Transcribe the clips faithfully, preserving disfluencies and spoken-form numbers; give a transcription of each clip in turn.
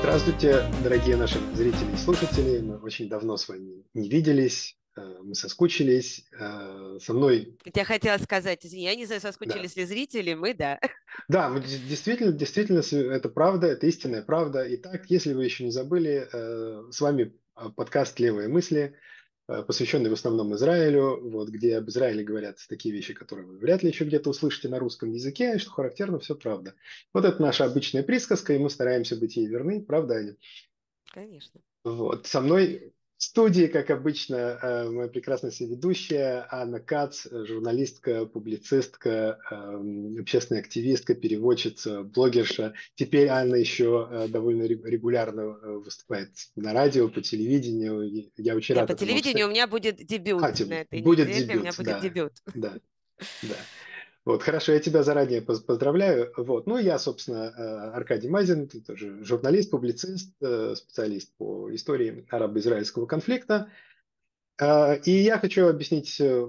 Здравствуйте, дорогие наши зрители и слушатели. Мы очень давно с вами не виделись, э, мы соскучились. Э, Со мной, Я хотела сказать, извини, я не знаю, да. соскучились ли зрители, мы, да. Да, мы дес- действительно, действительно, с- это правда, это истинная правда. Итак, если вы еще не забыли, э, с вами а, подкаст «Левые мысли», э, посвященный в основном Израилю, вот, где об Израиле говорят такие вещи, которые вы вряд ли еще где-то услышите на русском языке, и что характерно, все правда. Вот это наша обычная присказка, и мы стараемся быть ей верны, правда, Аня? Конечно. Вот. Со мной в студии, как обычно, э, моя прекрасная соведущая Анна Кац, э, журналистка, публицистка, эм, общественная активистка, переводчица, блогерша. Теперь Анна еще э, довольно ре- регулярно э, выступает на радио, по телевидению. И я очень Нет, рад по этому. телевидению у Кстати, меня будет а, дебют на тебе этой будет неделе, у меня дебют, будет да, дебют. да, да. Вот, хорошо, я тебя заранее поз- поздравляю. Вот, ну, я, собственно, э, Аркадий Мазин, ты тоже журналист, публицист, э, специалист по истории арабо-израильского конфликта. Э, И я хочу объяснить э,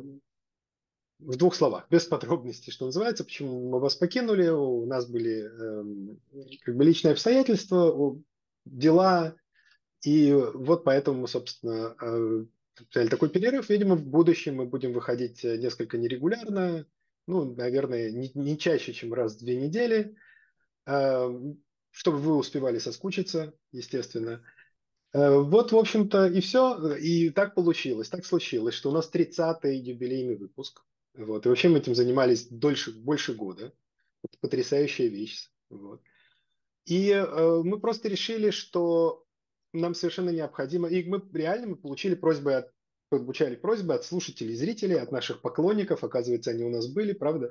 в двух словах, без подробностей, что называется, почему мы вас покинули. У нас были эм, как бы личные обстоятельства, у- дела, и вот поэтому, собственно, э, взяли такой перерыв. Видимо, в будущем мы будем выходить э, несколько нерегулярно, ну, наверное, не, не чаще, чем раз в две недели, э, чтобы вы успевали соскучиться, естественно. Э, Вот, в общем-то, и все. И так получилось, так случилось, что у нас тридцатый юбилейный выпуск. Вот. И вообще мы этим занимались дольше, больше года. Это потрясающая вещь. Вот. И э, мы просто решили, что нам совершенно необходимо, и мы реально мы получили просьбы от, получали просьбы от слушателей, зрителей, от наших поклонников, оказывается, они у нас были, правда?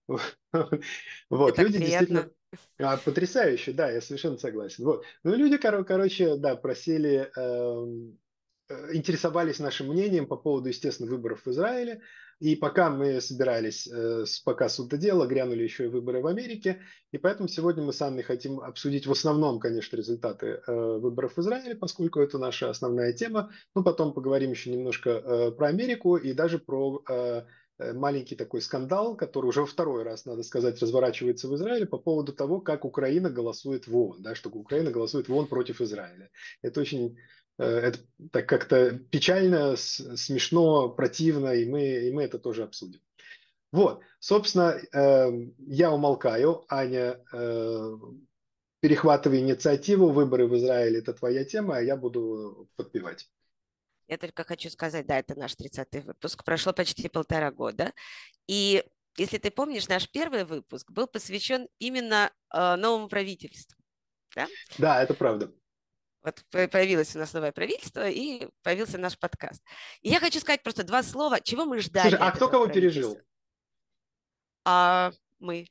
Мне Вот, так люди приятно. действительно а, потрясающе, да, я совершенно согласен. Вот. Ну, люди, коро- короче, да, просили, эм, э, интересовались нашим мнением по поводу, естественно, выборов в Израиле. И пока мы собирались э, с пока судодела, грянули еще и выборы в Америке. И поэтому сегодня мы с Анной хотим обсудить в основном, конечно, результаты э, выборов в Израиле, поскольку это наша основная тема. Ну, потом поговорим еще немножко э, про Америку и даже про э, э, маленький такой скандал, который уже во второй раз, надо сказать, разворачивается в Израиле по поводу того, как Украина голосует в ООН, да, что Украина голосует в ООН против Израиля. Это очень э, это так как-то печально, с- смешно, противно, и мы, и мы это тоже обсудим. Вот, собственно, э, я умолкаю. Аня, э, перехватывай инициативу. Выборы в Израиле – это твоя тема, а я буду подпевать. Я только хочу сказать, да, это наш тридцатый выпуск. Прошло почти полтора года. И если ты помнишь, наш первый выпуск был посвящен именно э, новому правительству. Да? Да, это правда. Вот по- появилось у нас новое правительство, и появился наш подкаст. И я хочу сказать просто два слова, чего мы Слушай, ждали а от кто этого кого правительства. пережил? А мы.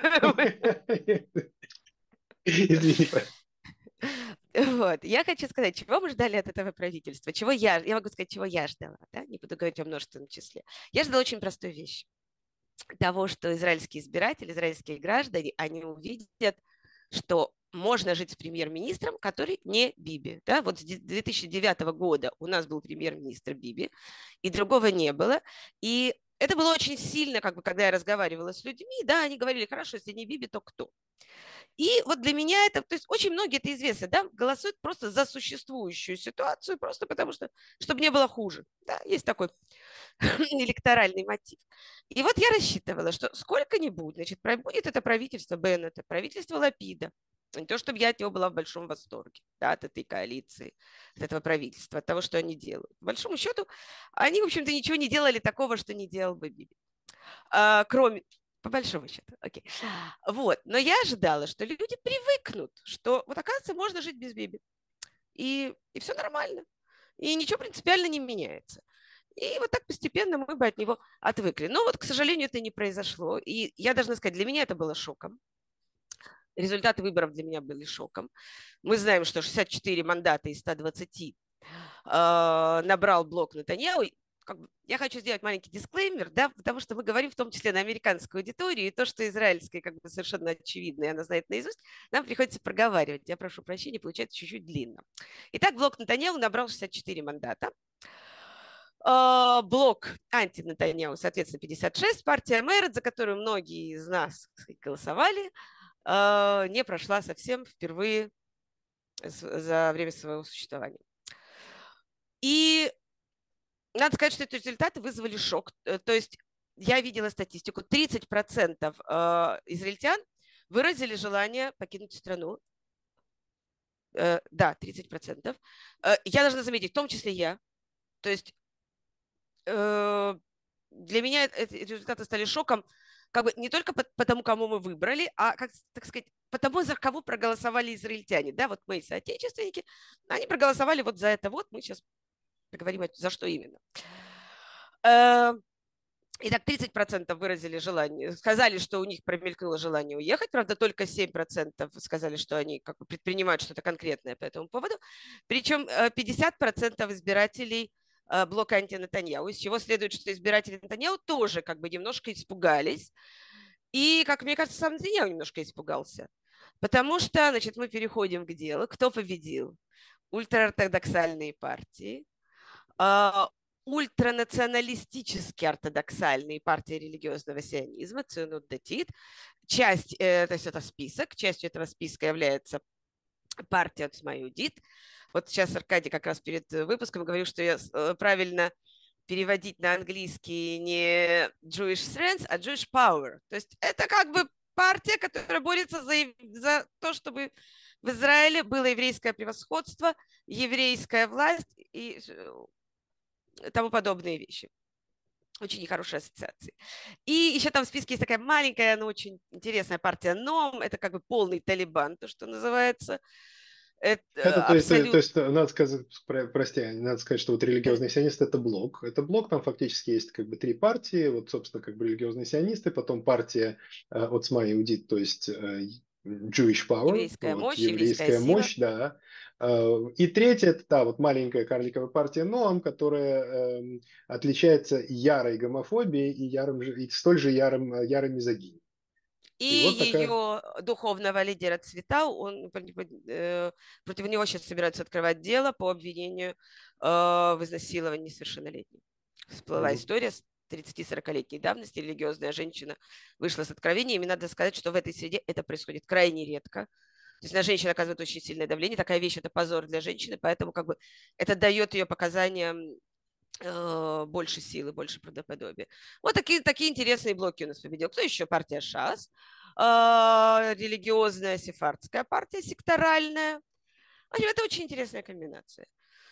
Извини. Вот. Я хочу сказать, чего мы ждали от этого правительства, чего я, я могу сказать, чего я ждала, да? Не буду говорить о множественном числе. Я ждала очень простую вещь. Того, что израильские избиратели, израильские граждане, они увидят, что можно жить с премьер-министром, который не Биби. Да? Вот с две тысячи девятого года у нас был премьер-министр Биби, и другого не было. И это было очень сильно, как бы, когда я разговаривала с людьми, да, они говорили, хорошо, если не Биби, то кто? И вот для меня это, то есть очень многие, это известно, да, голосуют просто за существующую ситуацию, просто потому что, чтобы не было хуже. Да, есть такой электоральный мотив. И вот я рассчитывала, что сколько-нибудь, значит, будет это правительство Беннета, правительство Лапида. Не то, чтобы я от него была в большом восторге, да, от этой коалиции, от этого правительства, от того, что они делают. По большому счету, они, в общем-то, ничего не делали такого, что не делал бы Биби. А, кроме, по большому счету, окей. Вот, но я ожидала, что люди привыкнут, что вот, оказывается, можно жить без Биби. И, и все нормально. И ничего принципиально не меняется. И вот так постепенно мы бы от него отвыкли. Но вот, к сожалению, это не произошло. И я должна сказать, для меня это было шоком. Результаты выборов для меня были шоком. Мы знаем, что шестьдесят четыре мандата из ста двадцати э, набрал блок Нетаньяху. Как бы, я хочу сделать маленький дисклеймер, да, потому что мы говорим в том числе на американскую аудиторию, и то, что израильская как бы совершенно очевидно, и она знает наизусть, нам приходится проговаривать. Я прошу прощения, получается чуть-чуть длинно. Итак, блок Нетаньяху набрал шестьдесят четыре мандата. А, блок анти-Нетаньяху, соответственно, пятьдесят шесть. Партия Мэрит, за которую многие из нас голосовали, а, не прошла совсем впервые за время своего существования. И надо сказать, что эти результаты вызвали шок. То есть я видела статистику, тридцать процентов израильтян выразили желание покинуть страну. Да, тридцать процентов. Я должна заметить, в том числе я. То есть для меня эти результаты стали шоком, как бы не только по тому, кому мы выбрали, а, как, так сказать, по тому, за кого проголосовали израильтяне. Да, вот мои соотечественники, они проголосовали вот за это. Вот мы сейчас поговорим, за что именно. Итак, тридцать процентов выразили желание, сказали, что у них промелькнуло желание уехать. Правда, только семь процентов сказали, что они как бы предпринимают что-то конкретное по этому поводу. Причем пятьдесят процентов избирателей блока анти-Нетаньяху, из чего следует, что избиратели Нетаньяху тоже как бы немножко испугались. И, как мне кажется, сам Нетаньяху немножко испугался. Потому что, значит, мы переходим к делу. Кто победил? Ультраортодоксальные партии, ультранационалистические ортодоксальные партии религиозного сионизма, Цинут Датит. Часть, то есть это список, частью этого списка является партия Оцма Иудит. Вот сейчас Аркадий как раз перед выпуском говорил, что я правильно переводить на английский не Jewish Strength, а Jewish Power. То есть это как бы партия, которая борется за, за то, чтобы в Израиле было еврейское превосходство, еврейская власть и тому подобные вещи. Очень нехорошие ассоциации. И еще там в списке есть такая маленькая, но очень интересная партия НОМ. Это как бы полный Талибан, то, что называется. Это, это то, есть, абсолют... то есть, надо сказать, прости, надо сказать, что вот религиозные сионисты – это блок. Это блок, там фактически есть как бы три партии. Вот, собственно, как бы религиозные сионисты, потом партия э, Оцма Иудит, то есть э, Jewish Power, еврейская вот, мощь, еврейская, еврейская мощь, сила. да. И третья – это та вот маленькая карликовая партия Ноам, которая э, отличается ярой гомофобией и, ярым, и столь же ярым, ярой мизогинией. И, и вот ее такая... духовного лидера Цветау, он, э, против него сейчас собираются открывать дело по обвинению э, в изнасиловании несовершеннолетней. Всплыла mm-hmm. история с тридцати-сорокалетней давности. Религиозная женщина вышла с откровением. И надо сказать, что в этой среде это происходит крайне редко. То есть на женщину оказывает очень сильное давление. Такая вещь – это позор для женщины, поэтому как бы это дает ее показаниям больше силы, больше правдоподобия. Вот такие, такие интересные блоки у нас победил. Кто еще? Партия ШАС, религиозная сефардская партия, секторальная. Это очень интересная комбинация.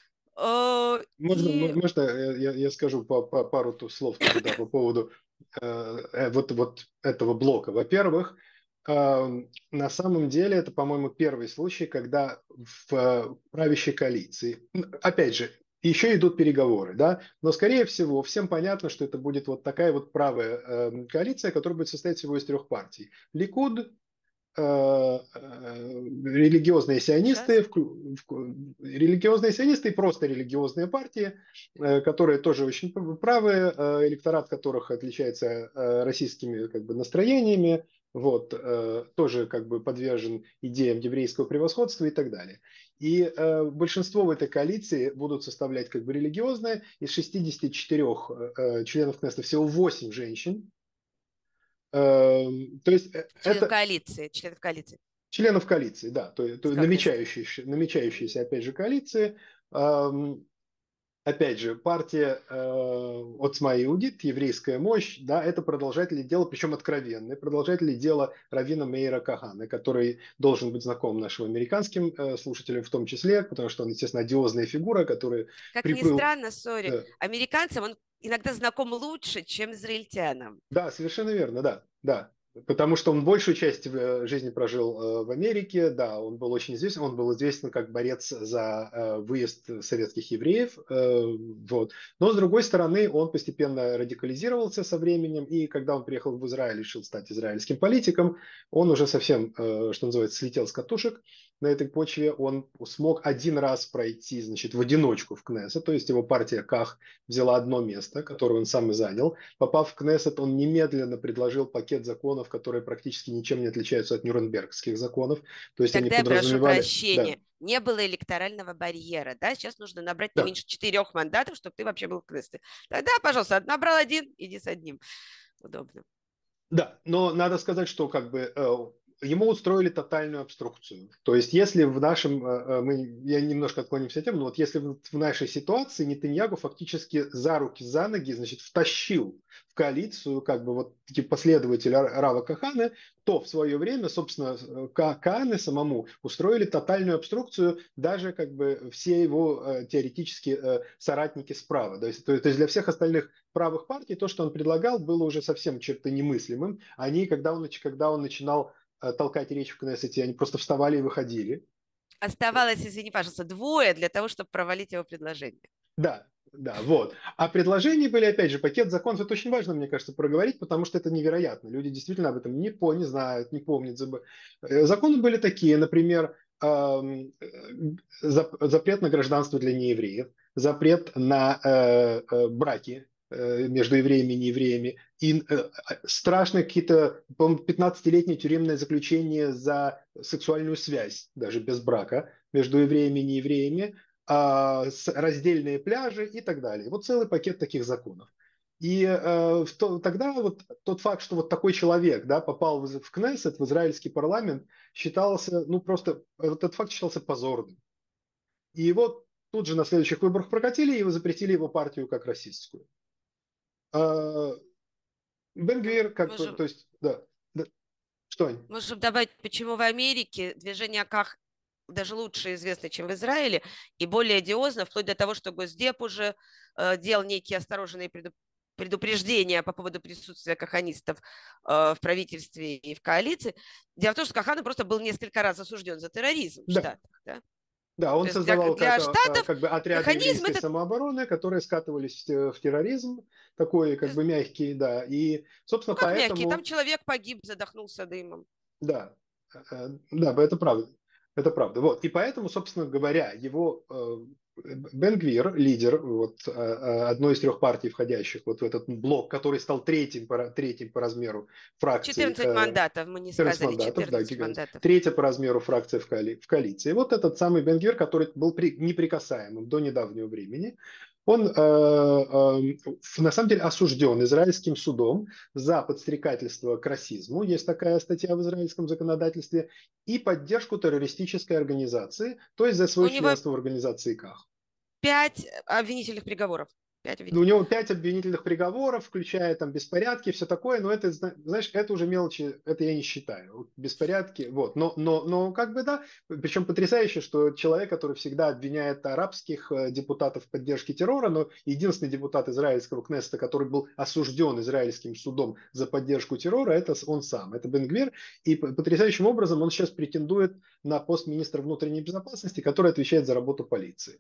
Можно, И... можно я, я скажу по, по пару слов тоже, да, по поводу э, вот, вот этого блока. Во-первых, э, на самом деле это, по-моему, первый случай, когда в правящей коалиции, опять же, еще идут переговоры, да, но, скорее всего, всем понятно, что это будет вот такая вот правая э, коалиция, которая будет состоять всего из трех партий. Ликуд, религиозные сионисты, в, в, религиозные сионисты и просто религиозные партии, которые тоже очень правые, электорат которых отличается российскими как бы настроениями, вот, тоже как бы подвержен идеям еврейского превосходства и так далее. И большинство в этой коалиции будут составлять как бы религиозные. Из шестидесяти четырёх членов Кнессета всего восемь женщин. То есть членов это... коалиции, членов коалиции. Членов коалиции, да, то, то намечающиеся, намечающиеся, опять же, коалиции. Опять же, партия Оцма Иудит, еврейская мощь, да, это продолжатели дела, причем откровенные, продолжатели дела раввина Меира Кахана, который должен быть знаком нашим американским слушателям в том числе, потому что он, естественно, одиозная фигура, которая... Как приплыл... ни странно, сори, да. Американцам он иногда знаком лучше, чем израильтянам. Да, совершенно верно, да, да. Потому что он большую часть жизни прожил в Америке, да, он был очень известен, он был известен как борец за выезд советских евреев, вот. Но с другой стороны, он постепенно радикализировался со временем, и когда он приехал в Израиль, решил стать израильским политиком, он уже совсем, что называется, слетел с катушек на этой почве, он смог один раз пройти, значит, в одиночку в Кнессет, то есть его партия Ках взяла одно место, которое он сам и занял. Попав в Кнессет, он немедленно предложил пакет законов, которые практически ничем не отличаются от нюрнбергских законов. То есть Тогда они я прошу подразумевали... прощения. Да. Не было электорального барьера, да? Сейчас нужно набрать Да. не меньше четырех мандатов, чтобы ты вообще был в Кнессете. Тогда, пожалуйста, набрал один, иди с одним. Удобно. Да, но надо сказать, что как бы ему устроили тотальную обструкцию. То есть, если в нашем, мы, я немножко отклонимся от темы, но вот если в, в нашей ситуации Нетаньягу фактически за руки, за ноги, значит, втащил в коалицию как бы вот такие последователи Рава Каханы, то в свое время, собственно, Кааны самому устроили тотальную обструкцию даже как бы все его теоретические соратники справа. То есть, то есть для всех остальных правых партий то, что он предлагал, было уже совсем чем-то немыслимым. Они, когда он, когда он начинал толкать речь в Кнессете, они просто вставали и выходили. Оставалось, извини, пожалуйста, двое для того, чтобы провалить его предложение. Да, да, вот. А предложения были, опять же, пакет законов. Это очень важно, мне кажется, проговорить, потому что это невероятно. Люди действительно об этом не, по, не знают, не помнят. Законы были такие, например, запрет на гражданство для неевреев, запрет на браки между евреями и неевреями, и страшные какие-то, по-моему, пятнадцатилетнее тюремное заключение за сексуальную связь, даже без брака, между евреями и неевреями, раздельные пляжи и так далее. Вот целый пакет таких законов. И э, то, тогда вот тот факт, что вот такой человек, да, попал в, в Кнессет, в израильский парламент, считался, ну просто, вот этот факт считался позорным. И его тут же на следующих выборах прокатили и запретили его партию как расистскую. Бен-Гвир, как бы, Можем, то есть, да, да. Что они? можем добавить, почему в Америке движение Аках даже лучше известно, чем в Израиле, и более одиозно, вплоть до того, что Госдеп уже э, делал некие осторожные предупреждения по поводу присутствия каханистов э, в правительстве и в коалиции. Дело в том, что Кахана просто был несколько раз осужден за терроризм в Да. Штатах. Да? Да, он То есть для, создавал для как, Штатов как бы отряды каханизм еврейской это... самообороны, которые скатывались в терроризм, такой как бы мягкий, да. И, собственно, Ну, как мягкий, там поэтому... человек погиб, задохнулся дымом. Да, да, это правда. Это правда. Вот. И поэтому, собственно говоря, его Бен-Гвир, лидер вот, одной из трех партий, входящих вот в этот блок, который стал третьим по, третьим по размеру фракцией, четырнадцать мандатов, мы не четырнадцать сказали, мандатов, да, четырнадцать гигантский. мандатов. Третья по размеру фракция в, коали, в коалиции. И вот этот самый Бен-Гвир, который был при, неприкасаемым до недавнего времени, он э, э, на самом деле осужден израильским судом за подстрекательство к расизму, есть такая статья в израильском законодательстве, и поддержку террористической организации, то есть за У свое него членство в организации ИКАХ. пять обвинительных приговоров. Пять У него пять обвинительных приговоров, включая там беспорядки, все такое, но это, знаешь, это уже мелочи, это я не считаю. Беспорядки, вот. Но, но, но как бы да, причем потрясающе, что человек, который всегда обвиняет арабских депутатов в поддержке террора, но единственный депутат израильского Кнессета, который был осужден израильским судом за поддержку террора, это он сам, это Бен-Гвир. И потрясающим образом он сейчас претендует на пост министра внутренней безопасности, который отвечает за работу полиции.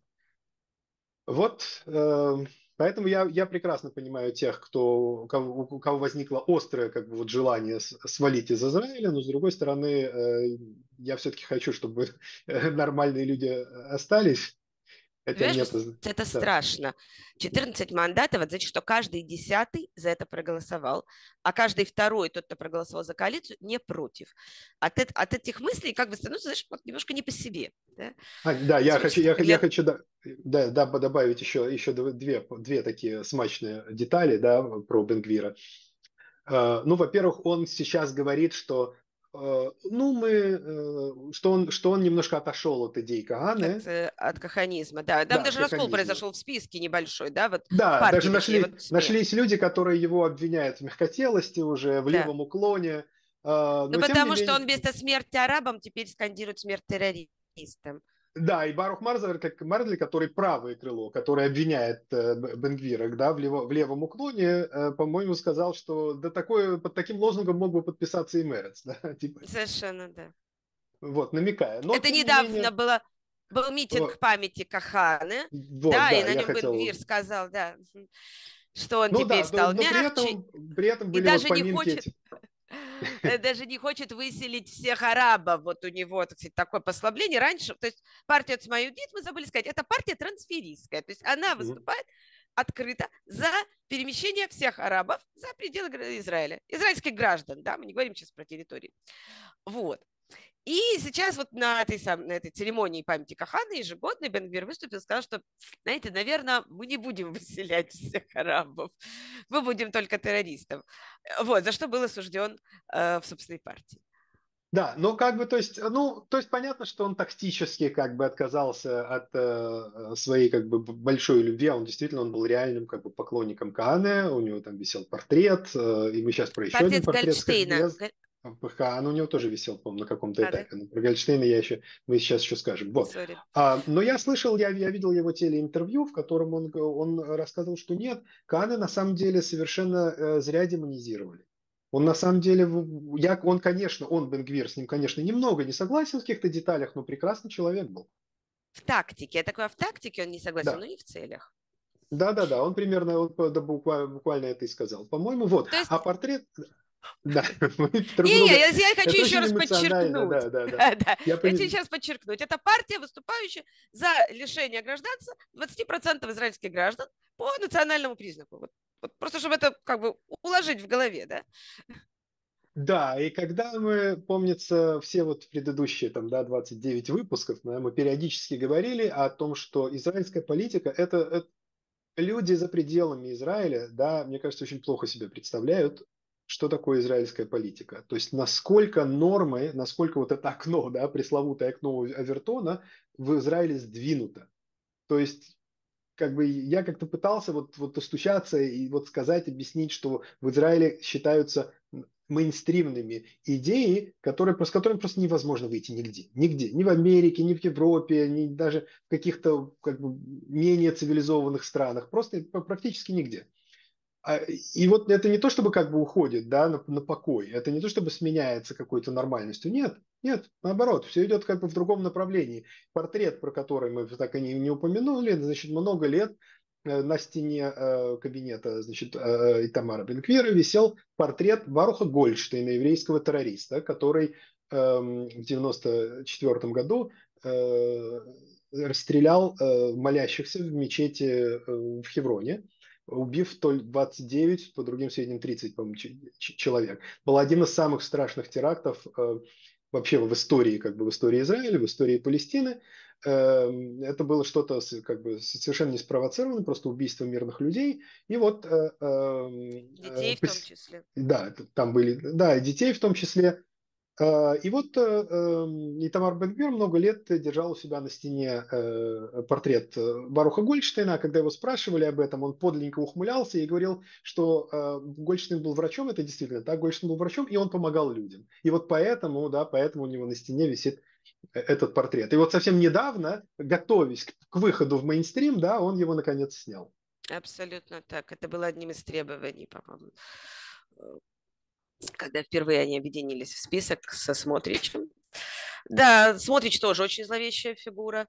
Вот, э, поэтому я, я прекрасно понимаю тех, кто, у, кого, у кого возникло острое как бы, вот, желание свалить из Израиля, но с другой стороны, э, я все-таки хочу, чтобы нормальные люди остались, хотя Понимаешь, нет... это Да. страшно. четырнадцать мандатов, это значит, что каждый десятый за это проголосовал, а каждый второй, тот, кто проголосовал за коалицию, не против. От, от этих мыслей как бы становится, знаешь, немножко не по себе. Да, А, да, я хочу, я, для... я хочу да, да, да, добавить еще, еще две, две такие смачные детали да, про Бен-Гвира. Ну, во-первых, он сейчас говорит, что ну, мы, что он, что он немножко отошел от идей Каганы. От, от каханизма, да. Там Да, даже от раскол каханизма. произошел в списке небольшой, да, вот в Да, партии, даже точнее, нашли, вот в СМИ. нашлись люди, которые его обвиняют в мягкотелости уже, в Да. левом уклоне. Но Ну, тем не потому что он менее, вместо смерти арабам теперь скандирует смерть террористам. да, и Барух Марзер, как Мардли, который правое крыло, который обвиняет э, Бен-Гвира да, в, лево, в левом уклоне, э, по-моему, сказал, что да, такое, под таким лозунгом мог бы подписаться и Мерец. Да, типа, Совершенно, да. вот, намекая. Но, Это тем не недавно менее, было, был митинг памяти Каханы, вот, да, и да, на я нем хотел... Бен-Гвир сказал, да, что он Ну теперь да, но, стал но при мягче этом, при этом и были вот даже не поминки хочет, эти. даже не хочет выселить всех арабов. Вот у него, так сказать, такое послабление. Раньше, то есть партия Цмаюдит, мы забыли сказать, это партия трансферистская, то есть она выступает открыто за перемещение всех арабов за пределы Израиля. Израильских граждан, да, мы не говорим сейчас про территории. Вот. И сейчас вот на этой, сам, на этой церемонии памяти Каханы ежегодный Бен-Гвир выступил и сказал, что, знаете, наверное, мы не будем выселять всех арабов, мы будем только террористов. Вот, за что был осужден э, в собственной партии. Да, но как бы, то есть, ну, то есть понятно, что он тактически как бы отказался от э, своей как бы б- большой любви, а он действительно он был реальным как бы поклонником Каане, у него там висел портрет, э, и мы сейчас про еще один Портрет портрет скажем, Гольдштейна. я, Галь- Каана у него тоже висел, по-моему, на каком-то А, да? этапе, но про Гольдштейна я еще, мы сейчас еще скажем, вот. Сори. А, но я слышал, я, я видел его телеинтервью, в котором он, г- он рассказывал, что нет, Каана на самом деле совершенно э, зря демонизировали. Он на самом деле, в- я, он, конечно, он, Бен-Гвир, с ним, конечно, немного не согласен в каких-то деталях, но прекрасный человек был. В тактике. Я такое, в тактике он не согласен, но Да, не в целях. да-да-да, он примерно он, по- да, буквально, буквально это и сказал. По-моему, вот. То А есть, портрет, да, мы друг не-не, друга, я, я хочу это еще очень раз эмоционально, подчеркнуть. да-да-да. Да, да. Я Я хочу понимаю. еще раз подчеркнуть. Это партия, выступающая за лишение гражданства двадцати процентов израильских граждан по национальному признаку. Вот, вот просто чтобы это как бы уложить в голове, да? Да, и когда мы, помнится, все вот предыдущие там, да, двадцать девять выпусков, да, мы периодически говорили о том, что израильская политика это, это люди за пределами Израиля, да, мне кажется, очень плохо себе представляют, что такое израильская политика. То есть насколько нормы, насколько вот это окно, да, пресловутое окно Авертона в Израиле сдвинуто. То есть как бы я как-то пытался вот, вот достучаться и вот сказать, объяснить, что в Израиле считаются мейнстримными идеи, которые, с которыми просто невозможно выйти нигде. Нигде. Ни в Америке, ни в Европе, ни даже в каких-то как бы менее цивилизованных странах. Просто практически нигде. А, И вот это не то, чтобы как бы уходит, да, на, на покой. Это не то, чтобы сменяется какой-то нормальностью. Нет, нет, наоборот, все идет как бы в другом направлении. Портрет, про который мы так и не, не упомянули, значит, много лет э, на стене э, кабинета, значит, э, Итамара Бен-Гвира висел портрет Баруха Гольдштейна, еврейского террориста, который эм, в девяносто четвертом году э, расстрелял э, молящихся в мечети э, в Хевроне, убив то ли двадцать девять, по другим сведениям тридцать, по-моему, человек. Был один из самых страшных терактов э, вообще в истории, как бы в истории Израиля, в истории Палестины. Э, это было что-то как бы совершенно не спровоцированное, просто убийство мирных людей. И вот, э, э, Детей в том числе. да, там были, да, детей в том числе. А, И вот э, эм, Итамар Бен-Гвир много лет держал у себя на стене э, портрет э, Баруха Гольдштейна. А когда его спрашивали об этом, он подлинно ухмылялся и говорил, что э, Гольдштейн был врачом, это действительно так, Гольдштейн был врачом, и он помогал людям. И вот поэтому, да, поэтому у него на стене висит э, этот портрет. И вот совсем недавно, готовясь к, к выходу в мейнстрим, да, он его наконец снял. Абсолютно так. Это было одним из требований, по-моему, э, когда впервые они объединились в список со Смотричем. Да, Смотрич тоже очень зловещая фигура,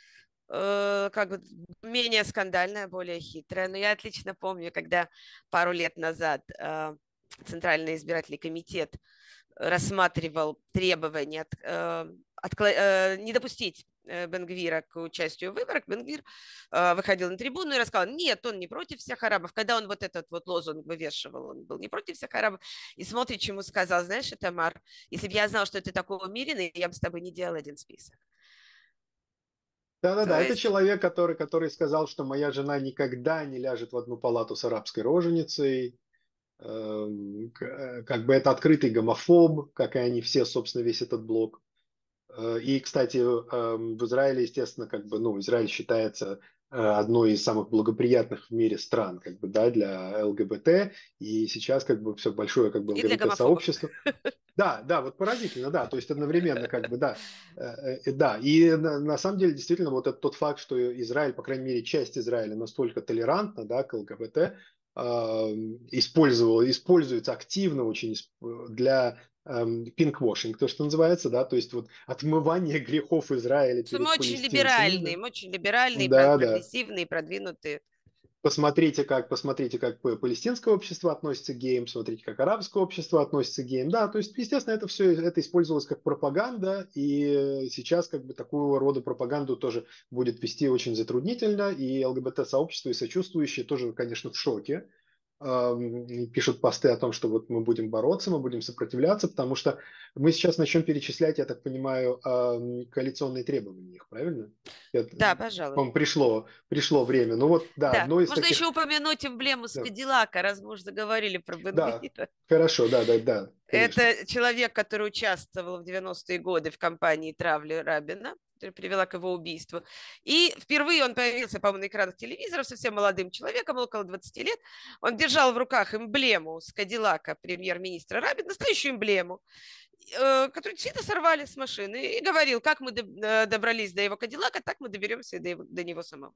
э, как бы менее скандальная, более хитрая. Но я отлично помню, когда пару лет назад э, Центральный избирательный комитет рассматривал требования от, э, откла- э, не допустить э, Бен-Гвира к участию в выборах, Бен-Гвир э, выходил на трибуну и рассказал, нет, он не против всех арабов. Когда он вот этот вот лозунг вывешивал, он был не против всех арабов. И смотрит, чему сказал, знаешь, Тамар, если бы я знал, что ты такой умеренный, я бы с тобой не делал один список. Да-да-да, То это есть, человек, который, который сказал, что моя жена никогда не ляжет в одну палату с арабской роженицей. Эм, к- э, Как бы это открытый гомофоб, как и они все, собственно, весь этот блок. Э, И, кстати, эм, в Израиле, естественно, как бы, ну, Израиль считается э, одной из самых благоприятных в мире стран, как бы, да, для ЛГБТ, и сейчас, как бы, все большое, как бы, и для гомофобов. ЛГБТ-сообщество. Да, да, вот поразительно, да, то есть одновременно, как бы, да, э, э, да, и на, на самом деле, действительно, вот этот тот факт, что Израиль, по крайней мере, часть Израиля настолько толерантна, да, к ЛГБТ, э, использовал, используется активно очень исп- для пинквошинг, то, что называется, да, то есть вот отмывание грехов Израиля Что мы перед очень палестинцами, либеральные, да, мы очень либеральные, да, да. прогрессивные, продвинутые. Посмотрите, как, посмотрите, как п- палестинское общество относится к геям, смотрите, как арабское общество относится к геям. Да, то есть, естественно, это все это использовалось как пропаганда, и сейчас как бы такого рода пропаганду тоже будет вести очень затруднительно, и ЛГБТ-сообщество и сочувствующие тоже, конечно, в шоке. Ам, Пишут посты о том, что вот мы будем бороться, мы будем сопротивляться, потому что мы сейчас начнем перечислять, я так понимаю, ам, коалиционные требования их, правильно? Это, Да, пожалуй. по-моему, пришло, пришло время. Ну вот, да, Да, одно из можно еще таких упомянуть эмблему с да, Кадиллака, раз мы уже заговорили про да, Бенгвира. хорошо, да, да, да. конечно. Это человек, который участвовал в девяностые годы в кампании травли Рабина, которая привела к его убийству. И впервые он появился, по-моему, на экранах телевизоров совсем молодым человеком, около двадцати лет. Он держал в руках эмблему с Кадиллака премьер-министра Рабина, настоящую эмблему, э, которую действительно сорвали с машины. И говорил, как мы э, добрались до его Кадиллака, так мы доберемся и до, его, до него самого.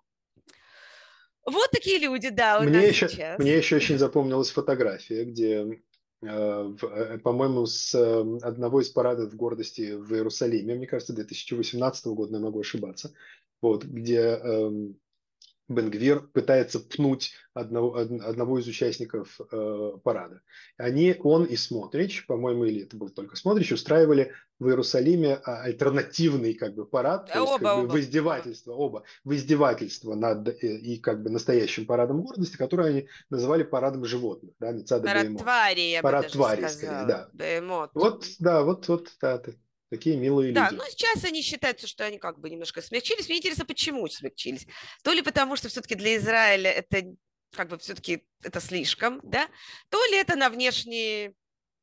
Вот такие люди, да, у Мне нас еще, мне сейчас. еще очень запомнилась фотография, где, э, в- э, по-моему, с э, одного из парадов гордости в Иерусалиме, мне кажется, две тысячи восемнадцатого года, но я могу ошибаться, вот, где эм, Бен-Гвир пытается пнуть одного, од- одного из участников э, парада. Они, он и Смотрич, по-моему, или это был только Смотрич, устраивали в Иерусалиме а, альтернативный как бы парад, то есть Оба, как бы в оба, оба. издевательство, оба, в издевательство над э, и как бы настоящим парадом гордости, который они называли парадом животных, да, Мецада Парад Беймот. твари, я бы Парад даже тварей, скорее, сказала. да. Бемот. Вот, да, вот, вот, да, т- такие милые Да, но люди. сейчас они считаются, что они как бы немножко смягчились. Мне интересно, почему смягчились. То ли потому, что все-таки для Израиля это как бы все-таки это слишком, да, то ли это на внешние...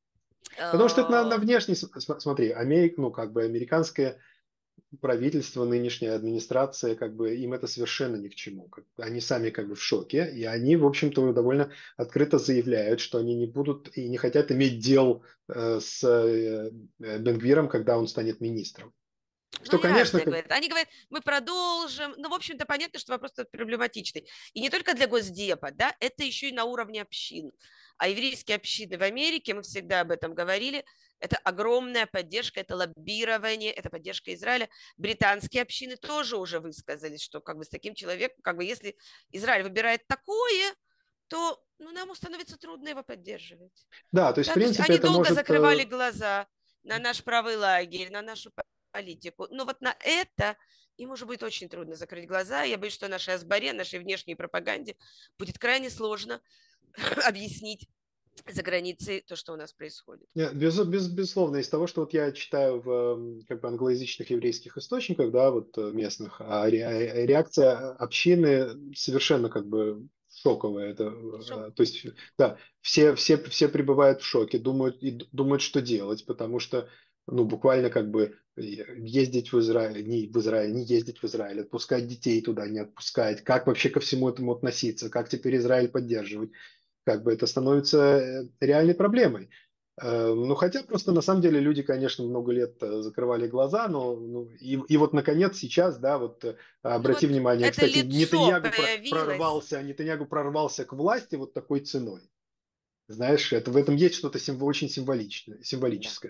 Потому что это на, на э, внешний, с- с- смотри, Америка, ну, как бы американская правительство, нынешняя администрация, как бы им это совершенно ни к чему. Как бы они сами как бы в шоке, и они, в общем-то, довольно открыто заявляют, что они не будут и не хотят иметь дел э, с э, э, Бен-Гвиром, когда он станет министром. Ну, Что, они конечно, разные как, говорят. Они говорят, мы продолжим. Ну, в общем-то, понятно, что вопрос тут проблематичный. И не только для Госдепа, да, это еще и на уровне общин. А еврейские общины в Америке, мы всегда об этом говорили, это огромная поддержка, это лоббирование, это поддержка Израиля. Британские общины тоже уже высказались, что как бы с таким человеком, как бы если Израиль выбирает такое, то ну, нам становится трудно его поддерживать. да, то есть, в Да, то есть принципе, они это долго может... э, закрывали глаза на наш правый лагерь, на нашу политику. Но вот на это им уже будет очень трудно закрыть глаза. Я боюсь, что нашей Асбаре, нашей внешней пропаганде будет крайне сложно объяснить за границей то, что у нас происходит. Нет, без, без- безусловно, из того, что вот я читаю в эм, как бы англоязычных еврейских источниках, да, вот э, местных, а ре- а реакция общины совершенно как бы шоковая. Это, э, Шок. то есть, да, все, все, все пребывают в шоке, думают, и д- думают, что делать, потому что, ну, буквально как бы э, ездить в Израиль, не в Израиль, не ездить в Израиль, отпускать детей туда, не отпускать, как вообще ко всему этому относиться, как теперь Израиль поддерживать, как бы это становится э, реальной проблемой. Э, Ну, хотя просто на самом деле люди, конечно, много лет э, закрывали глаза, но ну, и, и вот наконец сейчас, да, вот э, Ну обрати вот внимание, это кстати, лицо Нетаньягу про- появилось. прорвался, Нетаньягу прорвался к власти вот такой ценой. Знаешь, это в этом есть что-то символ, очень символичное, Да, символическое,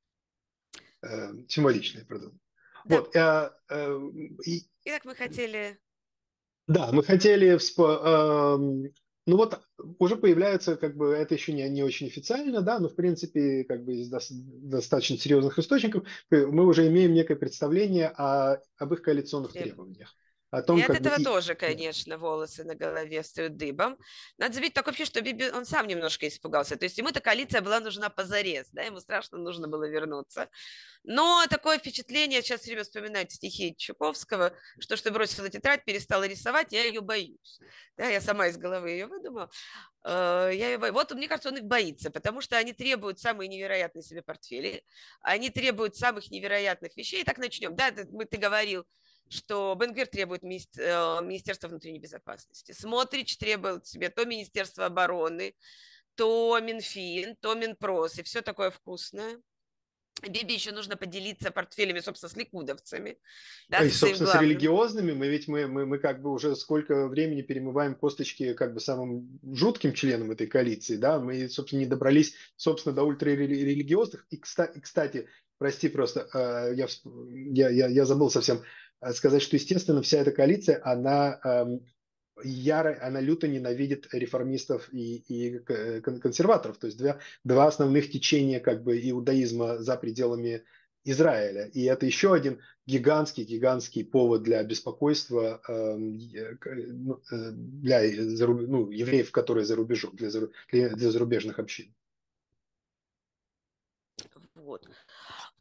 э, символичное, пардон. да. Вот, э, э, и, И так мы хотели... да, мы хотели, вспо- эм, ну вот уже появляется, как бы, это еще не, не очень официально, да, но в принципе, как бы из дос- достаточно серьезных источников э, мы уже имеем некое представление о, об их коалиционных требованиях, о И том, от как бы, этого и, тоже, да. конечно, волосы на голове встают дыбом. Надо заметить так вообще, что Биби, он сам немножко испугался. То есть ему-то коалиция была нужна позарез, да, ему страшно нужно было вернуться. Но такое впечатление, сейчас все время вспоминать стихи Чуковского, что что бросила тетрадь, перестала рисовать, я ее боюсь. Да, я сама из головы ее выдумала. Э, Я ее боюсь. Вот мне кажется, он их боится, потому что они требуют самые невероятные себе портфели, они требуют самых невероятных вещей. Так начнем. Да, ты, ты говорил, что Бенгвир требует Министерства внутренней безопасности. Смотрич требует себе то Министерство обороны, то Минфин, то Минпрос, и все такое вкусное. Биби еще нужно поделиться портфелями, собственно, с ликудовцами, да, И, со своим собственно, с главным. религиозными мы ведь мы, мы, мы как бы уже сколько времени перемываем косточки как бы самым жутким членам этой коалиции, да, мы, собственно, не добрались, собственно, до ультрарелигиозных. И, кстати, и, кстати прости просто, э, я, я, я, я забыл совсем э, сказать, что, естественно, вся эта коалиция, она эм, яро, она люто ненавидит реформистов и, и консерваторов, то есть два, два основных течения как бы иудаизма за пределами Израиля. И это еще один гигантский, гигантский повод для беспокойства э, ну, э, для ну, евреев, которые за рубежом, для, для, для зарубежных общин. Вот.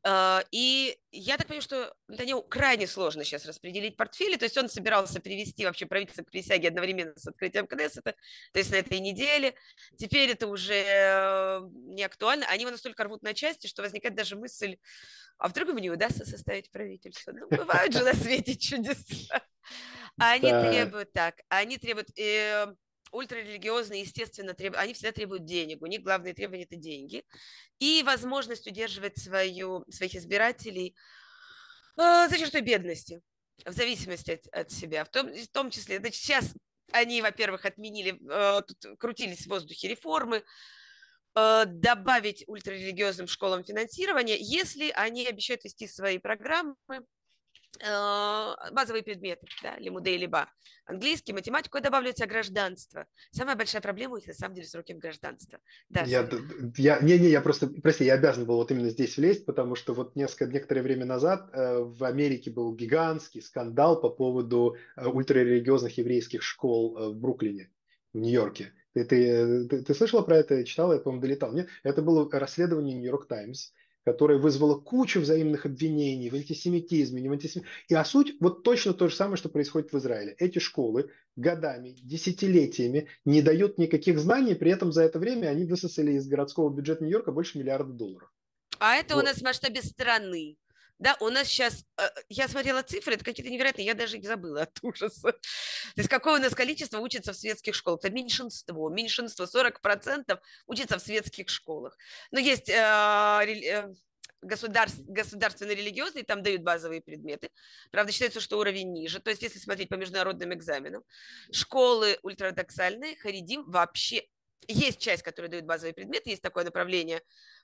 И я так понимаю, что Нетаньяху крайне сложно сейчас распределить портфели, то есть он собирался привести вообще правительство к присяге одновременно с открытием Кнессета, то есть на этой неделе. Теперь это уже не актуально, они его настолько рвут на части, что возникает даже мысль, а вдруг ему не удастся составить правительство? Ну, бывают же на свете чудеса. А они Да. требуют так, они требуют... Э, ультрарелигиозные, естественно, треб... они всегда требуют денег. У них главное требование – это деньги. И возможность удерживать свою, своих избирателей э, за чертой бедности, в зависимости от, от себя. В том, в том числе, значит, сейчас они, во-первых, отменили, э, тут крутились в воздухе реформы, э, добавить ультрарелигиозным школам финансирование, если они обещают вести свои программы, базовые предметы, да, лимуды и либа, английский, математику, я добавлю тебя гражданство. Самая большая проблема у них на самом деле с русским гражданством. Да, Я, sorry. я, не, не, я просто, прости, я обязан был вот именно здесь влезть, потому что вот несколько, некоторое время назад э, в Америке был гигантский скандал по поводу э, ультрарелигиозных еврейских школ э, в Бруклине, в Нью-Йорке. Ты, ты, ты, ты слышала про это, читала, я, по-моему, долетал. Нет? Это было расследование Нью-Йорк Таймс, которое вызвало кучу взаимных обвинений в антисемитизме, не в антисемитизме. И а суть вот точно то же самое, что происходит в Израиле. Эти школы годами, десятилетиями не дают никаких знаний, при этом за это время они высосали из городского бюджета Нью-Йорка больше миллиарда долларов. А это у нас Вот. в масштабе страны. Да, у нас сейчас, я смотрела цифры, это какие-то невероятные, я даже их забыла от ужаса. То есть какое у нас количество учатся в светских школах? Это меньшинство, меньшинство, сорок процентов учатся в светских школах. Но есть э, государств, государственно-религиозные, там дают базовые предметы. Правда, считается, что уровень ниже. То есть если смотреть по международным экзаменам, школы ультраортодоксальные, харидим вообще... Есть часть, которая дает базовые предметы, есть такое направление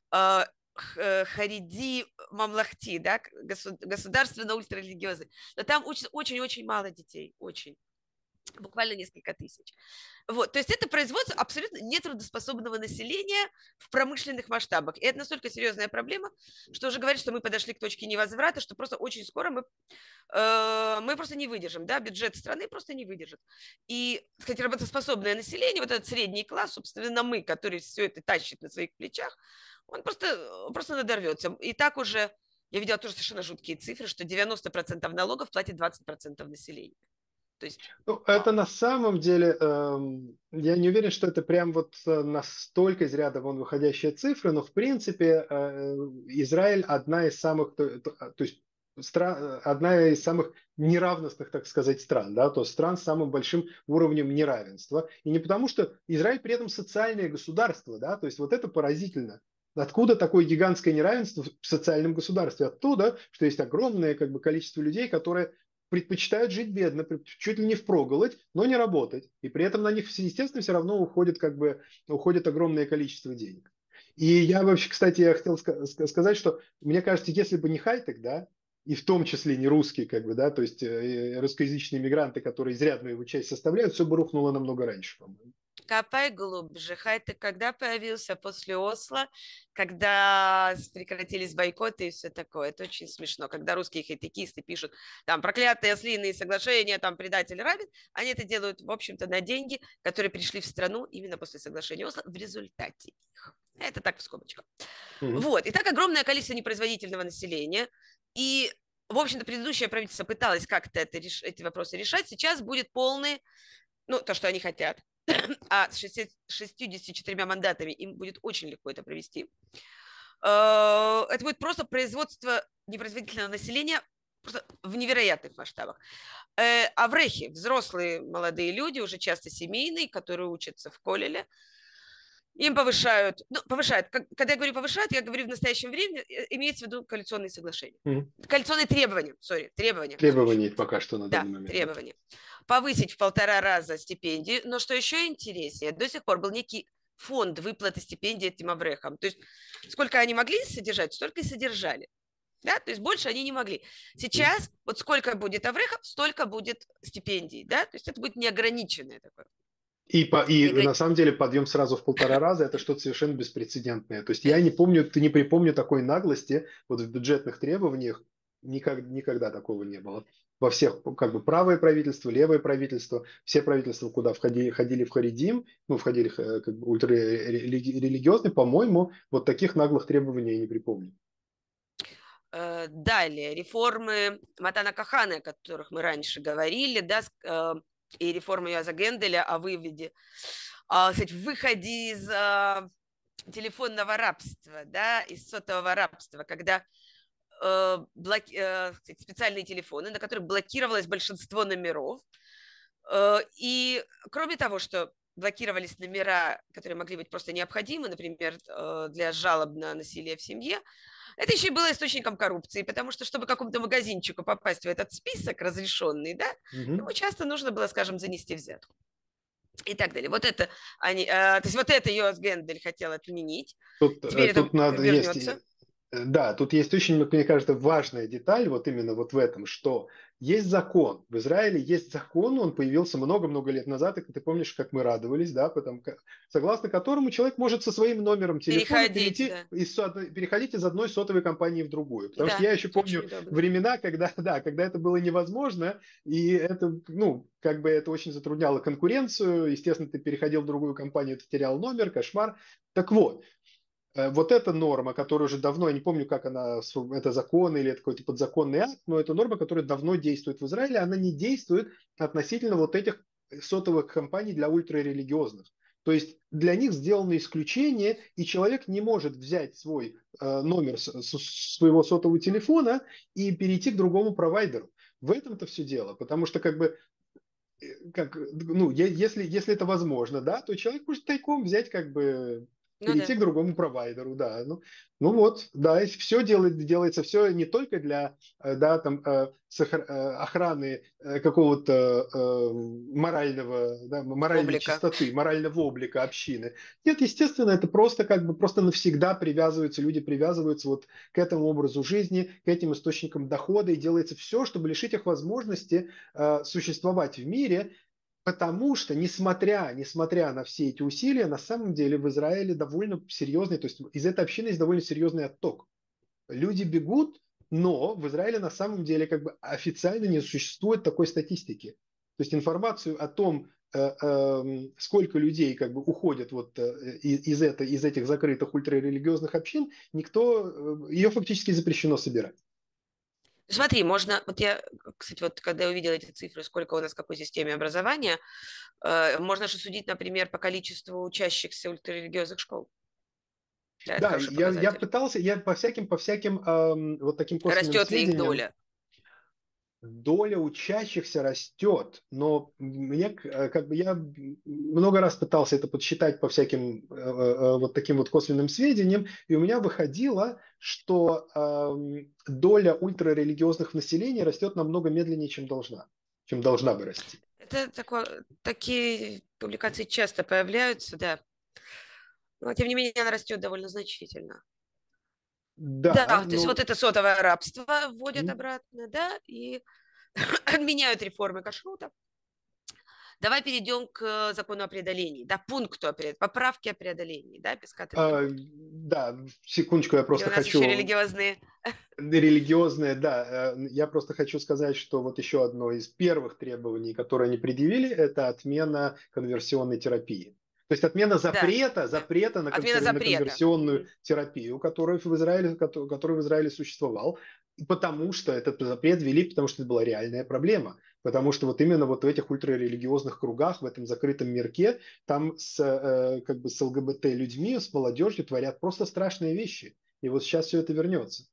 Хариди Мамлахти, да, государственно ультрарелигиозный. Но там учатся очень-очень мало детей, очень. Буквально несколько тысяч. Вот, то есть это производство абсолютно нетрудоспособного населения в промышленных масштабах. И это настолько серьезная проблема, что уже говорит, что мы подошли к точке невозврата, что просто очень скоро мы, э, мы просто не выдержим, да, бюджет страны просто не выдержит. И, так сказать, работоспособное население, вот этот средний класс, собственно, мы, который все это тащит на своих плечах, он просто, просто надорвется. И так уже, я видела тоже совершенно жуткие цифры, что девяносто процентов налогов платит двадцать процентов населения. То есть, Ну, вау. это на самом деле, эм, я не уверен, что это прям вот э, настолько из ряда вон выходящие цифры, но в принципе э, Израиль одна из самых, то, то, то есть стра, одна из самых неравностных, так сказать, стран, да, то есть стран с самым большим уровнем неравенства. И не потому, что Израиль при этом социальное государство, да, то есть вот это поразительно. Откуда такое гигантское неравенство в социальном государстве? Оттуда, что есть огромное как бы, количество людей, которые предпочитают жить бедно, чуть ли не впроголодь, но не работать. И при этом на них, естественно, все равно уходит, как бы, уходит огромное количество денег. И я вообще, кстати, я хотел сказать, что мне кажется, если бы не хай-тек, да, и в том числе не русские, как бы, да, то есть э, русскоязычные мигранты, которые изрядную его часть составляют, все бы рухнуло намного раньше, по-моему. Копай глубже. Хай-тек когда появился? После Осло, когда прекратились бойкоты и все такое. Это очень смешно. Когда русские хай-текисты пишут, там, проклятые ослиные соглашения, там, предатель Рабин, они это делают, в общем-то, на деньги, которые пришли в страну именно после соглашения Осло в результате их. Это так в скобочках. Мгм. Вот. И так огромное количество непроизводительного населения. И, в общем-то, предыдущее правительство пыталось как-то это, эти вопросы решать. Сейчас будет полный, ну, то, что они хотят, а с шестьюдесятью четырьмя мандатами им будет очень легко это провести. Это будет просто производство непроизводительного населения просто в невероятных масштабах. Аврехи, взрослые молодые люди, уже часто семейные, которые учатся в колледже, им повышают, ну, повышают, когда я говорю повышают, я говорю в настоящем времени, имеется в виду коалиционные соглашения. Мгм. Коалиционные требования, сори, требования. Требований пока что на Да, данный момент. требования. Повысить в полтора раза стипендии, но что еще интереснее, до сих пор был некий фонд выплаты стипендий этим аврехам. То есть сколько они могли содержать, столько и содержали. Да? То есть больше они не могли. Сейчас mm. вот сколько будет аврехов, столько будет стипендий. Да? То есть это будет неограниченное такое. И, по, и на самом деле подъем сразу в полтора раза – это что-то совершенно беспрецедентное. То есть я не помню, ты не припомню такой наглости вот в бюджетных требованиях, никогда, никогда такого не было. Во всех, как бы, правое правительство, левое правительство, все правительства, куда входили, ходили в Харидим, ну, входили как бы ультрарелигиозные, по-моему, вот таких наглых требований я не припомню. Далее, реформы Матана Каханы, о которых мы раньше говорили, да, и реформы Йоаза Генделя о выводе, кстати, выходе из телефонного рабства, да, из сотового рабства, когда блоки... специальные телефоны, на которых блокировалось большинство номеров. И кроме того, что блокировались номера, которые могли быть просто необходимы, например, для жалоб на насилие в семье, это еще и было источником коррупции, потому что, чтобы какому-то магазинчику попасть в этот список разрешенный, да, угу. ему часто нужно было, скажем, занести взятку. И так далее. Вот это, они, э, то есть вот это Йоас Гендель хотел отменить. Тут, Теперь тут это надо вернется. Есть, да, тут есть очень, мне кажется, важная деталь вот именно вот в этом, что есть закон. В Израиле есть закон, он появился много-много лет назад, и ты помнишь, как мы радовались, да, потому, согласно которому человек может со своим номером телефона переходить, перейти, да. из, переходить из одной сотовой компании в другую. Потому да, что я еще помню времена, когда, да, когда это было невозможно, и это, ну, как бы это очень затрудняло конкуренцию. Естественно, ты переходил в другую компанию, ты терял номер, кошмар. Так вот, вот эта норма, которая уже давно, я не помню, как она, это закон или это какой-то подзаконный акт, но это норма, которая давно действует в Израиле, она не действует относительно вот этих сотовых компаний для ультрарелигиозных. То есть для них сделано исключение, и человек не может взять свой э, номер с, с, своего сотового телефона и перейти к другому провайдеру. В этом-то все дело, потому что как бы как, ну, если, если это возможно, да, то человек может тайком взять как бы Ну, перейти да. к другому провайдеру, да. Ну, ну вот, да, и все делает, делается все не только для, да, там, охраны какого-то морального, да, моральной Облика. чистоты, морального облика общины. Нет, естественно, это просто как бы просто навсегда привязываются, люди привязываются вот к этому образу жизни, к этим источникам дохода, и делается все, чтобы лишить их возможности существовать в мире. Потому что, несмотря, несмотря на все эти усилия, на самом деле в Израиле довольно серьезный, то есть из этой общины есть довольно серьезный отток. Люди бегут, но в Израиле на самом деле как бы официально не существует такой статистики. То есть информацию о том, сколько людей как бы уходят вот из, этой, из этих закрытых ультрарелигиозных общин, никто, ее фактически запрещено собирать. Смотри, можно, вот я, кстати, вот когда я увидела эти цифры, сколько у нас в какой системе образования, э, можно же судить, например, по количеству учащихся ультрарелигиозных школ. Да, да я, я пытался, я по всяким, по всяким эм, вот таким косвенным Растет сведениям. ли их доля? Доля учащихся растет, но мне, как бы я много раз пытался это подсчитать по всяким э, э, вот таким вот косвенным сведениям, и у меня выходило, что э, доля ультрарелигиозных населения растет намного медленнее, чем должна, чем должна бы расти. Это такое, такие публикации часто появляются, да. Но, тем не менее, она растет довольно значительно. Да, да но... то есть вот это сотовое рабство вводят mm. обратно, да, и отменяют реформы кашрута. Давай перейдем к закону о преодолении, да, пункту о преодолении, поправке о преодолении, да, Пескат а, да, секундочку, я просто Или у нас хочу... еще религиозные... Религиозные, да. Я просто хочу сказать, что вот еще одно из первых требований, которые они предъявили, это отмена конверсионной терапии. То есть отмена запрета, да, запрета, да. на, отмена конвер... запрета на конверсионную терапию, который в Израиле, который, который в Израиле существовал, потому что этот запрет ввели, потому что это была реальная проблема. Потому что вот именно вот в этих ультрарелигиозных кругах, в этом закрытом мирке, там с, как бы с ЛГБТ-людьми, с молодежью творят просто страшные вещи. И вот сейчас все это вернется.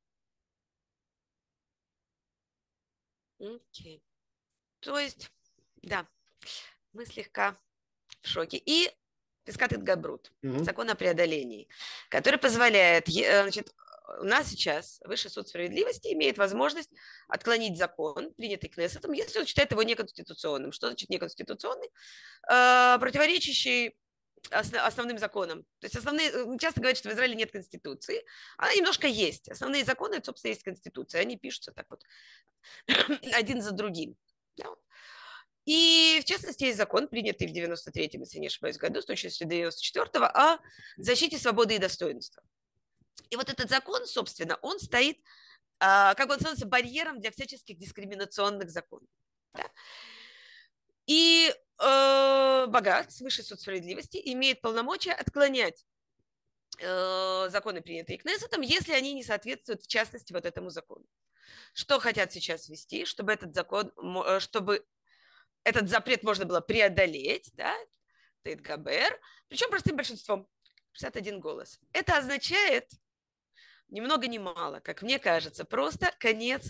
Окей. То есть, да, мы слегка в шоке. И Пескат Габрут, mm-hmm. закон о преодолении, который позволяет, значит, у нас сейчас Высший суд справедливости имеет возможность отклонить закон, принятый Кнессетом, если он считает его неконституционным. Что значит неконституционный? Э, противоречащий основным законам. То есть основные, часто говорят, что в Израиле нет конституции. Она немножко есть. Основные законы, это, собственно, есть конституция. Они пишутся так вот один за другим. И, в частности, есть закон, принятый в девяносто третьем, если не ошибаюсь, году, с точностью до девяносто четвёртого, о защите свободы и достоинства. И вот этот закон, собственно, он стоит, как бы он становится барьером для всяческих дискриминационных законов. Да? И э, Багац, Высший суд справедливости, имеет полномочия отклонять э, законы, принятые Кнессетом, если они не соответствуют, в частности, вот этому закону. Что хотят сейчас ввести, чтобы этот закон, э, чтобы этот запрет можно было преодолеть, да, Тейт Габер, причем простым большинством, шестьдесят один голос. Это означает ни много ни мало, как мне кажется, просто конец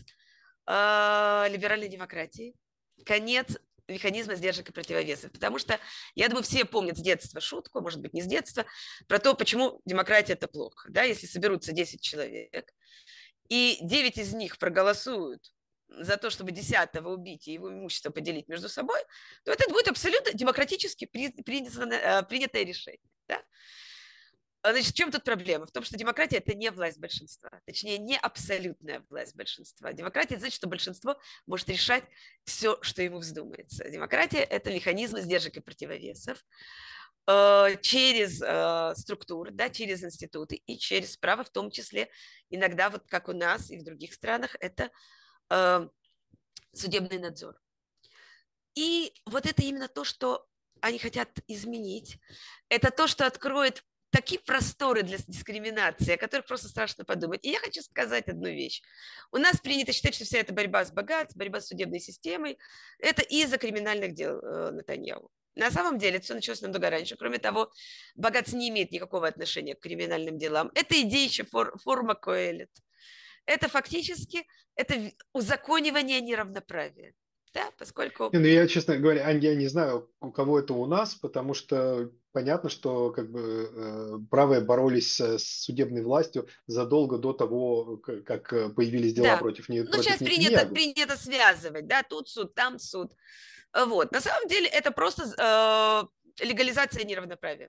э, либеральной демократии, конец механизма сдержек и противовесов. Потому что, я думаю, все помнят с детства шутку, может быть, не с детства, про то, почему демократия – это плохо. Да? Если соберутся десять человек, и девять из них проголосуют за то, чтобы десятого убить и его имущество поделить между собой, то это будет абсолютно демократически принято, принятое решение. Да? Значит, в чем тут проблема? В том, что демократия – это не власть большинства. Точнее, не абсолютная власть большинства. Демократия – это значит, что большинство может решать все, что ему вздумается. Демократия – это механизм сдержек и противовесов через э, структуры, да, через институты и через право, в том числе иногда, вот как у нас и в других странах, это э, судебный надзор. И вот это именно то, что они хотят изменить. Это то, что откроет такие просторы для дискриминации, о которых просто страшно подумать. И я хочу сказать одну вещь. У нас принято считать, что вся эта борьба с богатством, борьба с судебной системой, это из-за криминальных дел э, Нетаньяху. На самом деле это все началось намного раньше. Кроме того, богатство не имеет никакого отношения к криминальным делам. Это идея еще фор, форма Коэлет. Это фактически это узаконивание неравноправия. Да, поскольку... Не, ну я, честно говоря, Ань, я не знаю, у кого это у нас, потому что понятно, что как бы э, правые боролись с, с судебной властью задолго до того, как появились дела Да, против, не, ну сейчас против принято, Нетаньяху. принято связывать, да, тут суд, там суд. Вот. На самом деле это просто э, легализация неравноправия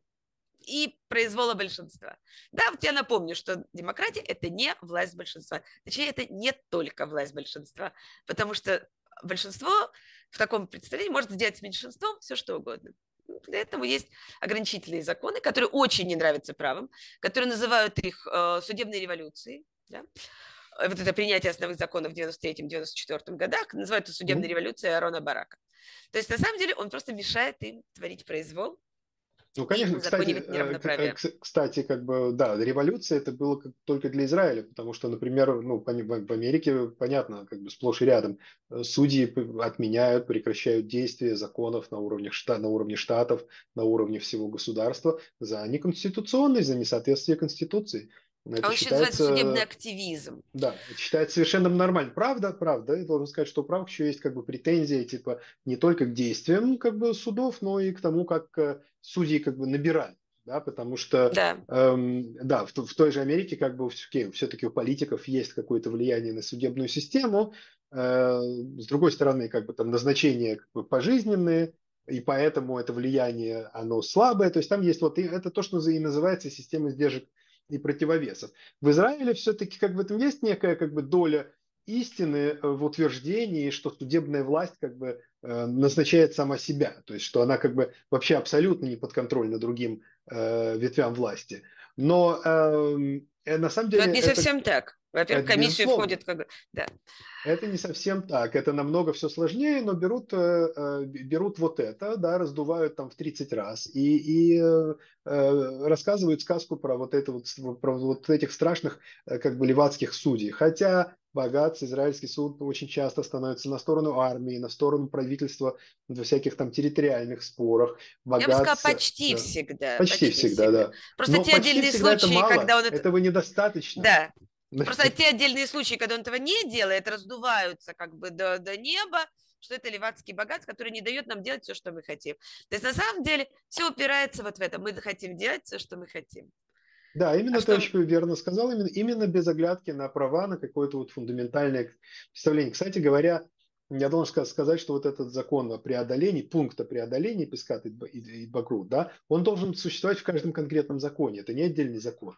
и произвола большинства. Да, вот я напомню, что демократия – это не власть большинства. Точнее, это не только власть большинства, потому что большинство в таком представлении может сделать с меньшинством все, что угодно. Для этого есть ограничительные законы, которые очень не нравятся правым, которые называют их э, судебной революцией. Да? Вот это принятие основных законов в девяносто третьем — девяносто четвёртом годах называют это судебной Mm-hmm. революцией Аарона Барака. То есть, на самом деле, он просто мешает им творить произвол Ну, и конечно, кстати, узаконивать неравноправие. кстати, как бы, да, революция это было только для Израиля, потому что, например, ну, в Америке, понятно, как бы сплошь и рядом судьи отменяют, прекращают действие законов на уровне, на уровне штатов, на уровне всего государства за неконституционность, за несоответствие Конституции. А Это он еще называется судебный считается... активизм. Да, это считается совершенно нормально. Правда, правда. Я должен сказать, что у правых еще есть как бы претензии, типа, не только к действиям как бы судов, но и к тому, как э, судьи как бы набирают. Да, потому что, Да. эм, да, в, в той же Америке как бы все-таки у политиков есть какое-то влияние на судебную систему. Э, с другой стороны, как бы там назначения как бы пожизненные, и поэтому это влияние, оно слабое. То есть там есть вот, и это то, что и называется система сдержек и противовесов. В Израиле все-таки как бы там есть некая как бы доля истины в утверждении, что судебная власть как бы э, назначает сама себя, то есть что она как бы вообще абсолютно не подконтрольна другим э, ветвям власти. Но э, на самом Но деле это не это, совсем так. Во-первых, в это комиссию безусловно. входит как бы... Да. Это не совсем так, это намного все сложнее, но берут, э, берут вот это, да, раздувают там в тридцать раз и, и э, рассказывают сказку про вот, это вот, про вот этих страшных э, как бы левацких судей. Хотя богатый израильский суд очень часто становится на сторону армии, на сторону правительства во всяких там территориальных спорах. Я бы сказала, Богатый, почти да, всегда. почти Почти всегда, всегда. да. Просто Но те почти отдельные всегда это случаи, когда мало, он это... этого недостаточно. Да. Просто те отдельные случаи, когда он этого не делает, раздуваются как бы до, до неба, что это левацкий богат, который не дает нам делать все, что мы хотим. То есть на самом деле все упирается вот в это. Мы хотим делать все, что мы хотим. Да, А именно ты что... очень верно сказал, именно, именно без оглядки на права, на какое-то вот фундаментальное представление. Кстати говоря, я должен сказать, что вот этот закон о преодолении, пункт о преодолении Пескат и Багрут, да, он должен существовать в каждом конкретном законе, это не отдельный закон.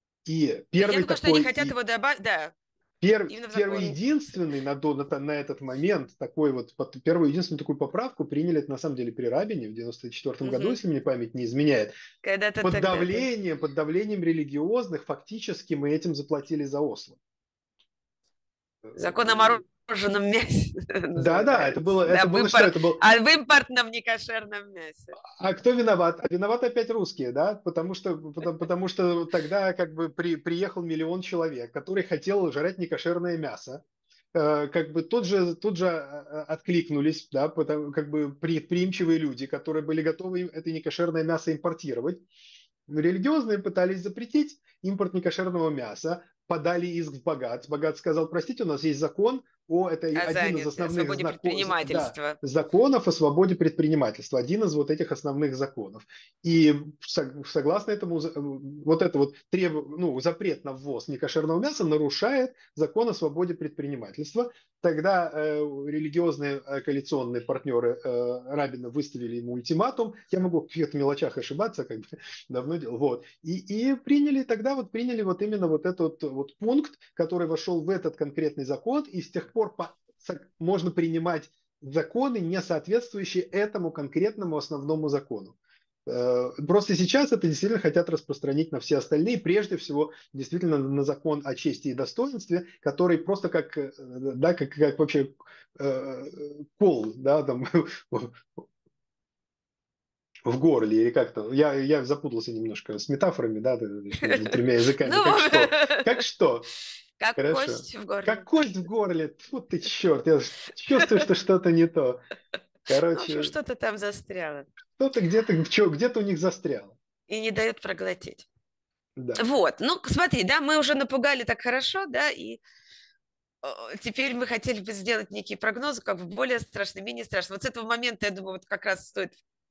И Я первый думаю, что они такой, хотят и его добавить, да, Первый, именно в первый закон. единственный на, на, на этот момент такой вот, первую единственную такую поправку приняли на самом деле при Рабине в девяносто четвёртом году, Угу. если мне память не изменяет. Когда-то Под тогда-то. давлением, под давлением религиозных фактически мы этим заплатили за Осло. Закон о замороженном мясе Да, да, это было, называется. Да, это в было что? импорт, Это был. а в импортном некошерном мясе. А кто виноват? А виноваты опять русские, да? Потому что, потому, потому что тогда как бы при, приехал миллион человек, который хотел жрать некошерное мясо. Э, Как бы тут же, тут же э, откликнулись, да, потому, как бы предприимчивые люди, которые были готовы им это некошерное мясо импортировать. Религиозные пытались запретить импорт некошерного мяса, подали иск в Багат. Багат сказал, простите, у нас есть закон о, это О один из занят, о основных свободе знако- да, предпринимательства. законов о свободе предпринимательства, один из вот этих основных законов. И согласно этому, вот это вот треб... ну, запрет на ввоз некошерного мяса нарушает закон о свободе предпринимательства. Тогда э, религиозные э, коалиционные партнеры э, Рабина выставили ему ультиматум. Я могу в каких-то мелочах ошибаться, как бы давно делал. Вот. И, и приняли тогда вот приняли вот именно вот этот вот пункт, который вошел в этот конкретный закон, и с тех пор по, можно принимать законы, не соответствующие этому конкретному основному закону. Просто сейчас это действительно хотят распространить на все остальные, прежде всего действительно на закон о чести и достоинстве, который просто как, да, как, как вообще э, кол, да, там, в горле или как-то. Я, я запутался немножко с метафорами, да, между тремя языками. Как Ну, что? Как что? как Хорошо. кость в горле. Как кость в горле. Тьфу ты, черт, я чувствую, что что-то не то. Ну, в общем, Короче, что-то там застряло. что-то где-то где-то у них застряло. И не дает проглотить. Да. Вот, ну, смотри, да, мы уже напугали так хорошо, да, и э, теперь мы хотели бы сделать некие прогнозы, как бы более страшные, менее страшные. Вот с этого момента, я думаю, вот как раз стоит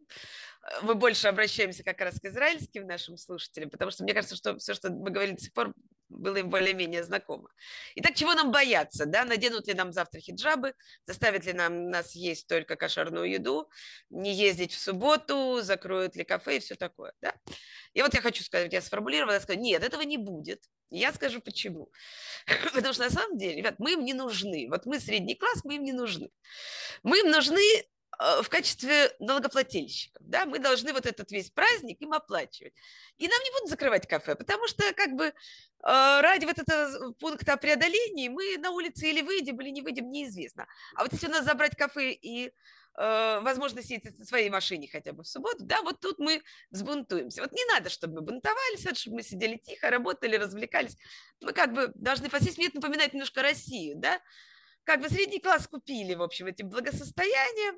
мы больше обращаемся как раз к израильским нашим слушателям, потому что мне кажется, что все, что мы говорили до сих пор, было им более-менее знакомо. Итак, чего нам бояться? Да? Наденут ли нам завтра хиджабы? Заставят ли нам, нас есть только кошерную еду? Не ездить в субботу? Закроют ли кафе и все такое? Да? И вот я хочу сказать, я сформулировала, я сказала, нет, этого не будет. Я скажу почему. Потому что на самом деле, ребят, мы им не нужны. Вот мы средний класс, мы им не нужны. Мы им нужны в качестве налогоплательщиков, да, мы должны вот этот весь праздник им оплачивать. И нам не будут закрывать кафе, потому что как бы ради вот этого пункта о преодолении мы на улице или выйдем, или не выйдем, неизвестно. А вот если у нас забрать кафе и возможность ездить на своей машине хотя бы в субботу, да, вот тут мы взбунтуемся. Вот не надо, чтобы мы бунтовались, чтобы мы сидели тихо, работали, развлекались. Мы как бы должны посесть, мне это напоминает немножко Россию, да, как бы средний класс купили, в общем, этим благосостоянием,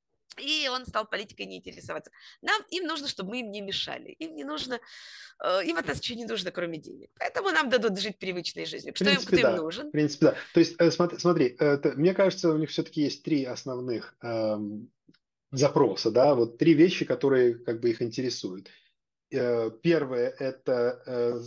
и он стал политикой не интересоваться. Нам, им нужно, чтобы мы им не мешали. Им не нужно, э, им от нас ничего не нужно, кроме денег. Поэтому нам дадут жить привычной жизнью. В Что им, принципе, кто им да. нужен? В принципе, да. То есть, э, смотри, смотри это, мне кажется, у них все-таки есть три основных эм, запроса, да, вот три вещи, которые как бы их интересуют. Э, первое – это э,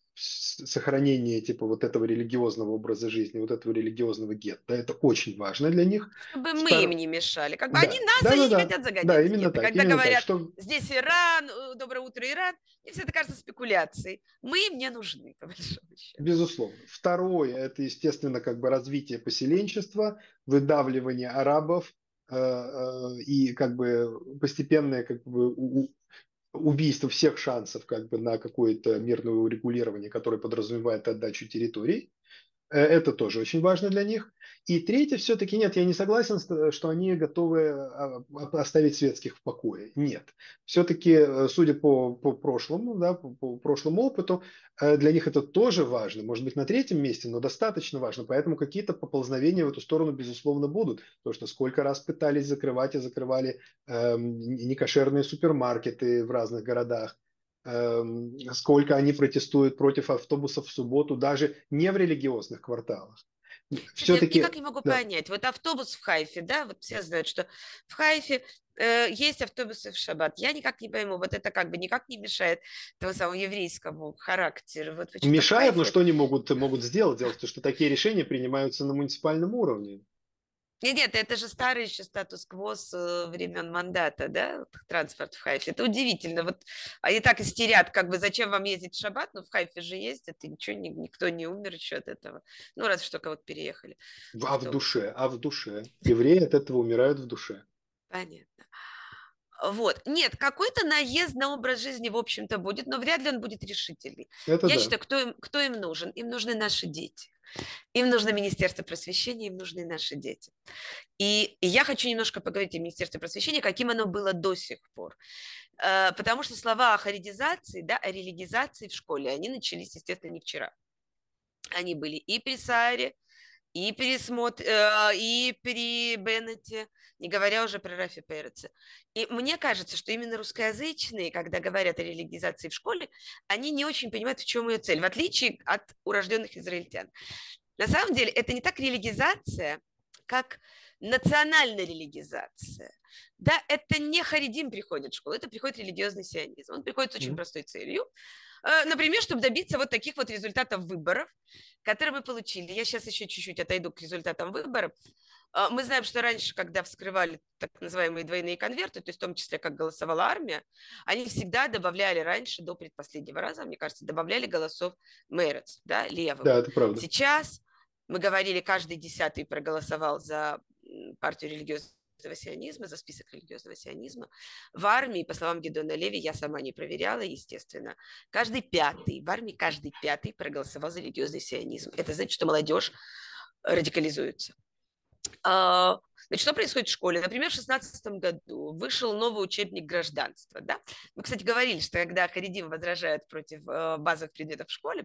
сохранение типа вот этого религиозного образа жизни, вот этого религиозного гетто. Это очень важно для них. Чтобы мы им Втор... не мешали. Как бы они Да, нас, да, да, они не да, хотят да, загонять в именно гетто. так, Когда именно так, говорят, что здесь Иран, доброе утро, Иран, мне все это кажется спекуляцией. Мы им не нужны, по большому счету. безусловно. Второе – это, естественно, как бы развитие поселенчества, выдавливание арабов э, э, и как бы постепенное как бы убийство всех шансов как бы на какое-то мирное урегулирование, которое подразумевает отдачу территорий. Это тоже очень важно для них. И третье, все-таки нет, я не согласен, что они готовы оставить светских в покое. Нет. Все-таки, судя по, по прошлому, да, по, по прошлому опыту, для них это тоже важно. Может быть, на третьем месте, но достаточно важно. Поэтому какие-то поползновения в эту сторону, безусловно, будут. Потому что сколько раз пытались закрывать и закрывали э, некошерные супермаркеты в разных городах. Сколько они протестуют против автобусов в субботу, даже не в религиозных кварталах. Кстати, я Все-таки, никак не могу да, понять. Вот автобус в Хайфе, да, вот все знают, что в Хайфе э, есть автобусы в шаббат. Я никак не пойму, вот это как бы никак не мешает тому самому еврейскому характеру. Вот почему-то в мешает, но Хайфе. что они могут, могут сделать? Дело в том, что такие решения принимаются на муниципальном уровне. Нет, нет, это же старый еще статус-кво с э, времен мандата, да, вот транспорт в Хайфе. Это удивительно. Вот они так истерят, как бы, зачем вам ездить в шаббат? Ну, в Хайфе же ездят, и ничего, ни- никто не умер еще от этого. Ну, разве что кого-то переехали А в автобусом. душе, а в душе. Евреи от этого умирают в душе. Понятно. Вот. Нет, какой-то наезд на образ жизни, в общем-то, будет, но вряд ли он будет решительный. Это Я да. считаю, кто им, кто им нужен? Им нужны наши дети. Им нужно Министерство просвещения, им нужны наши дети. И, и я хочу немножко поговорить о Министерстве просвещения, каким оно было до сих пор. Э, потому что слова о харидизации, да, о религизации в школе, они начались, естественно, не вчера. Они были и при Сааре, и при, Смот, э, и при Беннете, не говоря уже про Рафи Переца. И мне кажется, что именно русскоязычные, когда говорят о религизации в школе, они не очень понимают, в чем ее цель, в отличие от урожденных израильтян. На самом деле это не так религизация, как национальная религизация. Да, это не харидим приходит в школу, это приходит религиозный сионизм. Он приходит с очень Мгм. простой целью. Например, чтобы добиться вот таких вот результатов выборов, которые мы получили. Я сейчас еще чуть-чуть отойду к результатам выборов. Мы знаем, что раньше, когда вскрывали так называемые двойные конверты, то есть в том числе, как голосовала армия, они всегда добавляли раньше, до предпоследнего раза, мне кажется, добавляли голосов Мерец, да, левым. Да, это правда. Сейчас мы говорили, каждый десятый проголосовал за партию религиозного сионизма, за список религиозного сионизма. В армии, по словам Гедеона Леви, я сама не проверяла, естественно, каждый пятый, в армии каждый пятый проголосовал за религиозный сионизм. Это значит, что молодежь радикализуется. Значит, что происходит в школе? Например, в шестнадцатом году вышел новый учебник гражданства. Да? Мы, кстати, говорили, что когда харидим возражают против базовых предметов в школе,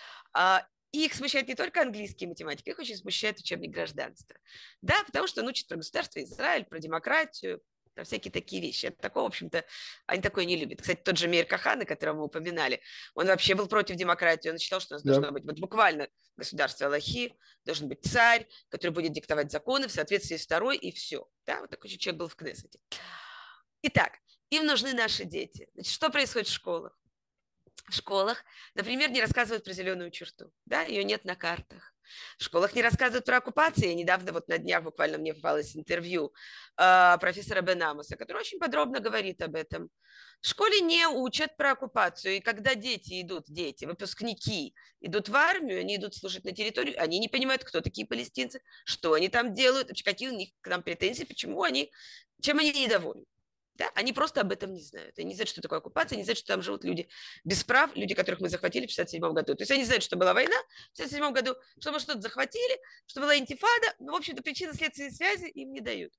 их смущает не только английский и математика, их очень смущает учебник гражданства. Да, потому что он учит про государство Израиль, про демократию, про всякие такие вещи. Такого, в общем-то, они такое не любят. Кстати, тот же Мейр Кахана, которого мы упоминали, он вообще был против демократии. Он считал, что у нас Да. должно быть вот буквально государство Аллахи, должен быть царь, который будет диктовать законы в соответствии с второй, и все. Да, вот такой человек был в Кнессете. Итак, им нужны наши дети. Значит, что происходит в школах? В школах, например, не рассказывают про зеленую черту, да, ее нет на картах. В школах не рассказывают про оккупации. Недавно, вот на днях буквально мне попалось интервью э, профессора Бенамуса, который очень подробно говорит об этом. В школе не учат про оккупацию, и когда дети идут, дети, выпускники идут в армию, они идут служить на территорию, они не понимают, кто такие палестинцы, что они там делают, какие у них к нам претензии, почему они, чем они недовольны. Да? Они просто об этом не знают. Они не знают, что такое оккупация, они знают, что там живут люди без прав, люди, которых мы захватили в шестьдесят седьмом году. То есть они знают, что была война в шестьдесят седьмом году, что мы что-то захватили, что была интифада, но, в общем-то, причинно-следственной связи им не дают.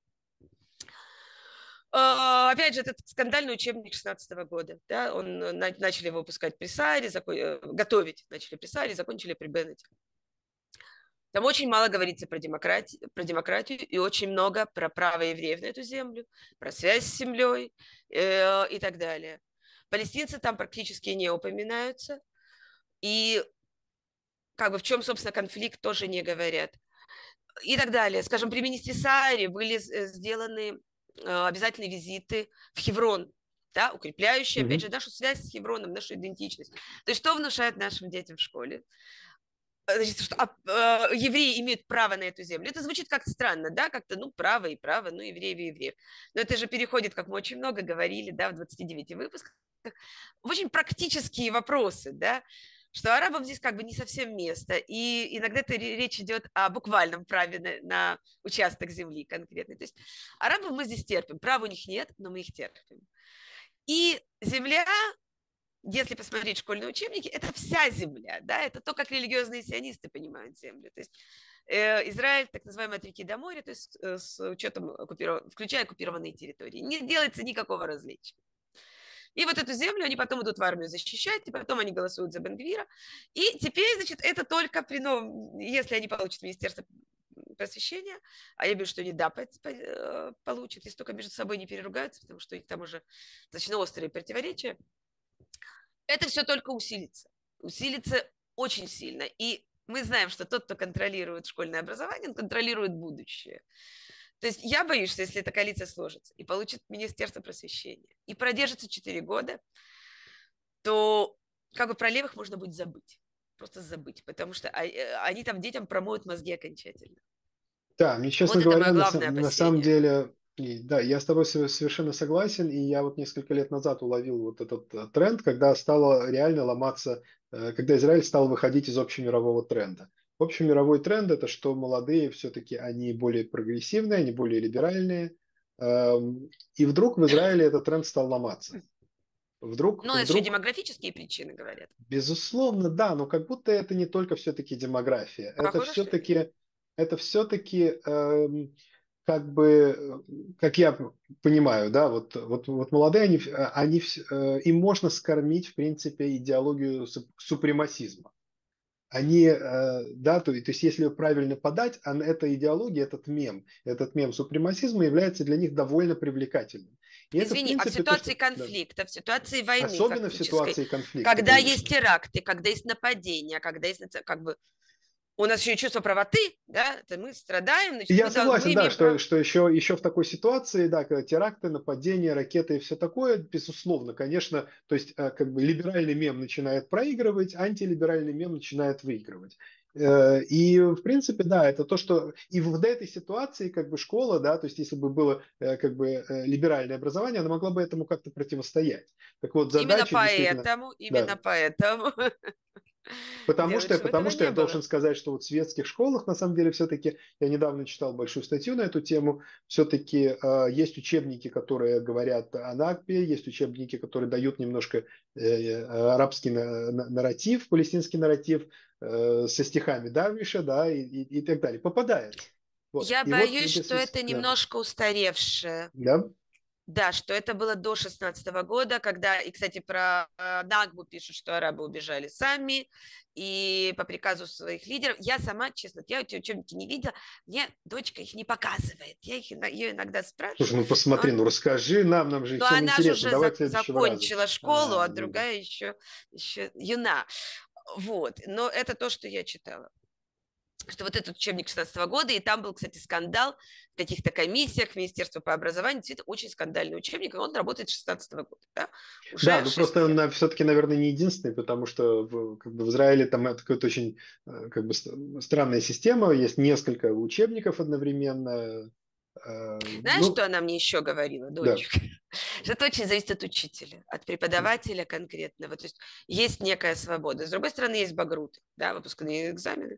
Опять же, этот скандальный учебник шестнадцатого года. Да, он, начали его выпускать при Сааре, закон... готовить начали при Сааре, закончили при Беннете. Там очень мало говорится про демократию, про демократию и очень много про право евреев на эту землю, про связь с землей э, и так далее. Палестинцы там практически не упоминаются. И как бы в чем, собственно, конфликт, тоже не говорят. И так далее. Скажем, при министре Сааре были сделаны э, обязательные визиты в Хеврон, да, укрепляющие, опять Мгм. же, нашу связь с Хевроном, нашу идентичность. То есть что внушает нашим детям в школе? Значит, что а, э, евреи имеют право на эту землю. Это звучит как-то странно, да, как-то, ну, право и право, ну, евреев и евреев. Но это же переходит, как мы очень много говорили, да, в двадцати девяти выпусках, в очень практические вопросы, да, что арабам здесь как бы не совсем место. И иногда это речь идет о буквальном праве на, на участок земли конкретный. То есть арабов мы здесь терпим, права у них нет, но мы их терпим. И земля, если посмотреть школьные учебники, это вся земля, да, это то, как религиозные сионисты понимают землю. То есть э, Израиль, так называемый от реки до моря, то есть э, с учетом, оккупиров... включая оккупированные территории, не делается никакого различия. И вот эту землю они потом идут в армию защищать, и потом они голосуют за Бен-Гвира. И теперь, значит, это только при новом, если они получат Министерство просвещения, а я вижу, что они, да, получат, если только между собой не переругаются, потому что их там уже достаточно острые противоречия, это все только усилится. Усилится очень сильно. И мы знаем, что тот, кто контролирует школьное образование, он контролирует будущее. То есть я боюсь, что если эта коалиция сложится и получит Министерство просвещения и продержится четыре года, то как бы про левых можно будет забыть. Просто забыть, потому что они там детям промоют мозги окончательно. Да, мне, честно Вот это говоря, мое на, главное сам- на самом опасение. деле, и, да, я с тобой сов- совершенно согласен, и я вот несколько лет назад уловил вот этот э, тренд, когда стало реально ломаться, э, когда Израиль стал выходить из общемирового тренда. Общемировой тренд – это что молодые все-таки, они более прогрессивные, они более либеральные, эм, и вдруг в Израиле этот тренд стал ломаться. Вдруг, Ну, это еще вдруг, демографические причины, говорят. безусловно, да, но как будто это не только все-таки демография. Это Похоже, что нет. все-таки, это все-таки эм, как бы, э, как я п- понимаю, да, вот, вот, вот молодые, они, в- э, они, вс- э, им можно скормить, в принципе, идеологию суп- супремасизма. Они, э, да, то, есть- то есть если ее правильно подать, а эта идеология, этот мем, этот мем супремасизма является для них довольно привлекательным. И это, в Извини, а в принципе, то, ситуации что, да, конфликта, в ситуации войны особенно в фактической, ситуации конфликта, когда есть конечно. теракты, когда есть нападения, когда есть наци- как бы у нас еще и чувство правоты, да, это мы страдаем, значит, Я мы, дол- мы согласен, да, имеем что, право. что еще, еще в такой ситуации, да, когда теракты, нападения, ракеты и все такое, безусловно, конечно, то есть э, как бы либеральный мем начинает проигрывать, антилиберальный мем начинает выигрывать. Э, И, в принципе, да, это то, что и в этой ситуации как бы школа, да, то есть если бы было э, как бы э, либеральное образование, она могла бы этому как-то противостоять. Так вот, Именно задача действительно, поэтому, да, именно поэтому Потому делают, что, чтобы этого потому что не я было. должен сказать, что вот в светских школах, на самом деле, все-таки, я недавно читал большую статью на эту тему, все-таки э, есть учебники, которые говорят о Накбе, есть учебники, которые дают немножко э, э, арабский на- на- нарратив, палестинский нарратив э, со стихами Дарвиша, да, и, и, и так далее. Попадается. Вот. Я И вот, боюсь, что если- это да, немножко устаревшее. да. Да, что это было до шестнадцатого года, когда, и, кстати, про э, Нагбу пишут, что арабы убежали сами, и по приказу своих лидеров. Я сама, честно, я эти учебники не видела, мне дочка их не показывает. Я их, ино- ее иногда Слушай, спрашиваю, ну но, посмотри, он- ну расскажи нам, нам же но всем она же интересно. уже Давай за- к следующему разу. закончила школу, А, а ну да. другая еще, еще юна. Вот, но это то, что я читала. Что вот этот учебник шестнадцатого года, и там был, кстати, скандал в каких-то комиссиях Министерства по образованию, действительно очень скандальный учебник, и он работает с шестнадцатого года, да? Да, Уже ну шесть просто лет. он все-таки, наверное, не единственный, потому что в, как бы в Израиле там это какая-то очень э, как бы ст- странная система, есть несколько учебников одновременно. Э, Знаешь, что Ну, она мне еще говорила, да. дочка? Что это очень зависит от учителя, от преподавателя конкретного. То есть есть некая свобода. С другой стороны, есть багруты, да, выпускные экзамены.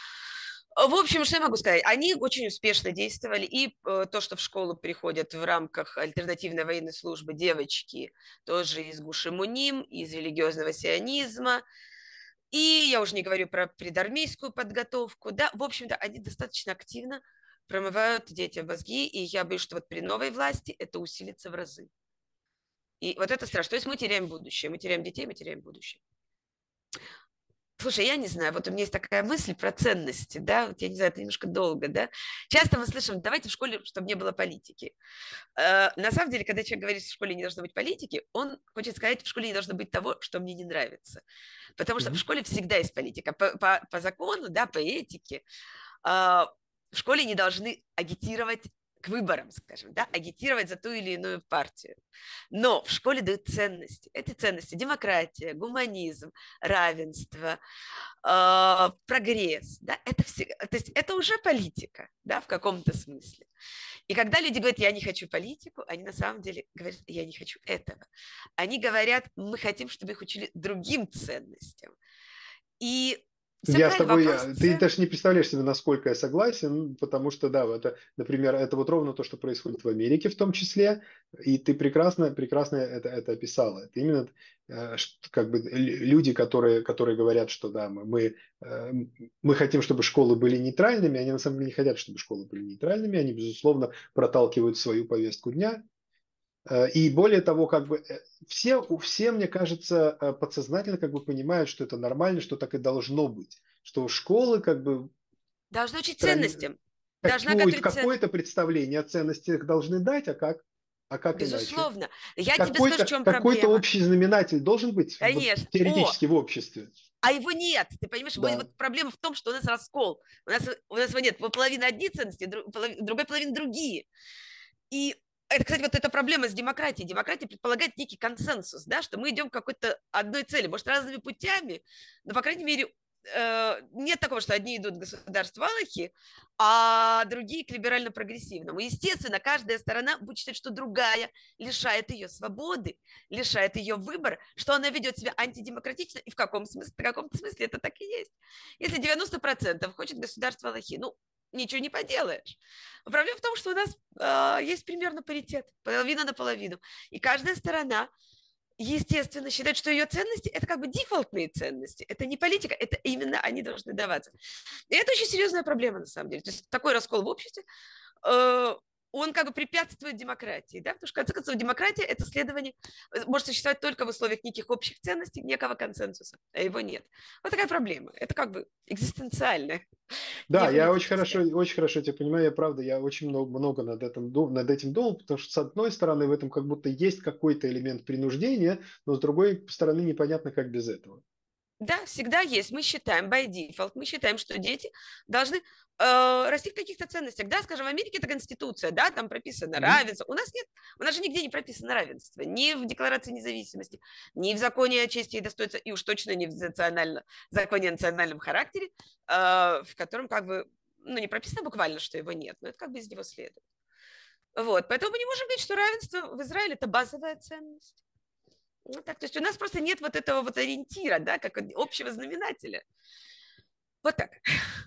В общем, что я могу сказать? Они очень успешно действовали. И э, то, что в школу приходят в рамках альтернативной военной службы девочки, тоже из Гуши-Муним, из религиозного сионизма. И я уже не говорю про предармейскую подготовку. Да, в общем-то, они достаточно активно промывают детям мозги. И я боюсь, что вот при новой власти это усилится в разы. И вот это страшно. То есть мы теряем будущее. Мы теряем детей, мы теряем будущее. Слушай, я не знаю, вот у меня есть такая мысль про ценности, да, вот я не знаю, это немножко долго, да. Часто мы слышим, давайте в школе, чтобы не было политики. Э, на самом деле, когда человек говорит, что в школе не должно быть политики, он хочет сказать, в школе не должно быть того, что мне не нравится. Потому что в Мгм. школе всегда есть политика. По, по, по закону, да, по этике, а, в школе не должны агитировать к выборам, скажем, да, агитировать за ту или иную партию. Но в школе дают ценности. Эти ценности – демократия, гуманизм, равенство, э, прогресс. Да, это, все, то есть это уже политика, да, в каком-то смысле. И когда люди говорят, я не хочу политику, они на самом деле говорят, я не хочу этого. Они говорят, мы хотим, чтобы их учили другим ценностям. И все Я с правильно, тобой, вопрос я- ты цен. даже не представляешь себе, насколько я согласен, потому что, да, это, например, это вот ровно то, что происходит в Америке в том числе, и ты прекрасно, прекрасно это, это описала. Это именно э, ш- как бы лю- люди, которые, которые говорят, что да, мы, мы, э, мы хотим, чтобы школы были нейтральными, они на самом деле не хотят, чтобы школы были нейтральными, они, безусловно, проталкивают свою повестку дня. Э, И более того, как бы э, все, у- все, мне кажется, э, подсознательно как бы понимают, что это нормально, что так и должно быть, что у школы как бы Должны учить стране ценностям. Должна какое- готовить цен... какое-то представление о ценностях должны дать, а как, а как иначе? Безусловно. Я тебе скажу, в Какой-то, чем какой-то проблема. общий знаменатель должен быть вот, Конечно. О, теоретически в обществе. а его нет. Ты понимаешь, вот Да. вот проблема в том, что у нас раскол. У нас, у нас его нет. Половина одни ценности, друг, половина, другая половина другие. И это, кстати, вот эта проблема с демократией. Демократия предполагает некий консенсус, да, что мы идем к какой-то одной цели, может, разными путями, но, по крайней мере, э, нет такого, что одни идут к государству Аллахи, а другие к либерально-прогрессивному. Естественно, каждая сторона будет считать, что другая лишает ее свободы, лишает ее выбора, что она ведет себя антидемократично, и в каком смысле, в каком-то смысле это так и есть. Если девяносто процентов хочет государство Аллахи, ну, ничего не поделаешь. Проблема в том, что у нас э, есть примерно паритет, половина на половину. И каждая сторона естественно, считает, что ее ценности – это как бы дефолтные ценности. Это не политика, это именно они должны даваться. И это очень серьезная проблема, на самом деле. То есть такой раскол в обществе, э, он как бы препятствует демократии, да, потому что, в конце концов, демократия – это следование, э, может существовать только в условиях неких общих ценностей, некого консенсуса, а его нет. Вот такая проблема. Это как бы экзистенциальная, не Да, я очень хорошо, политическая. очень хорошо тебя понимаю, я правда, я очень много, много над этим, ду- над этим думал, потому что с одной стороны в этом как будто есть какой-то элемент принуждения, но с другой стороны непонятно, как без этого. Да, всегда есть. Мы считаем, by default, мы считаем, что дети должны э, расти в каких-то ценностях. Да, скажем, в Америке это конституция, да, там прописано Мгм. равенство. У нас нет, у нас же нигде не прописано равенство. Ни в Декларации независимости, ни в законе о чести и достоинстве, и уж точно не в национально, законе о национальном характере, э, в котором как бы, ну, не прописано буквально, что его нет, но это как бы из него следует. Вот, поэтому мы не можем говорить, что равенство в Израиле – это базовая ценность. Ну, так, то есть у нас просто нет вот этого вот ориентира, да, как общего знаменателя. Вот так.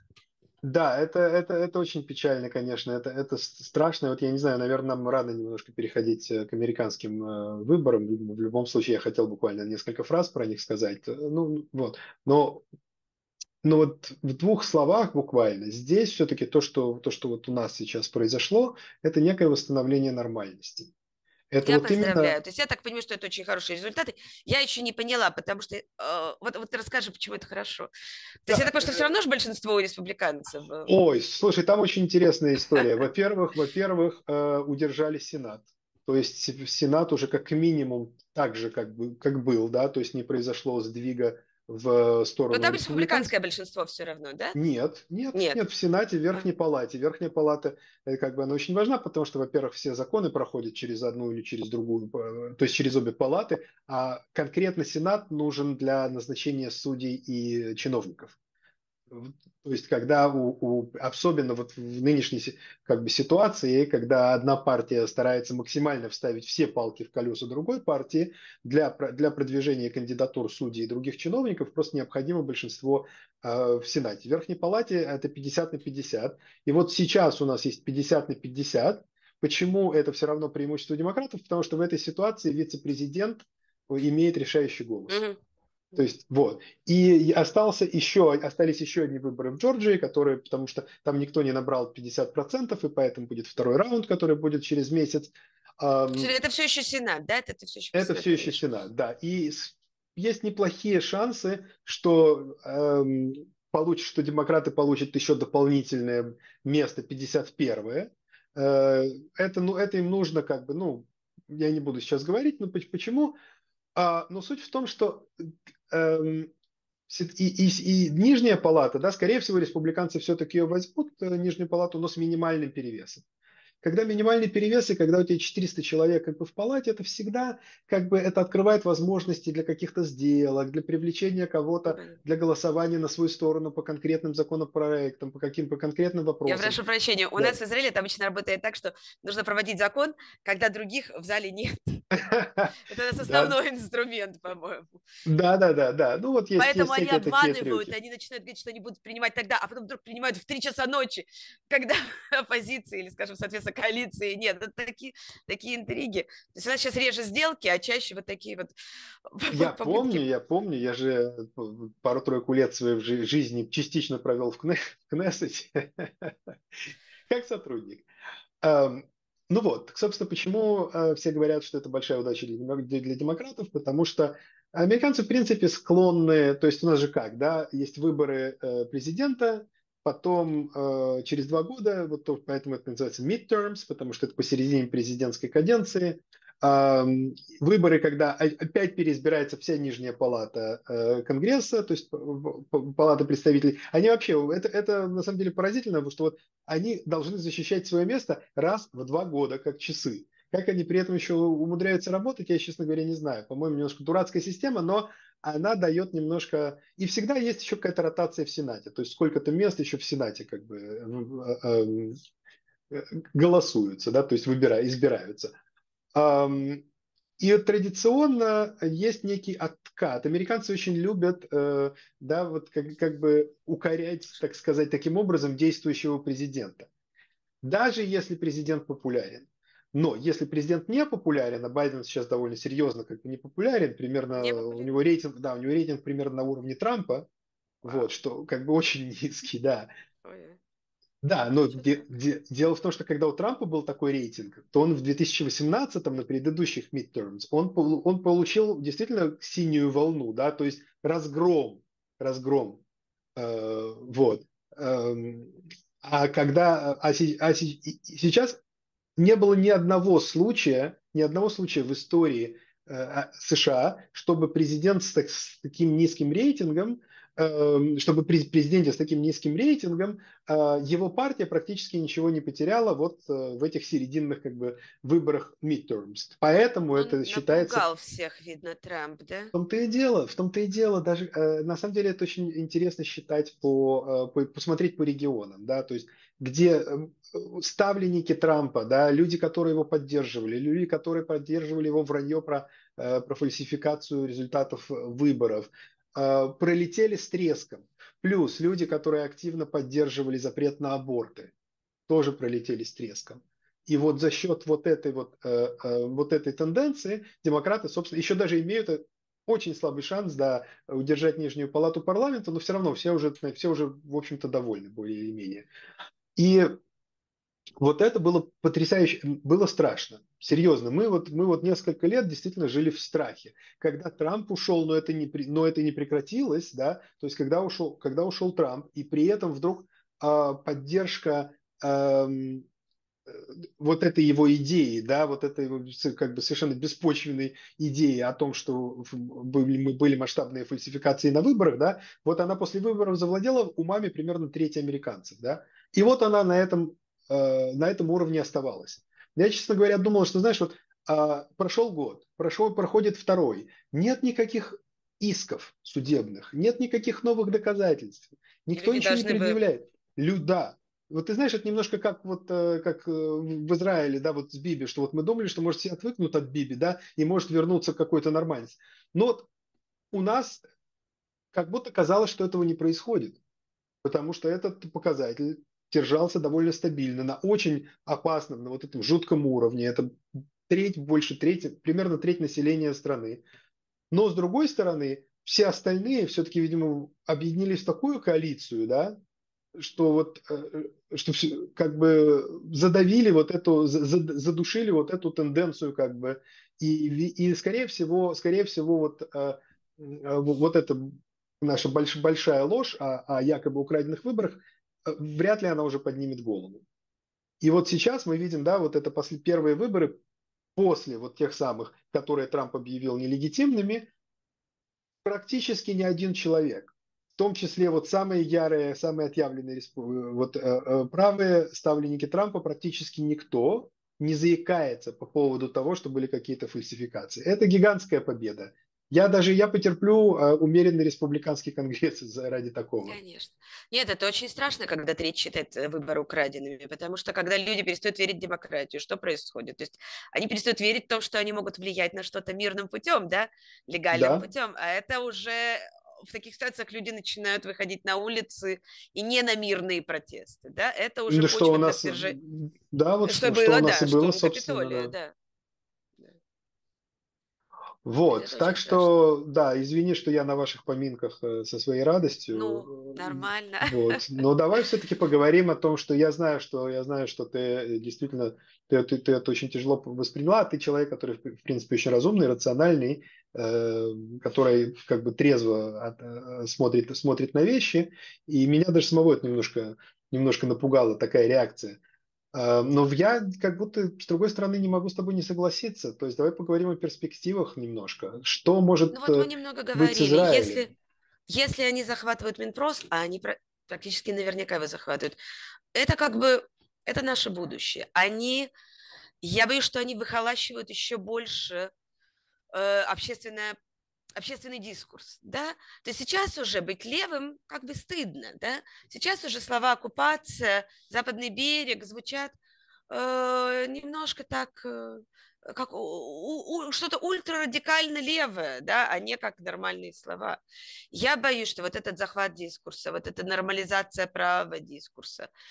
Да, это, это, это очень печально, конечно, это, это с- страшно. Вот я не знаю, наверное, нам рано немножко переходить э, к американским э, выборам. В любом случае, я хотел буквально несколько фраз про них сказать. Э, Ну, вот. Но Но вот в двух словах буквально, здесь все-таки то, что, то, что вот у нас сейчас произошло, это некое восстановление нормальности. Это Я вот именно, поздравляю. То есть я так понимаю, что это очень хорошие результаты. Я еще не поняла, потому что... э, вот, вот ты расскажи, почему это хорошо. То есть я да, так понимаю, что все э, равно же большинство у республиканцев. э, ой, слушай, там очень интересная история. Во-первых, во-первых, э, удержали Сенат. То есть Се- Сенат уже как минимум так же, как бы, как был, да, то есть не произошло сдвига в Но сторону там республиканцев. республиканское большинство все равно, да? Нет, нет, Нет. нет, в Сенате, в А. Верхней Палате. Верхняя Палата, э, как бы она очень важна, потому что, во-первых, все законы проходят через одну или через другую, э, то есть через обе палаты, а конкретно Сенат нужен для назначения судей и чиновников. В- То есть, когда у, у- особенно вот в нынешней си- как бы ситуации, когда одна партия старается максимально вставить все палки в колеса другой партии, для, про- для продвижения кандидатур судей и других чиновников просто необходимо большинство э, в Сенате. В Верхней Палате это пятьдесят на пятьдесят. И вот сейчас у нас есть пятьдесят на пятьдесят. Почему это все равно преимущество демократов? Потому что в этой ситуации вице-президент имеет решающий голос. Мгм. То есть вот. И остался еще, остались еще одни выборы в Джорджии, которые, потому что там никто не набрал пятьдесят процентов, и поэтому будет второй раунд, который будет через месяц. Ам, Это все еще Сенат, да? Это ты все еще про Это Сенат все еще говоришь. Сенат, да. И с- есть неплохие шансы, что ам, получит, что демократы получат еще дополнительное место пятьдесят первое. Э, Это, ну, это им нужно как бы, ну, я не буду сейчас говорить, но поч- почему? А, но суть в том, что эм, и, и- и нижняя палата, да, скорее всего, республиканцы все-таки ее возьмут, э, нижнюю палату, но с минимальным перевесом. Когда минимальный перевес и когда у тебя четыреста человек как бы в палате, это всегда как бы это открывает возможности для каких-то сделок, для привлечения Ну, кого-то понятно. для голосования на свою сторону по конкретным законопроектам, по каким по конкретным Я вопросам. прошу прощения, у Да. нас в Израиле это обычно работает так, что нужно проводить закон, когда других в зале нет. Это у нас Да, основной инструмент, по-моему. да, да, да, да. Ну вот есть, есть Поэтому они всякие такие обманывают, трюки. они начинают говорить, что они будут принимать тогда, а потом вдруг принимают в три часа ночи, когда оппозиции или, скажем, соответственно, коалиции нет. Это такие, такие интриги. То есть у нас сейчас реже сделки, а чаще вот такие вот Я помню, попытки. я помню, я же э, пару-тройку лет своей жи- жизни частично провел в Кне- в Кнессете как сотрудник. Ам, Ну вот, собственно, почему э, все говорят, что это большая удача для, демо- для- для демократов, потому что американцы, в принципе, склонны, то есть у нас же как, да, есть выборы э, президента, потом э, через два года, вот то- поэтому это называется midterms, потому что это посередине президентской каденции, Ам, выборы, когда о- опять переизбирается вся нижняя палата э, Конгресса, то есть п- п- палата представителей, они вообще, это, это на самом деле поразительно, потому что вот они должны защищать свое место раз в два года, как часы. Как они при этом еще умудряются работать, я, честно говоря, не знаю. По-моему, немножко дурацкая система, но она дает немножко... И всегда есть еще какая-то ротация в Сенате. То есть сколько-то мест еще в Сенате как бы э, э, голосуются, да, то есть выбирают, избираются. Ам, И традиционно есть некий откат. Американцы очень любят, э, да, вот как, как бы укорять, так сказать, таким образом действующего президента. Даже если президент популярен. Но если президент не популярен, а Байден сейчас довольно серьезно как бы не популярен, Не примерно у популярен? него рейтинг, да, у него рейтинг примерно на уровне Трампа, вот, Вау. что как бы очень низкий, да. Ой, Да, но ничего де- себе. де- дело в том, что когда у Трампа был такой рейтинг, то он в две тысячи восемнадцатом на предыдущих midterms он, полу- он получил действительно синюю волну, да, то есть разгром, разгром, э, вот. Эм, а когда, а, се- а се- и- и сейчас не было ни одного случая, ни одного случая в истории э, а, США, чтобы президент с, так- с таким низким рейтингом, э, чтобы при президенте с таким низким рейтингом, э, его партия практически ничего не потеряла вот э, в этих серединных как бы выборах midterms. Поэтому Он это считается напугал всех, видно, Трамп, да? в том-то и дело, в том-то и дело, даже э, на самом деле это очень интересно считать по, э, по- посмотреть по регионам, да, то есть где э, ставленники Трампа, да, люди, которые его поддерживали, люди, которые поддерживали его вранье про, э, про фальсификацию результатов э, выборов, э, пролетели с треском. Плюс люди, которые активно поддерживали запрет на аборты, тоже пролетели с треском. И вот за счет вот этой вот, э, э, вот этой тенденции демократы, собственно, еще даже имеют э, очень слабый шанс, да, удержать нижнюю палату парламента, но все равно все уже, все уже, в общем-то, довольны, более или менее. И вот это было потрясающе, было страшно. Серьезно, мы вот, мы вот несколько лет действительно жили в страхе. Когда Трамп ушел, но это не, при- но это не прекратилось, да, то есть когда ушел, когда ушел Трамп, и при этом вдруг а, поддержка ам, вот этой его идеи, да, вот этой его как бы совершенно беспочвенной идеи о том, что были, были масштабные фальсификации на выборах, да, вот она после выборов завладела умами примерно трети американцев, да, и вот она на этом, э, на этом уровне оставалась. Я, честно говоря, думал, что, знаешь, вот э, прошел год, прошел, проходит второй, нет никаких исков судебных, нет никаких новых доказательств, И никто люди ничего не должны бы... предъявляет. Лю- да, вот ты знаешь, это немножко как вот э, как э, в Израиле, да, вот с Биби, что вот мы думали, что может все отвыкнут от Биби, да, и может вернуться к какой-то нормальности. Но вот у нас как будто казалось, что этого не происходит, потому что этот показатель держался довольно стабильно на очень опасном, на вот этом жутком уровне. Это треть, больше трети, примерно треть населения страны. Но с другой стороны, все остальные все-таки, видимо, объединились в такую коалицию, да, что вот э, что все- как бы задавили вот эту, за- за- задушили вот эту тенденцию как бы и, и скорее всего, скорее всего вот, э, э, вот эта наша больш, большая ложь о, о якобы украденных выборах, э, вряд ли она уже поднимет голову. И вот сейчас мы видим, да, вот это после, первые выборы после вот тех самых, которые Трамп объявил нелегитимными, практически ни один человек, в том числе вот самые ярые, самые отъявленные респу- вот, э, э, правые ставленники Трампа, практически никто не заикается по поводу того, что были какие-то фальсификации. Это гигантская победа. Я даже я потерплю э, умеренный республиканский конгресс из-за- ради такого. Конечно. Нет, это очень страшно, когда треть считает э, выборы украденными, потому что когда люди перестают верить в демократию, что происходит? То есть они перестают верить в том, что они могут влиять на что-то мирным путем, да, легальным Да, путем, а это уже в таких ситуациях люди начинают выходить на улицы и не на мирные протесты, да, это уже ну что у почва для нас, свержения. да, вот Что что, что у было, нас и да, было, что у собственно, Капитолия, да. да. Да. То есть Вот, это очень так страшно. что, да, извини, что я на ваших поминках э, со своей Ну, радостью. э, нормально. Вот, но давай все-таки поговорим о том, что я знаю, что я знаю, что ты э, действительно ты, ты, ты это очень тяжело восприняла. Ты человек, который в в принципе очень разумный, рациональный, э, который как бы трезво от- э, смотрит смотрит на вещи. И меня даже самого это немножко немножко напугала такая реакция. А, Но в- я как будто, с другой стороны, не могу с тобой не согласиться. То есть давай поговорим о перспективах немножко. Что Ну может вот мы э, немного быть с говорили, если, Израилем? если они захватывают Минпрос, а они пра- практически наверняка его захватывают, это как бы, это наше будущее. Они, я боюсь, что они выхолащивают еще больше э, общественное общественный дискурс, да, то есть сейчас уже быть левым как бы стыдно, да, сейчас уже слова оккупация, западный берег звучат э, немножко так, э, как у- у- у- что-то ультрарадикально левое, да, а не как нормальные слова. Я боюсь, что вот этот захват дискурса, вот эта нормализация права дискурса,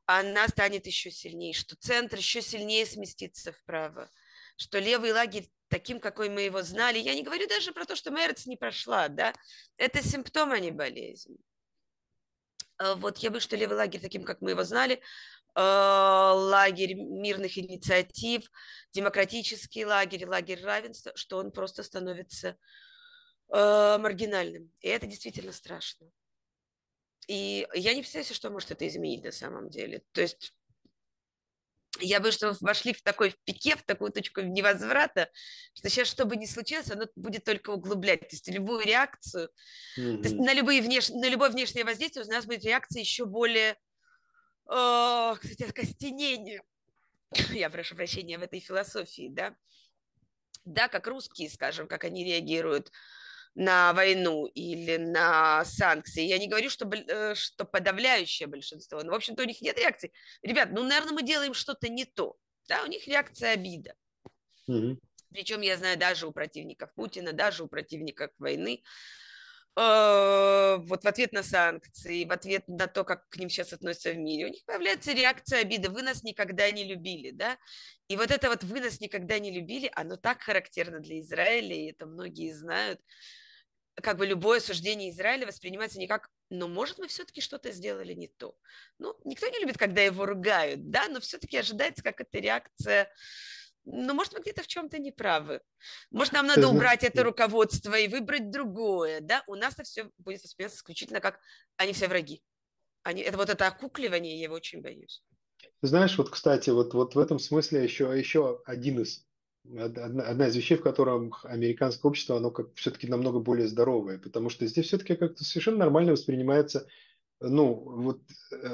она станет еще сильнее, что центр еще сильнее сместится вправо, что левый лагерь таким, какой мы его знали, я не говорю даже про то, что Мерц не прошла, да, это симптом, а не болезнь. Вот я боюсь, что левый лагерь таким, как мы его знали, лагерь мирных инициатив, демократический лагерь, лагерь равенства, что он просто становится маргинальным. И это действительно страшно. И я не представляю, что может это изменить на самом деле. То есть я бы, что вошли в такой в пике, в такую точку невозврата, что сейчас, что бы ни случилось, оно будет только углублять. То есть любую реакцию, mm-hmm. то есть на, любые внеш... на любое внешнее воздействие у нас будет реакция еще более, о, кстати, окостенение. Я прошу прощения в этой философии, да. Да, как русские, скажем, как они реагируют на войну или на санкции. Я не говорю, что, что подавляющее большинство, но, в общем-то, у них нет реакции. Ребят, ну, наверное, мы делаем что-то не то. Да, у них реакция обида. Mm-hmm. Причем, я знаю, даже у противников Путина, даже у противников войны, э, вот в ответ на санкции, в ответ на то, как к ним сейчас относятся в мире, у них появляется реакция обиды. Вы нас никогда не любили, да? И вот это вот «вы нас никогда не любили», оно так характерно для Израиля, и это многие знают. Как бы любое осуждение Израиля воспринимается не как, ну, может, мы все-таки что-то сделали не то. Ну, никто не любит, когда его ругают, да, но все-таки ожидается какая-то реакция, ну, может, мы где-то в чем-то неправы. Может, нам надо убрать это руководство и выбрать другое, да. У нас-то все будет восприниматься исключительно как они все враги. Они, это вот это окукливание, я его очень боюсь. Ты знаешь, вот, кстати, вот, вот в этом смысле еще, еще один из Одна, одна из вещей, в котором американское общество, оно как все-таки намного более здоровое, потому что здесь все-таки как-то совершенно нормально воспринимается, ну, вот,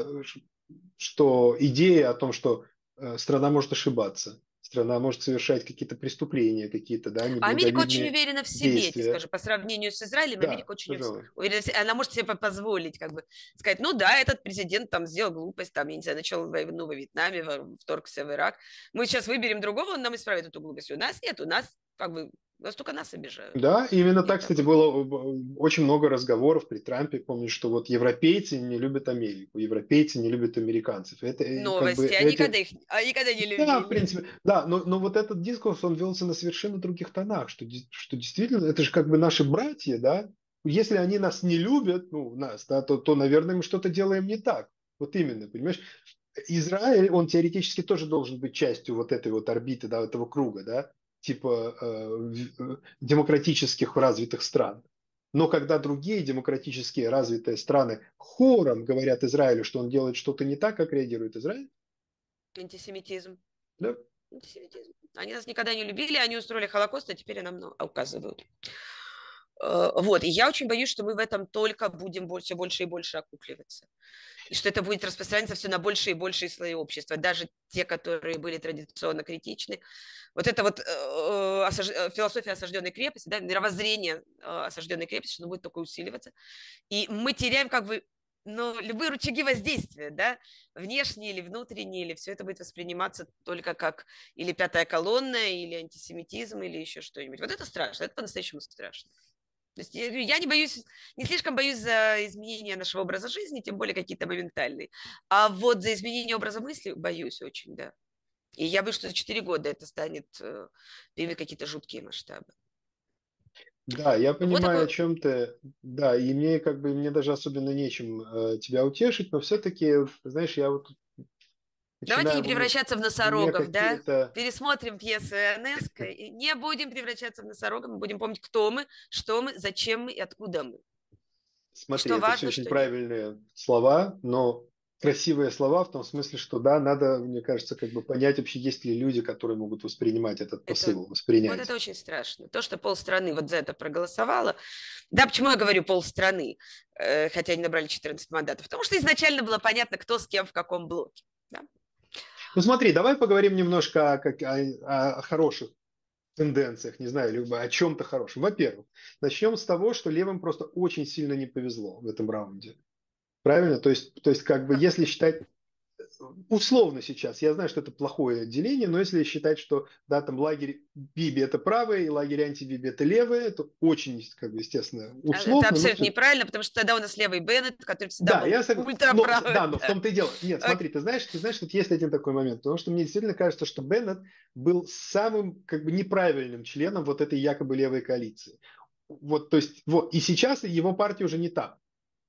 что идея о том, что страна может ошибаться, страна может совершать какие-то преступления, какие-то, да, неблаговидные Америка очень уверена в себе, действия. я скажу, по сравнению с Израилем, да, Америка очень пожалуй. уверена в себе. Она может себе позволить, как бы, сказать, ну да, этот президент там сделал глупость, там, я не знаю, начал войну во Вьетнаме, вторгся в Ирак. Мы сейчас выберем другого, он нам исправит эту глупость. У нас нет, у нас, как бы, нас только нас обижают. Да, именно так, кстати, было очень много разговоров при Трампе. Помню, что вот европейцы не любят Америку, европейцы не любят американцев. Это, Новости, как бы, они, эти... никогда их, они никогда не любили. Да, в принципе, да, но, но вот этот дискурс, он велся на совершенно других тонах, что, что действительно, это же как бы наши братья, да, если они нас не любят, ну, нас, да, то, то, наверное, мы что-то делаем не так. Вот именно, понимаешь? Израиль, он теоретически тоже должен быть частью вот этой вот орбиты, да, этого круга, да, типа э, демократических развитых стран. Но когда другие демократические развитые страны хором говорят Израилю, что он делает что-то не так, как реагирует Израиль? Антисемитизм. Да. Антисемитизм. Они нас никогда не любили, они устроили Холокост, а теперь нам указывают. Вот, и я очень боюсь, что мы в этом только будем все больше и больше окукливаться. И что это будет распространяться все на большие и большие слои общества, даже те, которые были традиционно критичны. Вот это вот э, осаж... философия осажденной крепости, да, мировоззрение э, осажденной крепости, что оно будет только усиливаться. И мы теряем как бы, ну, любые рычаги воздействия, да, внешние или внутренние, или все это будет восприниматься только как или пятая колонна, или антисемитизм, или еще что-нибудь. Вот это страшно, это по-настоящему страшно. То есть я, я не боюсь, не слишком боюсь за изменения нашего образа жизни, тем более какие-то моментальные. А вот за изменение образа мысли боюсь очень, да. И я боюсь, что за четыре года это станет, примет какие-то жуткие масштабы. Да, я понимаю, вот такой... о чем ты. Да, и мне как бы мне даже особенно нечем э, тебя утешить, но все-таки, знаешь, я вот Давайте не превращаться в носорогов, да? какие-то... Пересмотрим пьесу Ионеско и не будем превращаться в носорогов, мы будем помнить, кто мы, что мы, зачем мы и откуда мы. Смотри, это важно, все очень правильные нет. слова, но красивые слова в том смысле, что да, надо, мне кажется, как бы понять вообще, есть ли люди, которые могут воспринимать этот посыл, это, воспринять. Вот это очень страшно. То, что полстраны вот за это проголосовало. Да, почему я говорю полстраны, э, хотя они набрали четырнадцать мандатов? Потому что изначально было понятно, кто с кем в каком блоке. Да? Ну смотри, давай поговорим немножко о, как, о, о хороших тенденциях, не знаю, либо о чем-то хорошем. Во-первых, начнем с того, что левым просто очень сильно не повезло в этом раунде. Правильно? То есть, то есть как бы, если считать условно сейчас, я знаю, что это плохое деление, но если считать, что да, там лагерь Биби это правое, и лагерь анти-Биби это левое, это очень, как бы, естественно, А это условно, но абсолютно все. неправильно, потому что тогда у нас левый Беннет, который всегда Да, я был согласен. Но, ультраправый. да, но в Да. том-то и дело. Нет, смотри, ты знаешь, ты знаешь, тут есть один такой момент, потому что мне действительно кажется, что Беннет был самым, как бы, неправильным членом вот этой якобы левой коалиции. Вот, то есть, вот, и сейчас его партия уже не там.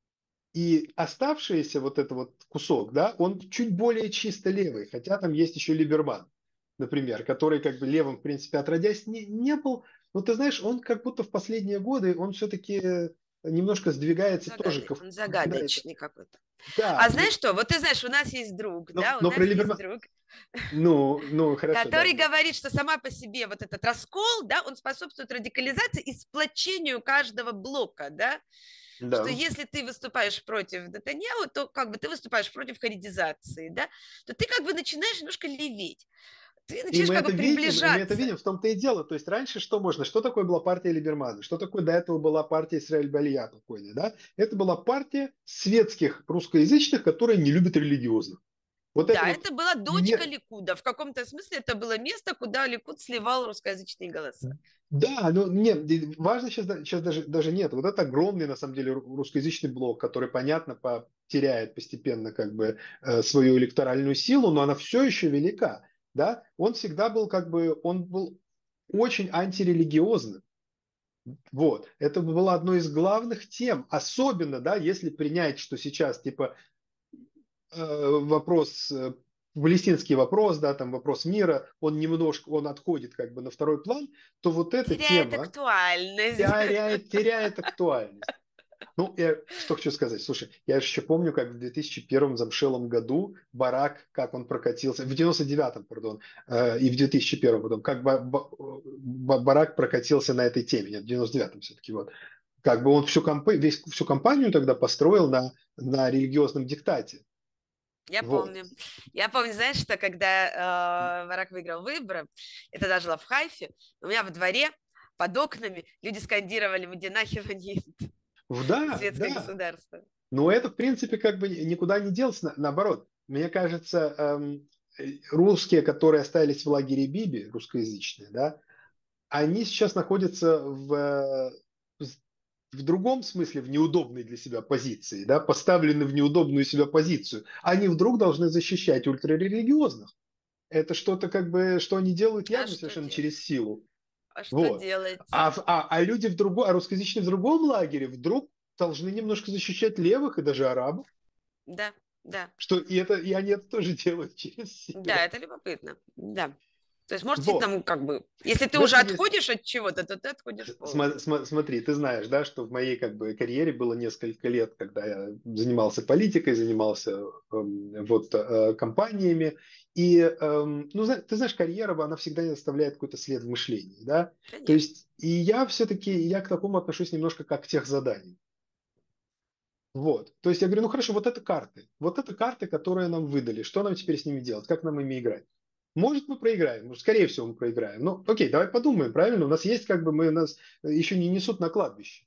И оставшийся вот этот вот кусок, да, он чуть более чисто левый, хотя там есть еще Либерман, например, который как бы левым, в принципе, отродясь не, не был. Но ты знаешь, он как будто в последние годы, он все-таки немножко Он, сдвигается тоже, загад... ко- он кидается. загадочный какой-то. Да, А знаешь ну, что? Вот ты знаешь, у нас есть друг, но, да, у но про нас есть Либерман, друг, ну, ну, хорошо, да, который да. говорит, что сама по себе вот этот раскол, да, он способствует радикализации и сплочению каждого блока, да, что Да. если ты выступаешь против Нетаньяху, то как бы ты выступаешь против харидизации, да, то ты как бы начинаешь немножко леветь. Ты И начинаешь мы как бы это видим, и мы это приближаться. видим, в том-то и дело. То есть раньше что можно? Что такое была партия Либермана? Что такое до этого была партия Исраэль Балия покойная, да? Это была партия светских русскоязычных, которые не любят религиозных. Вот это Да, вот это была дочка не... Ликуда. В каком-то смысле это было место, куда Ликуд сливал русскоязычные голоса. Да, но нет, и важно сейчас, да- сейчас даже, даже нет. Вот это огромный, на самом деле, ру- русскоязычный блок, который, понятно, по- теряет постепенно как бы э, свою электоральную силу, но она все еще велика, да? Он всегда был как бы, он был очень антирелигиозным. Вот, это было одной из главных тем, особенно, да, если принять, что сейчас, типа, э, вопрос, э, палестинский вопрос, да, там вопрос мира, он немножко, он отходит как бы на второй план, то вот эта Теряет тема актуальность. теряет, теряет актуальность. Ну, я что хочу сказать. Слушай, я же еще помню, как в две тысячи первом замшелом году Барак, как он прокатился, в девяносто девятом, пардон, э, и в две тысячи первом потом, как Ба- Ба- Ба- Барак прокатился на этой теме, нет, в девяносто девятом все-таки, вот. Как бы он всю, комп... весь, всю компанию тогда построил на, на религиозном диктате. Я Вот. помню. Я помню, знаешь, что когда э, Барак выиграл выборы, я тогда жила в Хайфе, у меня во дворе под окнами люди скандировали «Медина хеванит», В- Да, светское да. государство. Но это, в принципе, как бы никуда не делось. На- Наоборот, мне кажется, эм, э, русские, которые остались в лагере Биби, русскоязычные, да, они сейчас находятся в, э, в другом смысле, в неудобной для себя позиции, да, поставлены в неудобную себя позицию. Они вдруг должны защищать ультрарелигиозных. Это что-то как бы, что они делают А явно что совершенно делать? через силу. А что Вот. делать? А, в- а, а люди в другом, а русскоязычные в другом лагере вдруг должны немножко защищать левых и даже арабов. Да, да. Что и это, и они это тоже делают через Да, себя. это любопытно. Да. То есть, может, Вот. нам как бы, если ты В уже этом есть... отходишь от чего-то, то ты отходишь сма- полностью. сма- Смотри, ты знаешь, да, что в моей как бы карьере было несколько лет, когда я занимался политикой, занимался эм, вот э, компаниями. И, эм, ну, зна- ты знаешь, карьера, она всегда оставляет какой-то след в мышлении, да. То Конечно. есть, и я все-таки, я к такому отношусь немножко как к техзаданию. Вот. То есть я говорю, ну хорошо, вот это карты. Вот это карты, которые нам выдали. Что нам теперь с ними делать? Как нам ими играть? Может, мы проиграем, может, скорее всего, мы проиграем. Ну, окей, давай подумаем, правильно? У нас есть как бы, мы нас еще не несут на кладбище.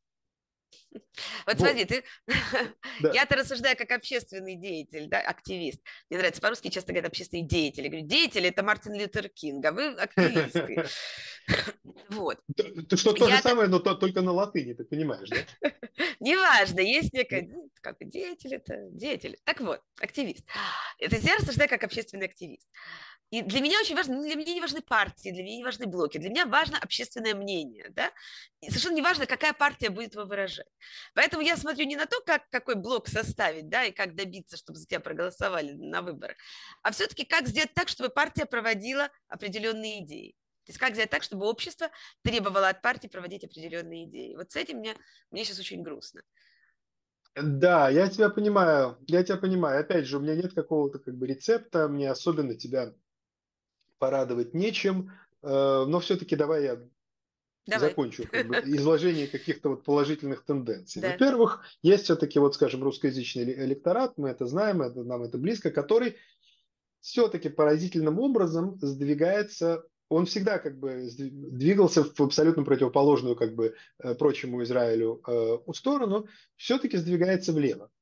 Вот смотри, Вот, ты... да. Я-то рассуждаю как общественный деятель, да, активист. Мне нравится по-русски часто говорят общественный деятель. Я говорю, деятели– это Мартин Лютер Кинг, а вы активисты. Вот. Т- т- Что то же Я-то... самое, но то- только на латыни, ты понимаешь, да? Неважно, есть Да. некая... ну, как бы деятель это деятель. Так вот, активист. Это я рассуждаю как общественный активист. И для меня очень важно, ну, для меня не важны партии, для меня не важны блоки, для меня важно общественное мнение, да, и совершенно не важно, какая партия будет его выражать. Поэтому я смотрю не на то, как, какой блок составить, да, и как добиться, чтобы за тебя проголосовали на выборах, а все-таки как сделать так, чтобы партия проводила определенные идеи. То есть как сделать так, чтобы общество требовало от партии проводить определенные идеи. Вот с этим мне, мне сейчас очень грустно. Да, я тебя понимаю, я тебя понимаю. Опять же, у меня нет какого-то как бы рецепта, мне особенно тебя порадовать нечем, э, но все-таки давай я Давай. закончу как бы изложение каких-то вот положительных тенденций. Да. Во-первых, есть все-таки вот, скажем, русскоязычный эле- электорат, мы это знаем, это, нам это близко, который все-таки поразительным образом сдвигается, он всегда как бы сдви- двигался в абсолютно противоположную как бы э, прочему Израилю э, сторону, все-таки сдвигается влево.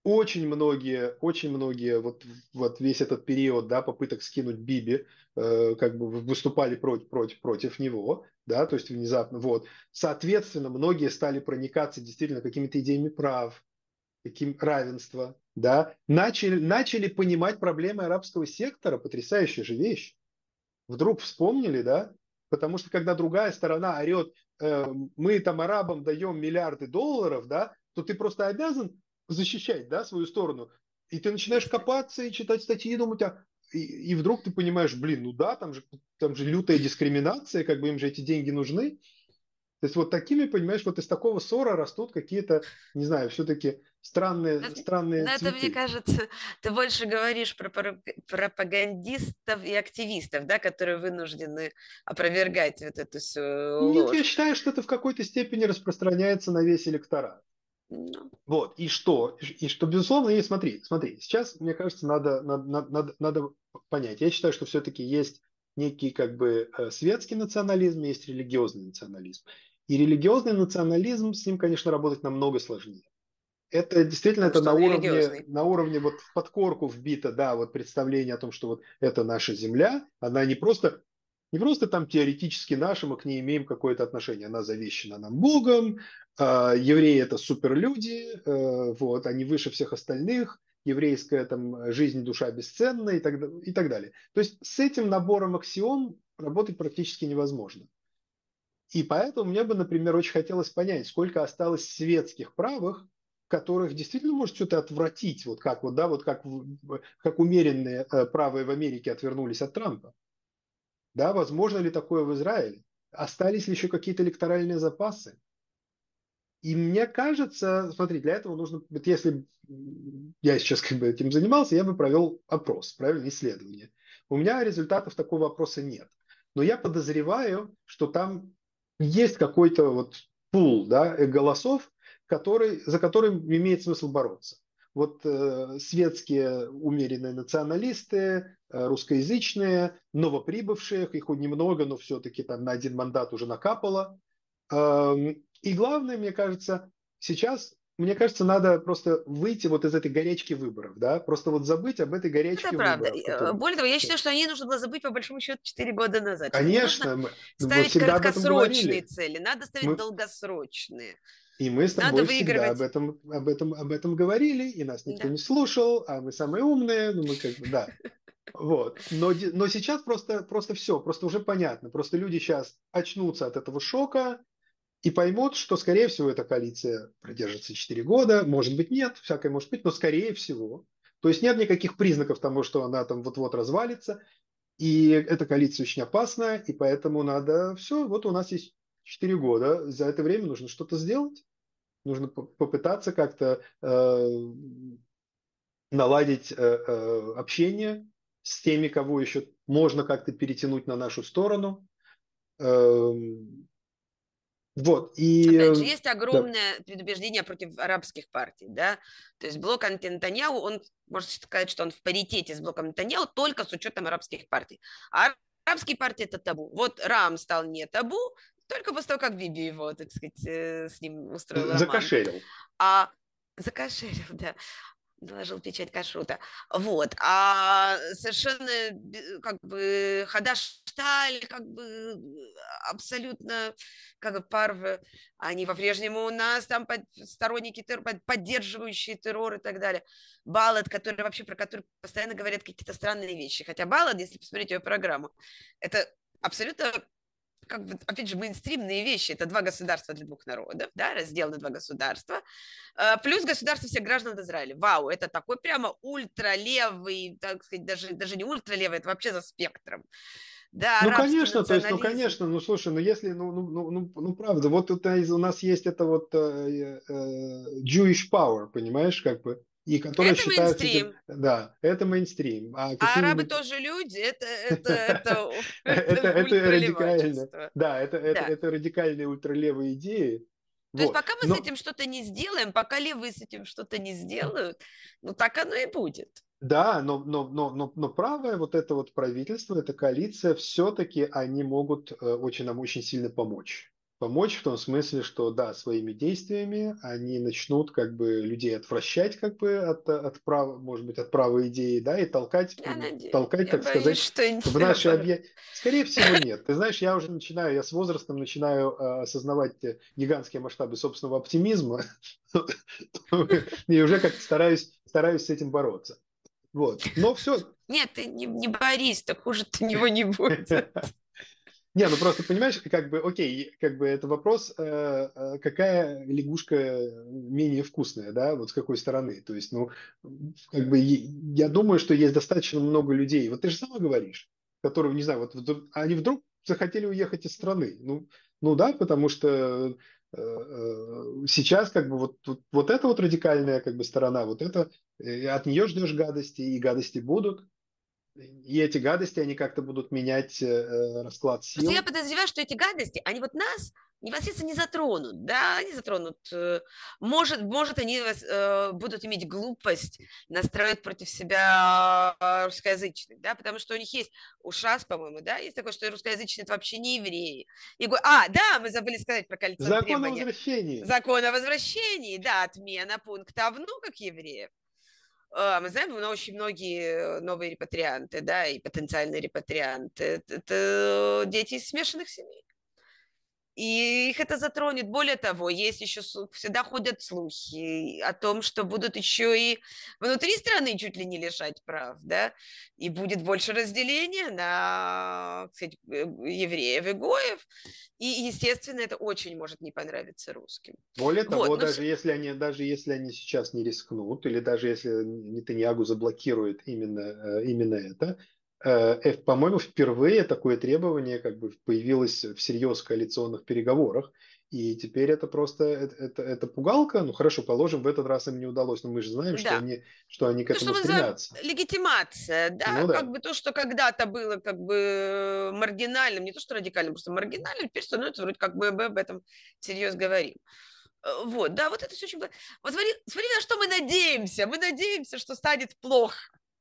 очень многие, очень многие, вот, вот весь этот период, да, попыток скинуть Биби, э, как бы выступали против, против, против него, да, то есть внезапно, вот. Соответственно, многие стали проникаться действительно какими-то идеями прав, каким равенства, да, начали, начали понимать проблемы арабского сектора, потрясающая же вещь. Вдруг вспомнили, да, потому что когда другая сторона орет, э, мы там арабам даем миллиарды долларов, да, то ты просто обязан защищать, да, свою сторону. И ты начинаешь копаться и читать статьи и думать, а и, и вдруг ты понимаешь, блин, ну да, там же, там же лютая дискриминация, как бы им же эти деньги нужны. То есть вот такими, понимаешь, вот из такого ссора растут какие-то, не знаю, все-таки Ну, странные, странные ну, это, мне цветы. кажется, ты больше говоришь про пара- пропагандистов и активистов, да, которые вынуждены опровергать вот эту всю Нет, я ложь. считаю, что это в какой-то степени распространяется на весь электорат. Ну, Вот, и что? И что, безусловно, и смотри, смотри, сейчас, мне кажется, надо, надо, надо, надо понять. Я считаю, что все-таки есть некий как бы э, светский национализм, есть религиозный национализм. И религиозный национализм, с ним, конечно, работать намного сложнее. Это действительно потому это что на он уровне, религиозный. на уровне вот в подкорку вбито, да, вот представление о том, что вот это наша земля, она не просто, не просто там теоретически наша, мы к ней имеем какое-то отношение, она завещена нам Богом, а, евреи это суперлюди, э, вот, они выше всех остальных, еврейская там жизнь, душа бесценна и так, да- и так далее. То есть с этим набором аксиом работать практически невозможно. И поэтому мне бы, например, очень хотелось понять, сколько осталось светских правых, которых действительно может что-то отвратить, вот как вот, да, вот как, в- как умеренные э, правые в Америке отвернулись от Трампа. Да, возможно ли такое в Израиле? Остались ли еще какие-то электоральные запасы? И мне кажется, смотри, для этого нужно, вот если я сейчас как бы этим занимался, я бы провел опрос, правильно, исследование. У меня результатов такого опроса нет. Но я подозреваю, что там есть какой-то вот пул, да, э, голосов, который, за которым имеет смысл бороться. Вот э, светские умеренные националисты, э, русскоязычные, новоприбывшие, их хоть немного, но все-таки там на один мандат уже накапало. Эм, И главное, мне кажется, сейчас, мне кажется, надо просто выйти вот из этой горячки выборов, да, просто вот забыть об этой Это горячке правда. выборов, И, э, которые... Более того, я считаю, что о ней нужно было забыть по большому счету четыре года назад, что не нужно Конечно, мы, мы ставить всегда об этом краткосрочные говорили. цели, надо ставить Мы, долгосрочные. и То мы с есть надо тобой всегда об выигрывать. этом, об этом, об этом говорили, и нас никто Да. не слушал, а мы самые умные, ну мы как бы, да. Вот. Но, де- но сейчас просто, просто все, просто уже понятно. Просто люди сейчас очнутся от этого шока, и поймут, что, скорее всего, эта коалиция продержится четыре года, может быть, нет, всякое может быть, но скорее всего. То есть нет никаких признаков того, что она там вот-вот развалится, и эта коалиция очень опасная, и поэтому надо все, вот у нас есть четыре года, за это время нужно что-то сделать, нужно по- попытаться как-то э, наладить э, э, общение с теми, кого еще можно как-то перетянуть на нашу сторону. Эм, вот, и Опять же, э, есть да. огромное предубеждение против арабских партий, да, то есть блок Антинетаньяху, он, можно сказать, что он в паритете с блоком Нетаньяху только с учетом арабских партий. А арабские партии – это табу. Вот Рам стал не табу, только после того, как Биби его, так сказать, э, с ним устроил роман. Закошелил. А закошелил, да, наложил печать кашрута. Вот. А совершенно бе- как бы Хадашталь, как бы абсолютно как бы парвы, они по-прежнему у нас там под, сторонники террора, под- поддерживающие террор и так далее. Баллад, который вообще, про который постоянно говорят какие-то странные вещи. Хотя Баллад, если посмотреть ее программу, это абсолютно как бы, опять же, мейнстримные вещи. Это два государства для двух народов, да, раздел на два государства. А, плюс государство всех граждан в Израиле. Вау, это такой прямо ультралевый, так сказать, даже, даже не ультралевый, это вообще за спектром. Да, Ну, арабский конечно, то есть, ну, национализм. конечно, ну, слушай, ну, если, ну, ну, ну, ну, ну, правда, вот тут из- у нас есть это вот э, э, Jewish power, понимаешь, как бы, и которая Это считается этим, мейнстрим. да, это мейнстрим, а А арабы какие-нибудь, тоже люди, это, это, это, это, это это радикально, ультралевачество. да, это, это, Да. это радикальные ультралевые идеи, То есть вот, пока мы с но, этим что-то не сделаем, пока левые с этим что-то не сделают, ну так оно и будет. да, но, но, но, но, но правое вот это вот правительство, эта коалиция, все-таки они могут э, очень нам очень сильно помочь. Помочь в том смысле, что да, своими действиями они начнут как бы людей отвращать как бы от, от прав, может быть, от правой идеи, да, и толкать, Я надеюсь, толкать, я так боюсь, сказать, что в наши наоборот. объятия. Скорее всего, нет. Ты знаешь, я уже начинаю, я с возрастом начинаю э, осознавать э, гигантские масштабы собственного оптимизма, и уже как-то стараюсь, стараюсь с этим бороться. Вот. Но все. Нет, ты не, не борись, так хуже-то него не будет. Не, ну просто понимаешь, как бы, окей, как бы это вопрос, э, э, какая лягушка менее вкусная, да, вот с какой стороны. То есть, ну, как бы е- я думаю, что есть достаточно много людей. Вот ты же сама говоришь, которые, не знаю, вот вдруг- они вдруг захотели уехать из страны. Ну, ну да, потому что э, э, сейчас как бы вот, вот, вот эта вот радикальная как бы сторона, вот это, э, от нее ждешь гадости, и гадости будут. И эти гадости, они как-то будут менять э, э, расклад Просто я сил. подозреваю, что эти гадости, они вот нас непосредственно не затронут, да, они затронут. э, Может, может они вас, э, будут иметь глупость настроить против себя э, русскоязычных, да, потому что у них есть у ШАС, по-моему, да, есть такое, что русскоязычные это вообще не евреи. И говорю, а, да, мы забыли сказать про коалиционные Закон о требования. возвращении. Закон о возвращении, да, отмена пункта о внуках евреев. А, Мы знаем, ну, очень многие новые репатрианты, да, и потенциальные репатрианты, это, это дети из смешанных семей. И их это затронет. Более того, есть еще слух- всегда ходят слухи о том, что будут еще и внутри страны чуть ли не лишать прав, да, и будет больше разделения на, кстати, э, евреев и гоев. И, естественно, это очень может не понравиться русским. Более Вот, того, но даже все, если они, даже если они сейчас не рискнут, или даже если Нетаньягу заблокирует именно, э, именно это, э, э, по-моему, впервые такое требование как бы появилось всерьез в коалиционных переговорах, и теперь это просто это, это, это пугалка. Ну хорошо, положим, в этот раз им не удалось, но мы же знаем, что да, они, что они к то, что этому мы называем стремятся. легитимация, да, Ну как да. бы то, что когда-то было как бы маргинальным, не то, что радикальным, просто маргинальным, теперь становится вроде как бы мы об этом всерьез говорим. Э, Вот, да, вот это все очень... Вот смотри, смотри, на что мы надеемся. Мы надеемся, что станет плохо,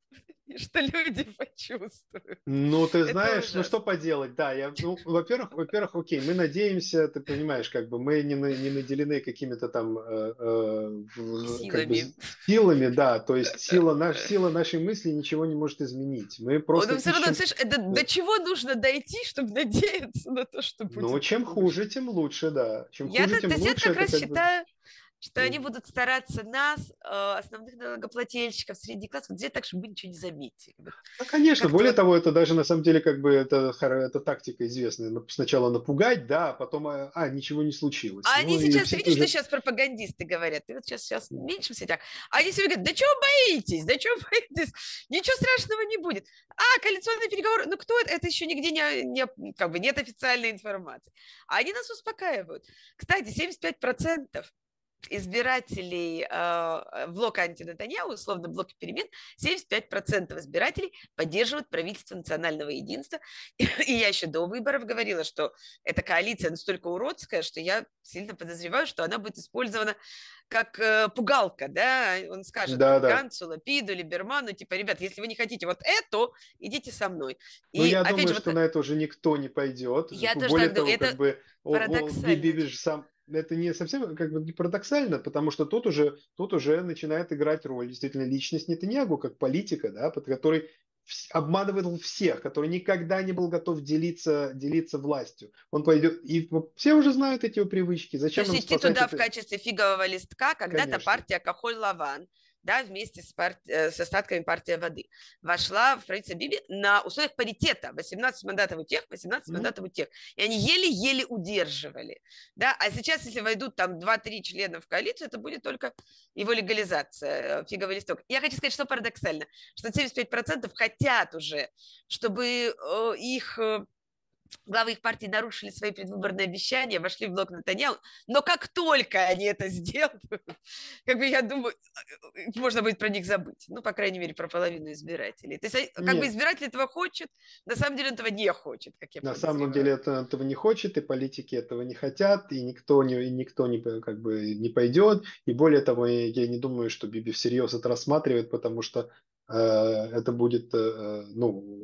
и что люди почувствуют. Ну, ты Это знаешь, ну что ужасно. поделать, да, я, ну, во-первых, во-первых, окей, мы надеемся, ты понимаешь, как бы мы не, на- не наделены какими-то там, э, э, в- как бы Силами. с- силами, да, то есть сила, наш, сила нашей мысли ничего не может изменить. Мы просто Но все равно, ищем, слышишь, это э, до чего нужно дойти, чтобы надеяться на то, что ну, будет чем хуже? хуже, тем лучше, да, чем хуже, Я-то, то тем есть я лучше, как это раз как бы, считаю, что они м. будут стараться нас, э, основных налогоплательщиков, средний класс, вот сделать так, чтобы мы ничего не заметили. Вот Ну, конечно, как-то более вот. того, это даже на самом деле как бы это, хор- это тактика известная. Нап- Сначала напугать, да, а потом, а, а, ничего не случилось. А Ну они и сейчас, ты все видишь, что тоже. сейчас пропагандисты говорят? Ты вот сейчас, сейчас в меньшем сетях. А они все говорят, да чего боитесь, да чего боитесь, ничего страшного не будет. А, коалиционные переговоры, ну кто это? Это еще нигде не, не, как бы нет официальной информации. А они нас успокаивают. Кстати, семьдесят пять процентов избирателей э, блока антинетаньяху, условно блока перемен, семьдесят пять процентов избирателей поддерживают правительство национального единства. И, и я еще до выборов говорила, что эта коалиция настолько уродская, что я сильно подозреваю, что она будет использована как э, пугалка, да, он скажет Да, да. Ганцу, Лапиду, Либерману, типа, ребят, если вы не хотите вот это, идите со мной. Но И я опять думаю, же, вот что на это уже никто не пойдет. я тоже Более так думаю, того, как это бы о- о, парадоксально Биби очень. же сам это не совсем как бы не парадоксально, потому что тут уже тут уже начинает играть роль действительно личность Нетаньягу как политика, да, под который вс- обманывал всех, который никогда не был готов делиться делиться властью. Он пойдет и все уже знают эти его привычки. То Зачем есть нам идти спасать туда в это? качестве фигового листка, когда-то Конечно. партия Кахоль-Лаван, да, вместе с, пар... э, с остатками партии воды, вошла в правительство Биби на условиях паритета. восемнадцать мандатов у тех, восемнадцать М? мандатов у тех. И они еле-еле удерживали. Да? А сейчас, если войдут там два-три члена в коалицию, это будет только его легализация, э, фиговый листок. Я хочу сказать, что парадоксально, что семьдесят пять процентов хотят уже, чтобы э, их э, главы их партии нарушили свои предвыборные обещания, вошли в блок Натаньяху, но как только они это сделают, как бы я думаю, можно будет про них забыть. Ну, по крайней мере, про половину избирателей. То есть, как бы Нет. избиратель этого хочет, на самом деле он этого не хочет, как я На самом деле подозреваю. это, этого не хочет, и политики этого не хотят, и никто не, и никто не, п- как бы, не пойдет. И более того, я, я не думаю, что Биби всерьез это рассматривает, потому что э, это будет, э, ну,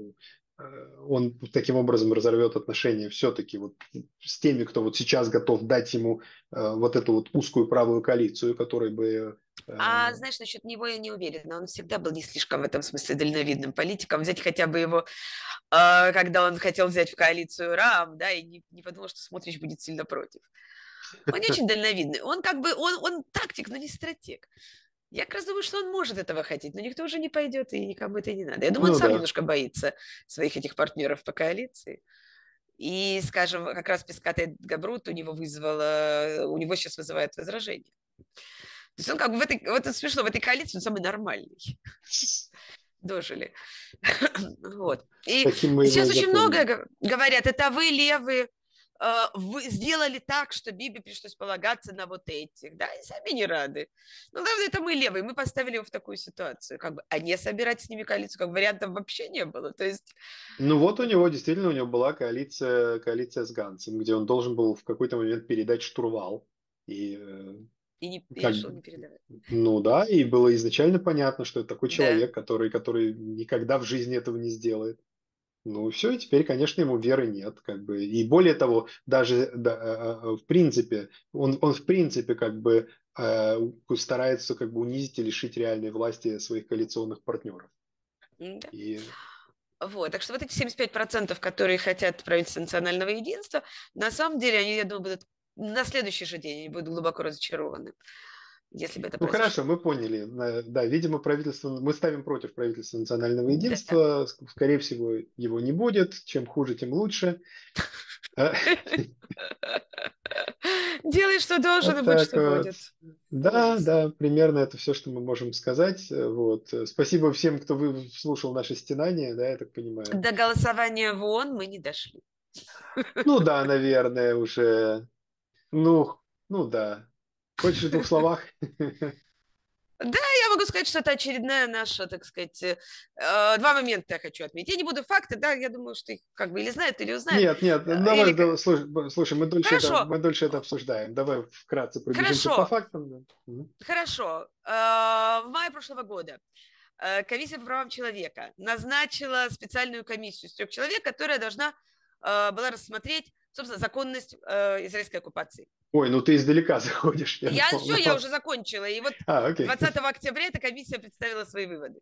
он таким образом разорвет отношения все-таки вот с теми, кто вот сейчас готов дать ему вот эту вот узкую правую коалицию, которой бы... А знаешь, насчет него я не уверена. Он всегда был не слишком в этом смысле дальновидным политиком. Взять хотя бы его, когда он хотел взять в коалицию РАМ, да, и не, не подумал, что Смотрич будет сильно против. Он не очень дальновидный. Он как бы, он, он тактик, но не стратег. Я как раз думаю, что он может этого хотеть, но никто уже не пойдет, и никому это не надо. Я думаю, он Ну сам да. немножко боится своих этих партнеров по коалиции. И, скажем, как раз Пескатый Габрут у него вызвало, у него сейчас вызывает возражение. То есть он как бы в этой, вот это смешно, в этой коалиции он самый нормальный. Дожили. Вот. И таким мы его сейчас и очень запомним. много говорят, это вы, левые, вы сделали так, что Биби пришлось полагаться на вот этих, да, и сами не рады. Ну, главное, это мы левые, мы поставили его в такую ситуацию, как бы, а не собирать с ними коалицию, как вариантов вообще не было, то есть... Ну вот у него, действительно, у него была коалиция, коалиция с Ганцем, где он должен был в какой-то момент передать штурвал. И, и, не, и как, решил не передавать. Ну да, и было изначально понятно, что это такой Да. человек, который, который никогда в жизни этого не сделает. Ну и все, и теперь, конечно, ему веры нет, как бы. И более того, даже да, э, э, в принципе, он, он в принципе как бы э, старается как бы унизить и лишить реальной власти своих коалиционных партнеров. Да. И... Вот, так что вот эти семьдесят пять процентов, которые хотят правительства национального единства, на самом деле, они, я думаю, будут на следующий же день они будут глубоко разочарованы, если бы это Ну произошло. хорошо, мы поняли. Э, Да, видимо, правительство, мы ставим против правительства национального Да. единства. Скорее всего, его не будет. Чем хуже, тем лучше. Э, Делай, что должен, Вот и будь, так что вот. будет. Да, Ужас. да, примерно это все, что мы можем сказать. Э, Вот. Э, Спасибо всем, кто вы слушал наши стенания, да, я так понимаю. До голосования в ООН мы не дошли. Ну да, наверное, уже. Ну, ну да. Хочешь в двух словах? Да, я могу сказать, что это очередная наша, так сказать, э, два момента я хочу отметить. Я не буду факты, да, я думаю, что их как бы или знают, или узнают. Нет, нет, ну Э, давай, Или... да, слушай, б- слушай, мы дольше это, Хорошо, мы дольше это обсуждаем. Давай вкратце пробежимся по хорошо, фактам. Да. Мгм. хорошо. Э, В мае прошлого года э, Комиссия по правам человека назначила специальную комиссию из трех человек, которая должна э, была рассмотреть, собственно, законность э, израильской оккупации. Ой, ну ты издалека заходишь, я Я думал. все, я Ну, уже закончила. И вот а, окей. двадцатого октября эта комиссия представила свои выводы.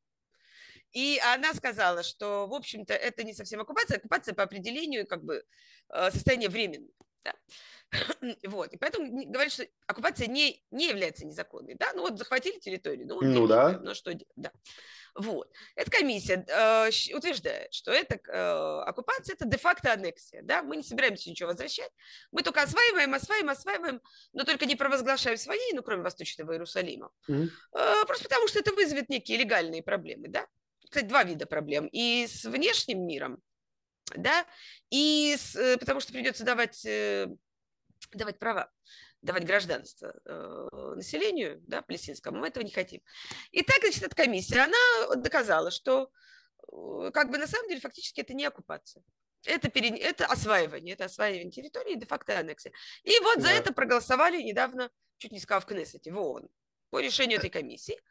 И она сказала, что, в общем-то, это не совсем оккупация. Оккупация по определению как бы э, состояние временное. Да? Вот. И поэтому говорит, что оккупация не, не является незаконной. Да? Ну вот захватили территорию, ну Ну удерживаем. да. Ну что, да. Вот. Эта комиссия э, утверждает, что эта э, оккупация – это де-факто аннексия. Да? Мы не собираемся ничего возвращать. Мы только осваиваем, осваиваем, осваиваем, но только не провозглашаем своей, ну, кроме Восточного Иерусалима. Мгм. Э, просто потому, что это вызовет некие легальные проблемы. Да? Кстати, два вида проблем. И с внешним миром, да, и с, потому что придется давать, давать права, давать гражданство э, населению, да, палестинскому, мы этого не хотим. И так, значит, эта комиссия, она доказала, что э, как бы на самом деле фактически это не оккупация. Это, пере... это осваивание, это осваивание территории, де-факто аннексия. И вот за Да. это проголосовали недавно, чуть не сказал в Кнессете, в ООН, по решению этой комиссии,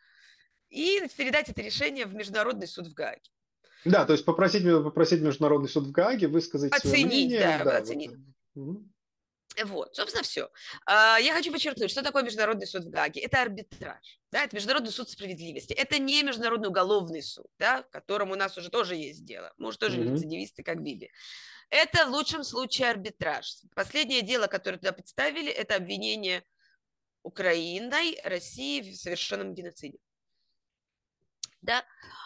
и передать это решение в Международный суд в Гааге. Да, то есть попросить, попросить Международный суд в Гааге высказать свое Оценить, мнение. да, Да, вот. оценить. Мгм. Вот, собственно, все. Я хочу подчеркнуть, что такое Международный суд в Гааге. Это арбитраж, да, это Международный суд справедливости. Это не Международный уголовный суд, да, в котором у нас уже тоже есть дело. Мы уже тоже Мгм. рецидивисты, как Биби. Это в лучшем случае арбитраж. Последнее дело, которое туда представили, это обвинение Украиной, России в совершенном геноциде. Да,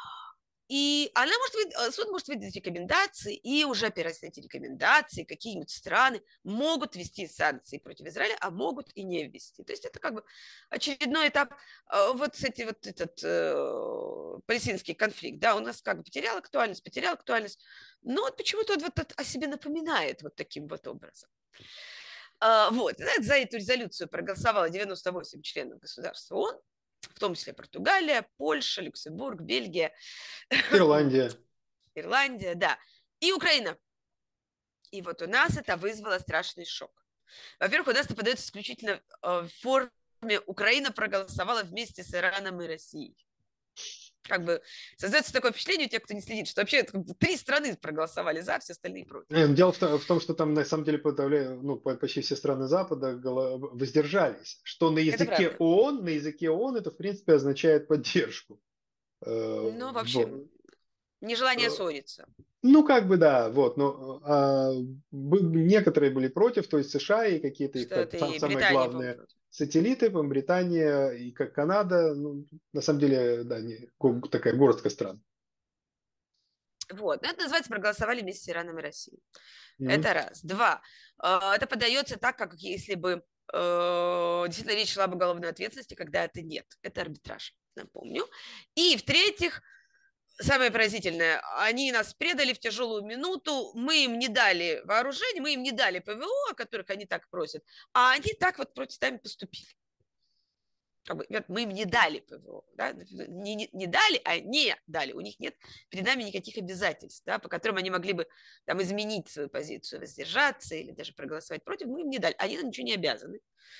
и она может, суд может выдать рекомендации, и уже опираясь на эти рекомендации, какие-нибудь страны могут ввести санкции против Израиля, а могут и не ввести. То есть это как бы очередной этап. Вот, кстати, вот этот э, палестинский конфликт, да, у нас как бы потерял актуальность, потерял актуальность, но вот почему-то он вот о себе напоминает вот таким вот образом. А, вот, за эту резолюцию проголосовало девяносто восемь членов государства ООН, в том числе Португалия, Польша, Люксембург, Бельгия, Ирландия. Ирландия, да, и Украина. И вот у нас это вызвало страшный шок. Во-первых, у нас это подается исключительно в форме Украина проголосовала вместе с Ираном и Россией. Как бы создается такое впечатление у тех, кто не следит, что вообще как бы, три страны проголосовали за, все остальные против. Э, Дело в том, в том, что там на самом деле подавляю, ну, по- почти все страны Запада голо- воздержались, что на Это языке правда. ООН, на языке ООН это в принципе означает поддержку. Э, Ну, в общем, вот. нежелание Э, ссориться. Ну, как бы да, вот, но а, бы- некоторые были против, то есть США и какие-то их там Что-то сам- и самые Британия, по-моему, главные против. сателлиты, по Британия и как Канада, ну, на самом деле, да, не, го- такая горстка стран. Вот. Но это называется проголосовали вместе с Ираном и Россией. Мгм. Это раз. Два. э, Это подается так, как если бы э, действительно речь шла об уголовной ответственности, когда это нет. Это арбитраж, напомню. И в-третьих, самое поразительное, они нас предали в тяжелую минуту, мы им не дали вооружение, мы им не дали ПВО, о которых они так просят, а они так вот против нами поступили. Как бы, мы им не дали ПВО, да? не, не, не дали, а не дали. У них нет перед нами никаких обязательств, да, по которым они могли бы там, изменить свою позицию, воздержаться или даже проголосовать против. Мы им не дали. Они нам ничего не обязаны.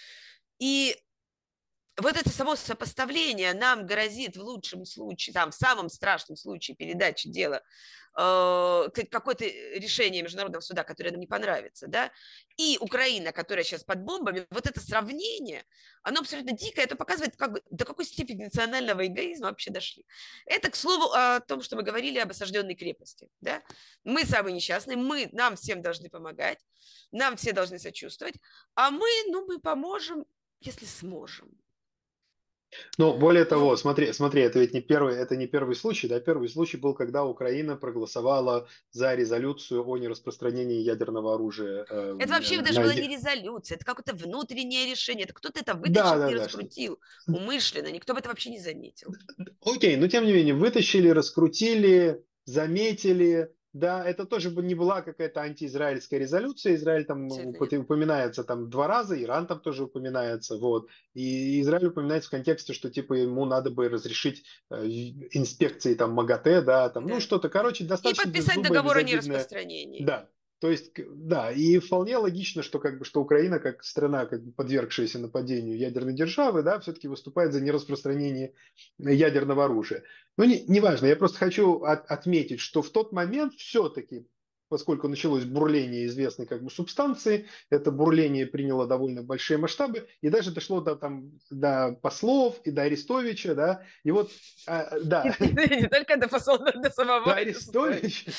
И вот это само сопоставление нам грозит в лучшем случае, там, в самом страшном случае передачи дела э, какое-то решение международного суда, которое нам не понравится, да, и Украина, которая сейчас под бомбами, вот это сравнение, оно абсолютно дикое, это показывает, как бы, до какой степени национального эгоизма вообще дошли. Это, к слову, о том, что мы говорили об осажденной крепости, да. Мы самые несчастные, мы, нам всем должны помогать, нам все должны сочувствовать, а мы, ну, мы поможем, если сможем. Ну, более того, Вот. смотри, смотри, это ведь не первый, это не первый случай, да, первый случай был, когда Украина проголосовала за резолюцию о нераспространении ядерного оружия э, Это вообще даже на... была не резолюция, это какое-то внутреннее решение, это кто-то это Да, вытащил да, и да, что... раскрутил умышленно, никто бы это вообще не заметил. Окей, но тем не менее, вытащили, раскрутили, заметили, да, это тоже бы не была какая-то антиизраильская резолюция, Израиль там Абсолютно нет. упот- упоминается там два раза, Иран там тоже упоминается, вот, и Израиль упоминается в контексте, что типа ему надо бы разрешить э, инспекции там МАГАТЭ, да, там, ну Да, что-то, да. короче, И достаточно подписать беззубое, договор о безобидное, нераспространении. да. То есть, к- да, и вполне логично, что как бы что Украина, как страна, как бы подвергшаяся нападению ядерной державы, да, все-таки выступает за нераспространение ядерного оружия. Ну, не, неважно, я просто хочу от- отметить, что в тот момент все-таки, поскольку началось бурление известной как бы субстанции, это бурление приняло довольно большие масштабы и даже дошло до, там, до послов и до Арестовича, да, и вот, а, И, да, и не только до посла, но до самого до Арестовича. Арестовича.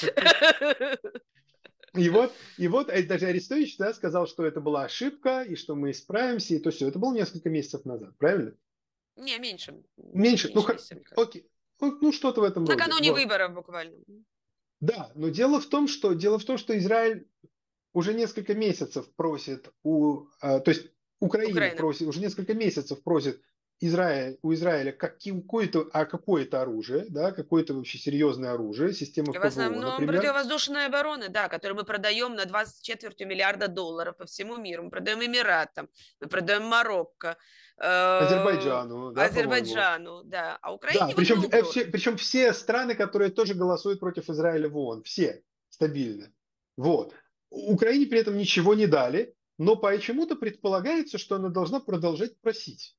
И вот, и вот э, даже Арестович, да, сказал, что это была ошибка, и что мы исправимся, и то все. Это было несколько месяцев назад, правильно? Не, меньше. Меньше, ну, Меньше ха- месяца, мне кажется. окей, ну, ну, что-то в этом роде. Накануне Вот. выборов буквально. Да, но дело в том, что дело в том, что Израиль уже несколько месяцев просит у, а, то есть Украина Украина. просит, уже несколько месяцев просит Израиль, у Израиля какое-то, а какое-то оружие, да, какое-то вообще серьезное оружие, системы В ПВО, основном например. противовоздушной обороны, да, которую мы продаем на два с четвертью миллиарда долларов по всему миру. Мы продаем Эмиратам, мы продаем Марокко, э, Азербайджану, да, по-моему. Азербайджану, да. А Да, Украине вот причем, мы э, все, уперли. причем все страны, которые тоже голосуют против Израиля в ООН, все стабильно. Вот. Украине при этом ничего не дали, но почему-то предполагается, что она должна продолжать просить.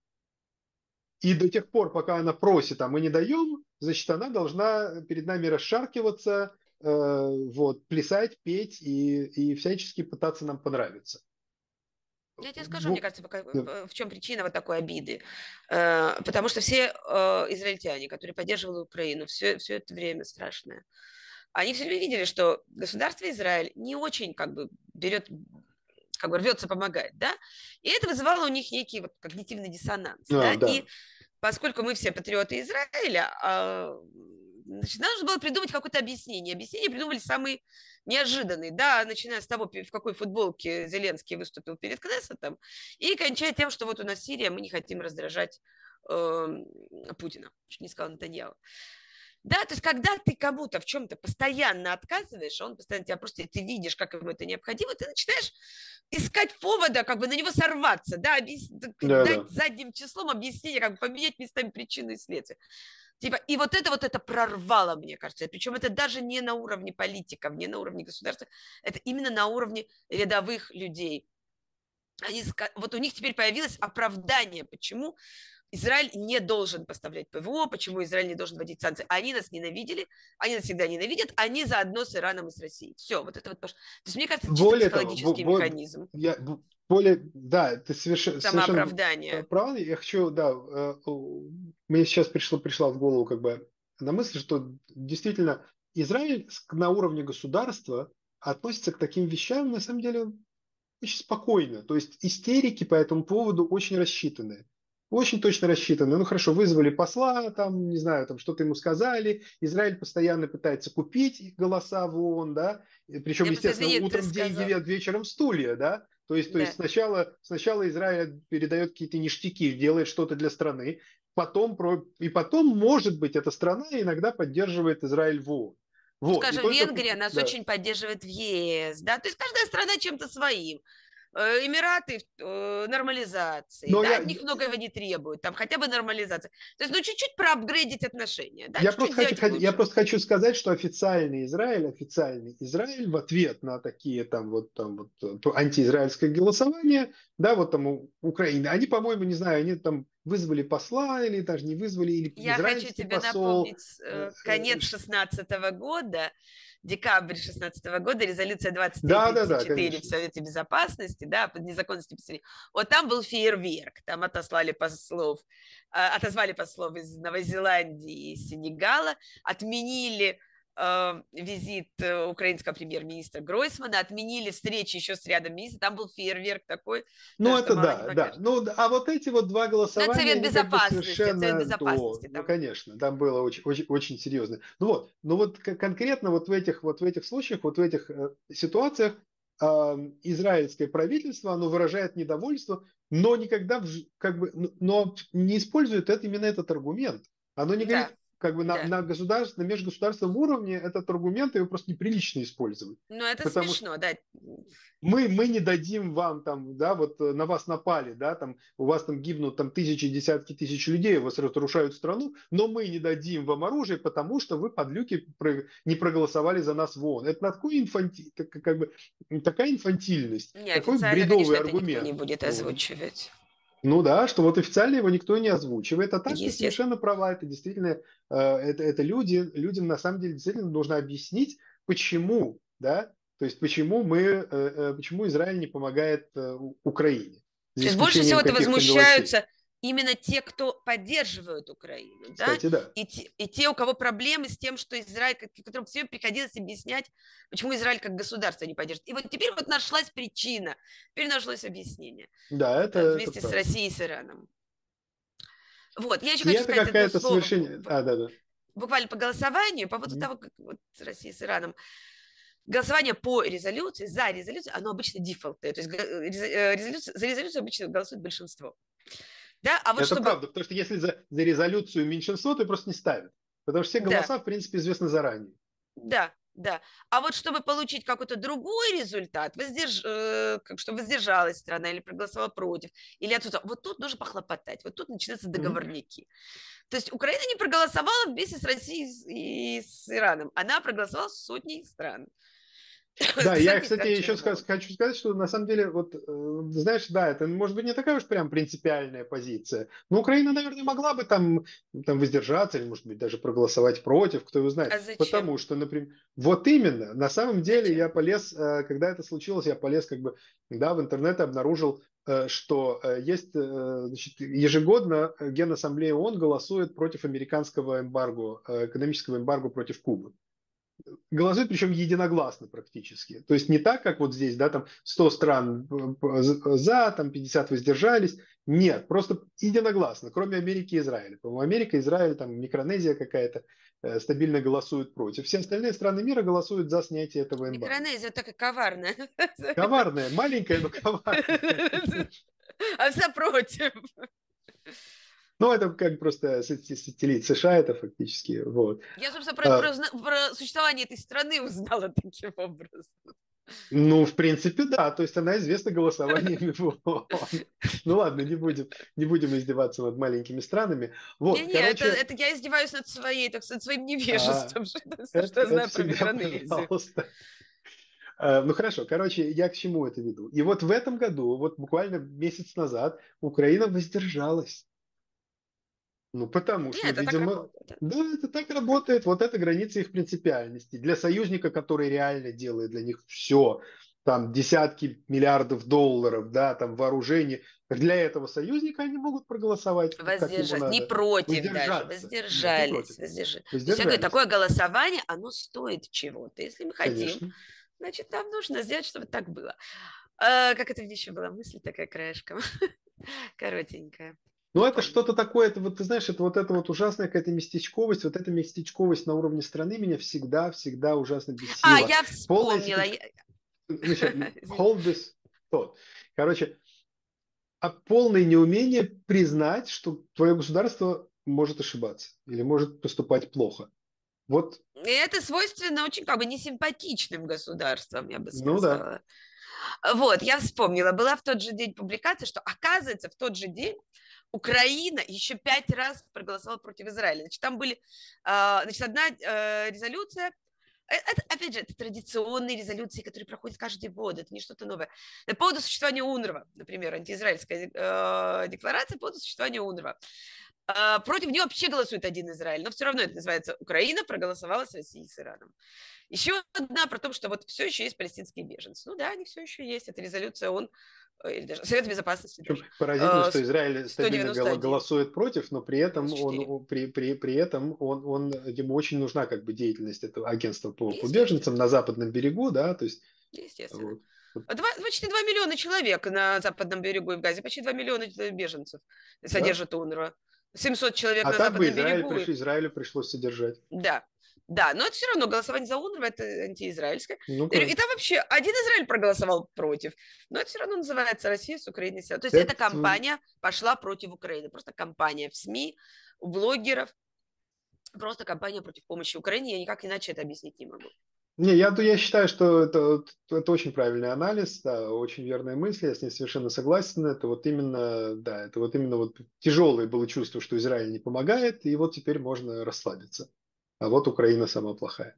И до тех пор, пока она просит, а мы не даем, значит, она должна перед нами расшаркиваться, э, вот, плясать, петь и, и всячески пытаться нам понравиться. Я тебе скажу, мне Во- кажется, пока- да. э, в чем причина вот такой обиды. Э, Потому что все э, израильтяне, которые поддерживали Украину все, все это время страшное, они все время видели, что государство Израиль не очень как бы берет, как бы рвется помогать, да, и это вызывало у них некий вот когнитивный диссонанс, да, А, и да. поскольку мы все патриоты Израиля, а, значит, нужно было придумать какое-то объяснение. Объяснения придумали самые неожиданные, да, начиная с того, в какой футболке Зеленский выступил перед Кнессетом, и кончая тем, что вот у нас Сирия, мы не хотим раздражать э, Путина, чуть не сказал Натаньяу. Да, то есть когда ты кому-то в чем-то постоянно отказываешь, а он постоянно тебя просто, и ты видишь, как ему это необходимо, ты начинаешь искать повода, как бы на него сорваться, да, объяс... Да, дать да. задним числом объяснение, как бы поменять местами причины и следствия. Типа, и вот это вот это прорвало, мне кажется. Причем это даже не на уровне политиков, не на уровне государства, это именно на уровне рядовых людей. Они, вот у них теперь появилось оправдание, почему Израиль не должен поставлять ПВО, почему Израиль не должен вводить санкции. Они нас ненавидели, они нас всегда ненавидят, они заодно с Ираном и с Россией. Все, вот это вот. То есть, мне кажется, это чисто Более того, бо- психологический бо- механизм я, б- более, да, ты совершенно, совершенно самооправдания. прав. Я хочу, да, э, у- мне сейчас пришло, пришла в голову как бы на мысль, что действительно Израиль с- на уровне государства относится к таким вещам, на самом деле, очень спокойно. То есть истерики по этому поводу очень рассчитанные. Очень точно рассчитаны. Ну хорошо, вызвали посла, там, не знаю, там что-то ему сказали. Израиль постоянно пытается купить их голоса в ООН, да. И причем, Я просто, естественно, извини, ты утром деньги, сказал. вечером стулья, да. То есть, то есть Да. сначала, сначала Израиль передает какие-то ништяки, делает что-то для страны, потом, про- и потом, может быть, эта страна иногда поддерживает Израиль в ООН. Ну, Вот, и скажем, только, Венгрия нас да. очень поддерживает в ЕС, да, то есть каждая страна чем-то своим. Э, Эмираты э, нормализации, Но да, я, от них многого не требуют, там хотя бы нормализация. То есть, ну, чуть-чуть проапгрейдить отношения, да, Я чуть-чуть просто хочу, сделать их я лучше. просто хочу сказать, что официальный Израиль, официальный Израиль в ответ на такие там вот там вот э, антиизраильское голосование, да, вот там у Украины, они, по-моему, не знаю, они там вызвали посла или даже не вызвали, или Я хочу израильский тебе посол. напомнить э, э, э, конец шестнадцатого года, декабрь шестнадцатого года, резолюция двадцать три Да, да, тридцать да, четыре в конечно. Совете Безопасности, да, под незаконности поселения. Вот там был фейерверк, там отослали послов, э, отозвали послов из Новой Зеландии и Сенегала, отменили э, визит э, украинского премьер-министра Гройсмана, отменили встречи еще с рядом министров, там был фейерверк такой, Ну, да, что это мало не да, да. покажешь. Ну, да, а вот эти вот два Но это голосования, Совет они как бы Безопасности, это Совет совершенно то, Безопасности, ну, там конечно, там было очень, очень, очень серьезно. Ну вот, ну вот к- конкретно вот в этих, вот в этих случаях, вот в этих э, ситуациях э, израильское правительство, оно выражает недовольство, но никогда, в ж- как бы, н- но не использует это, именно этот аргумент. Оно не да, говорит, как бы на, да. на государственном, на межгосударственном уровне этот аргумент, его просто неприлично использовать. Ну, это Потому что смешно, да. мы, мы не дадим вам там, да, вот э, на вас напали, да, там у вас там гибнут там тысячи, десятки тысяч людей, у вас разрушают страну, но мы не дадим вам оружие, потому что вы, подлюки, про- не проголосовали за нас в ООН. Это такой инфанти... так- как бы, такая инфантильность, такой Неофициально, конечно, бредовый это никто не аргумент. будет Вот. озвучивать. Ну да, что вот официально его никто не озвучивает, а так ты Естественно. совершенно права, это действительно, э, это, это люди, людям на самом деле действительно нужно объяснить, почему, да, то есть почему мы, э, э, почему Израиль не помогает э, У- Украине, за То есть больше исключением всего-то каких-то мелочей. возмущаются именно те, кто поддерживают Украину, да, Кстати, да. и те, и те, у кого проблемы с тем, что Израиль, как- которым всем приходилось объяснять, почему Израиль как государство не поддерживает. И вот теперь вот нашлась причина, теперь нашлось объяснение. Да, это, Это это вместе с правда. Россией и с Ираном. Вот, я еще И хочу это сказать одно какая-то слово совершение... А, да, да. буквально по голосованию, по поводу Мгм. того, как вот Россия с Ираном. Голосование по резолюции, за резолюцию, оно обычно дефолтное. То есть э, э, резолюция, за резолюцию обычно голосует большинство. Да, а вот Это чтобы... правда, потому что если за, за резолюцию меньшинство, то просто не ставят. Потому что все Да, голоса, в принципе, известны заранее. да, да. А вот чтобы получить какой-то другой результат, воздерж... э, как, чтобы воздержалась страна или проголосовала против, или отсюда, вот тут нужно похлопотать, вот тут начинаются Мгм. договорники. То есть Украина не проголосовала вместе с Россией и с Ираном, она проголосовала с сотней стран. Да, С я, сотней кстати, стран еще членов сказ- ООН. хочу сказать, что на самом деле, вот, э, знаешь, да, это может быть не такая уж прям принципиальная позиция. Но Украина, наверное, могла бы там, там воздержаться или, может быть, даже проголосовать против, кто его знает. А зачем? Потому что, например, вот именно, на самом деле Зачем? я полез, э, когда это случилось, я полез как бы, да, в интернет и обнаружил, э, что э, есть, э, значит, ежегодно Генассамблея ООН голосует против американского эмбарго, э, экономического эмбарго против Кубы. Голосуют, причем единогласно практически. То есть не так, как вот здесь, да, там сто стран э, за, там пятьдесят воздержались. Нет, просто единогласно, кроме Америки и Израиля. По-моему, Америка, Израиль, там Микронезия какая-то э, стабильно голосуют против. Все остальные страны мира голосуют за снятие этого эмбарго. Микронезия такая коварная. Коварная, маленькая, но коварная. А вся против. Ну, это как просто сателлит США, это фактически. Вот. Я, собственно, про, А, про, про существование этой страны узнала таким образом. Ну, в принципе, да. То есть она известна голосованиями в ООН. Ну ладно, не будем, не будем издеваться над маленькими странами. Вот, Не-не, это, короче, это я издеваюсь над своей, так сказать, своим а, невежеством, что, что это, я это знаю про всегда Микронезию. пожалуйста. А, Ну хорошо, короче, я к чему это веду? И вот в этом году, вот буквально месяц назад, Украина воздержалась. Ну, потому что, Нет, это так видимо, работает. Да. да, это так работает. Вот это граница их принципиальности. Для союзника, который реально делает для них все, там десятки миллиардов долларов, да, там вооружений, для этого союзника они могут проголосовать, как ему Воздержать, не надо. против даже, Воздержаться. Нет, не воздержались, против. воздержались. То есть я говорю, Воздержались. такое голосование, оно стоит чего-то. Если мы хотим, Конечно. значит, нам нужно сделать, чтобы так было. А, как это еще была мысль такая краешком, коротенькая. Ну, Не это помню. что-то такое, это вот, ты знаешь, это вот эта вот ужасная какая-то местечковость, вот эта местечковость на уровне страны меня всегда-всегда ужасно А, бесила. я Полная вспомнила. ситуация. я- Значит, Извини. hold this thought. Короче, а полное неумение признать, что твое государство может ошибаться или может поступать плохо. Вот, И это свойственно очень как бы несимпатичным государствам, я бы ну да. сказала. Вот, я вспомнила, была в тот же день публикация, что, оказывается, в тот же день Украина еще пять раз проголосовала против Израиля. Значит, там были, а, значит, одна э, резолюция, э, это, опять же, это традиционные резолюции, которые проходят каждый год, это не что-то новое. По поводу существования УНРВА, например, антиизраильская э, декларация по поводу существования УНРВА. А, против нее вообще голосует один Израиль, но все равно это называется Украина проголосовала с Россией и с Ираном. Еще одна про то, что вот все еще есть палестинские беженцы. Ну да, они все еще есть. Это резолюция ООН, э, или даже Совета Безопасности Причем даже. поразительно, Э, что Израиль сто стабильно девяносто гол- один, голосует против, но при этом девяносто он, четыре. он- при, при, при этом он, он, ему очень нужна как бы деятельность этого агентства по, по беженцам Естественно. на западном берегу, да, то есть Естественно. вот. Вот, Два, почти два миллиона человек на западном берегу и в Газе, почти два миллиона беженцев да. содержит УНРВА. семьсот человек А на так бы западном Израиль берегу. пришли, Израилю пришлось содержать. Да, да, но это все равно голосование за УНРВА это антиизраильское. Ну, И конечно. там вообще один Израиль проголосовал против, но это все равно называется Россия с Украиной. То есть эта Это, кампания пошла против Украины. Просто кампания в СМИ, у блогеров, просто кампания против помощи Украине. Я никак иначе это объяснить не могу. не, я, я считаю, что это, это очень правильный анализ, да, очень верная мысль, я с ней совершенно согласен. Это вот именно, да, это вот именно вот тяжелое было чувство, что Израиль не помогает, и вот теперь можно расслабиться. А вот Украина сама плохая.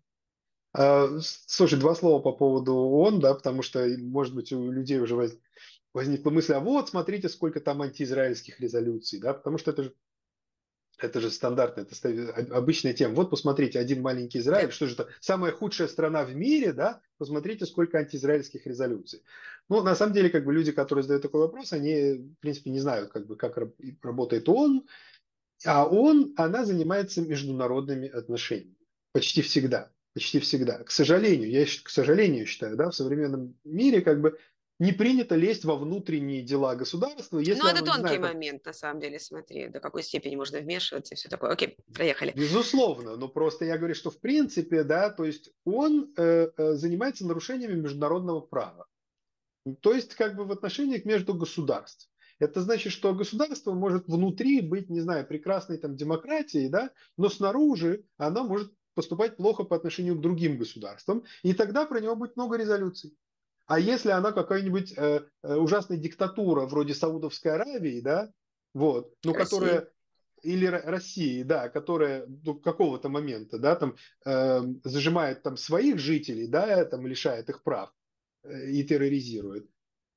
А, с- слушай, два слова по поводу ООН, да, потому что, может быть, у людей уже воз- возникла мысль, а вот, смотрите, сколько там антиизраильских резолюций, да, потому что это же это же стандартная, это ста- обычная тема. Вот посмотрите, один маленький Израиль, Да. что же это, самая худшая страна в мире, да? Посмотрите, сколько антиизраильских резолюций. Ну, на самом деле, как бы люди, которые задают такой вопрос, они, в принципе, не знают, как бы, как раб- работает ООН, а ООН, она занимается международными отношениями. Почти всегда. Почти всегда. К сожалению, я щ- к сожалению считаю, да, в современном мире как бы не принято лезть во внутренние дела государства, Ну, если это оно, не тонкий знаю, там, момент, на самом деле, смотри, до какой степени можно вмешиваться и все такое. Окей, проехали. безусловно, но просто я говорю, что в принципе, да, то есть он э, э, занимается нарушениями международного права, то есть как бы в отношениях между государств. Это значит, что государство может внутри быть, не знаю, прекрасной там демократией, да, но снаружи оно может поступать плохо по отношению к другим государствам, и тогда про него будет много резолюций. А если она какая-нибудь э, э, ужасная диктатура вроде Саудовской Аравии, да, вот, ну, России. которая или Ро- России, да, которая до какого-то момента, да, там э, зажимает там своих жителей, да, там лишает их прав э, и терроризирует,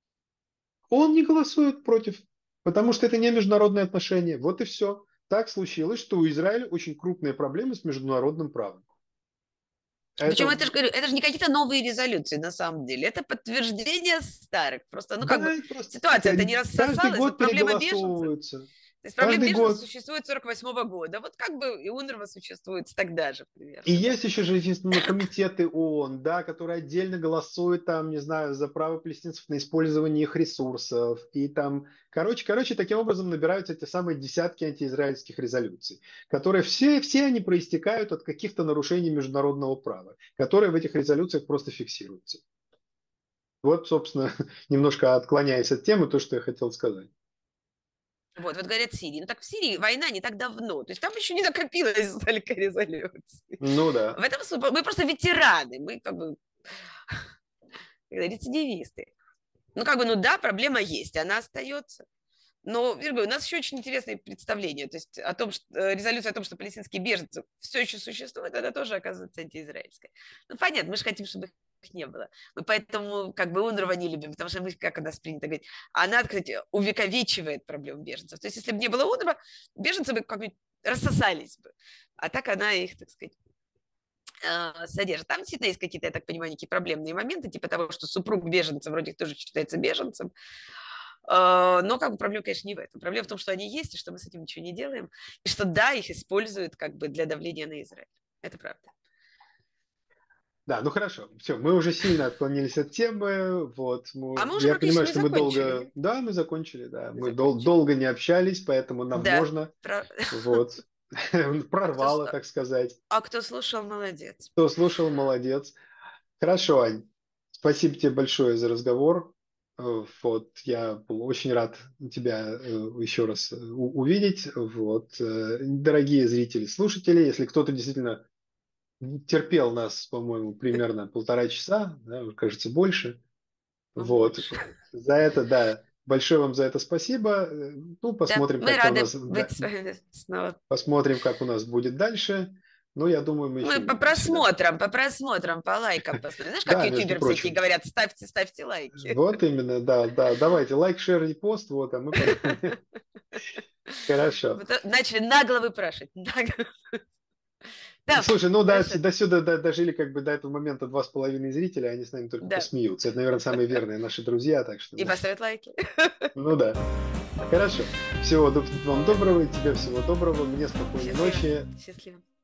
он не голосует против, потому что это не международные отношения. Вот и все. Так случилось, что у Израиля очень крупные проблемы с международным правом. Причем Это, это же, говорю, это же не какие-то новые резолюции на самом деле, это подтверждение старых. Просто, ну как бы, да, это просто ситуация это не каждый рассосалась. Вот год проблема беженцев, переголосовываются. то есть проблема Каждый беженцев год. существует с сорок восьмого года. Вот как бы и УНРВА существует тогда же И примерно, да? есть еще же естественно, комитеты ООН, да, которые отдельно голосуют там, не знаю, за право палестинцев на использование их ресурсов. И там, короче, короче, таким образом набираются эти самые десятки антиизраильских резолюций, которые все, все они проистекают от каких-то нарушений международного права, которые в этих резолюциях просто фиксируются. Вот, собственно, немножко отклоняясь от темы, то, что я хотел сказать. Вот, вот говорят Сирии. Ну так в Сирии война не так давно. То есть там еще не накопилось столько резолюций. Ну В да. этом смысле мы просто ветераны. Мы как бы рецидивисты. Ну как бы, ну да, проблема есть, она остается. Но, я говорю, у нас еще очень интересное представление. То есть о том, что, э, резолюция о том, что палестинские беженцы все еще существуют, она тоже оказывается антиизраильской. Ну, понятно, мы же хотим, чтобы их не было. Мы поэтому как бы УНРВА не любим, потому что мы, как у нас принято говорить, она, кстати, увековечивает проблему беженцев. То есть если бы не было УНРВА, беженцы бы как бы рассосались бы. А так она их, так сказать, а, содержит. Там действительно есть какие-то, я так понимаю, некие проблемные моменты, типа того, что супруг беженца вроде тоже считается беженцем. А, Но как бы проблема, конечно, не в этом. Проблема в том, что они есть, и что мы с этим ничего не делаем. И что, да, их используют как бы для давления на Израиль. Это правда. Да, ну хорошо, все, мы уже сильно отклонились от темы, вот, А мы- мы уже я практически понимаю, не что мы закончили, долго, нет? да, мы закончили, да, Мы мы дол- закончили. долго не общались, поэтому нам Да. можно, Про- вот, А кто, с- прорвало, так сказать. а кто слушал, молодец. Кто слушал, молодец. Хорошо, Ань, спасибо тебе большое за разговор. Э, Вот, я был очень рад тебя э, еще раз э, у- увидеть. Вот, э, дорогие зрители, слушатели, если кто-то действительно терпел нас, по-моему, примерно полтора часа, да, уже, кажется, больше. Вот, Побольше. за это, да, большое вам за это спасибо. Э, Ну, Да, посмотрим, мы как у рады нас, быть да, с вами снова. посмотрим, как у нас будет дальше. Но я думаю, мы еще Мы по увидимся, да. просмотрам, по просмотрам, по лайкам посмотрим. Знаешь, как Да, между ютуберы всякие прочим. говорят, ставьте, ставьте лайки. Вот именно, да, да. Давайте лайк, шер, репост, вот, а мы потом... Хорошо. Вот, э, начали нагло выпрашивать. нагло. Да, Слушай, ну да, хорошо. до сюда до- дожили как бы до этого момента два с половиной зрителя, они с нами только Да. посмеются. Это, наверное, самые верные наши друзья, так что И да. поставят лайки. Ну да. Хорошо. Всего доб- вам доброго, и тебе всего доброго, мне спокойной Счастливо. ночи. Счастливо.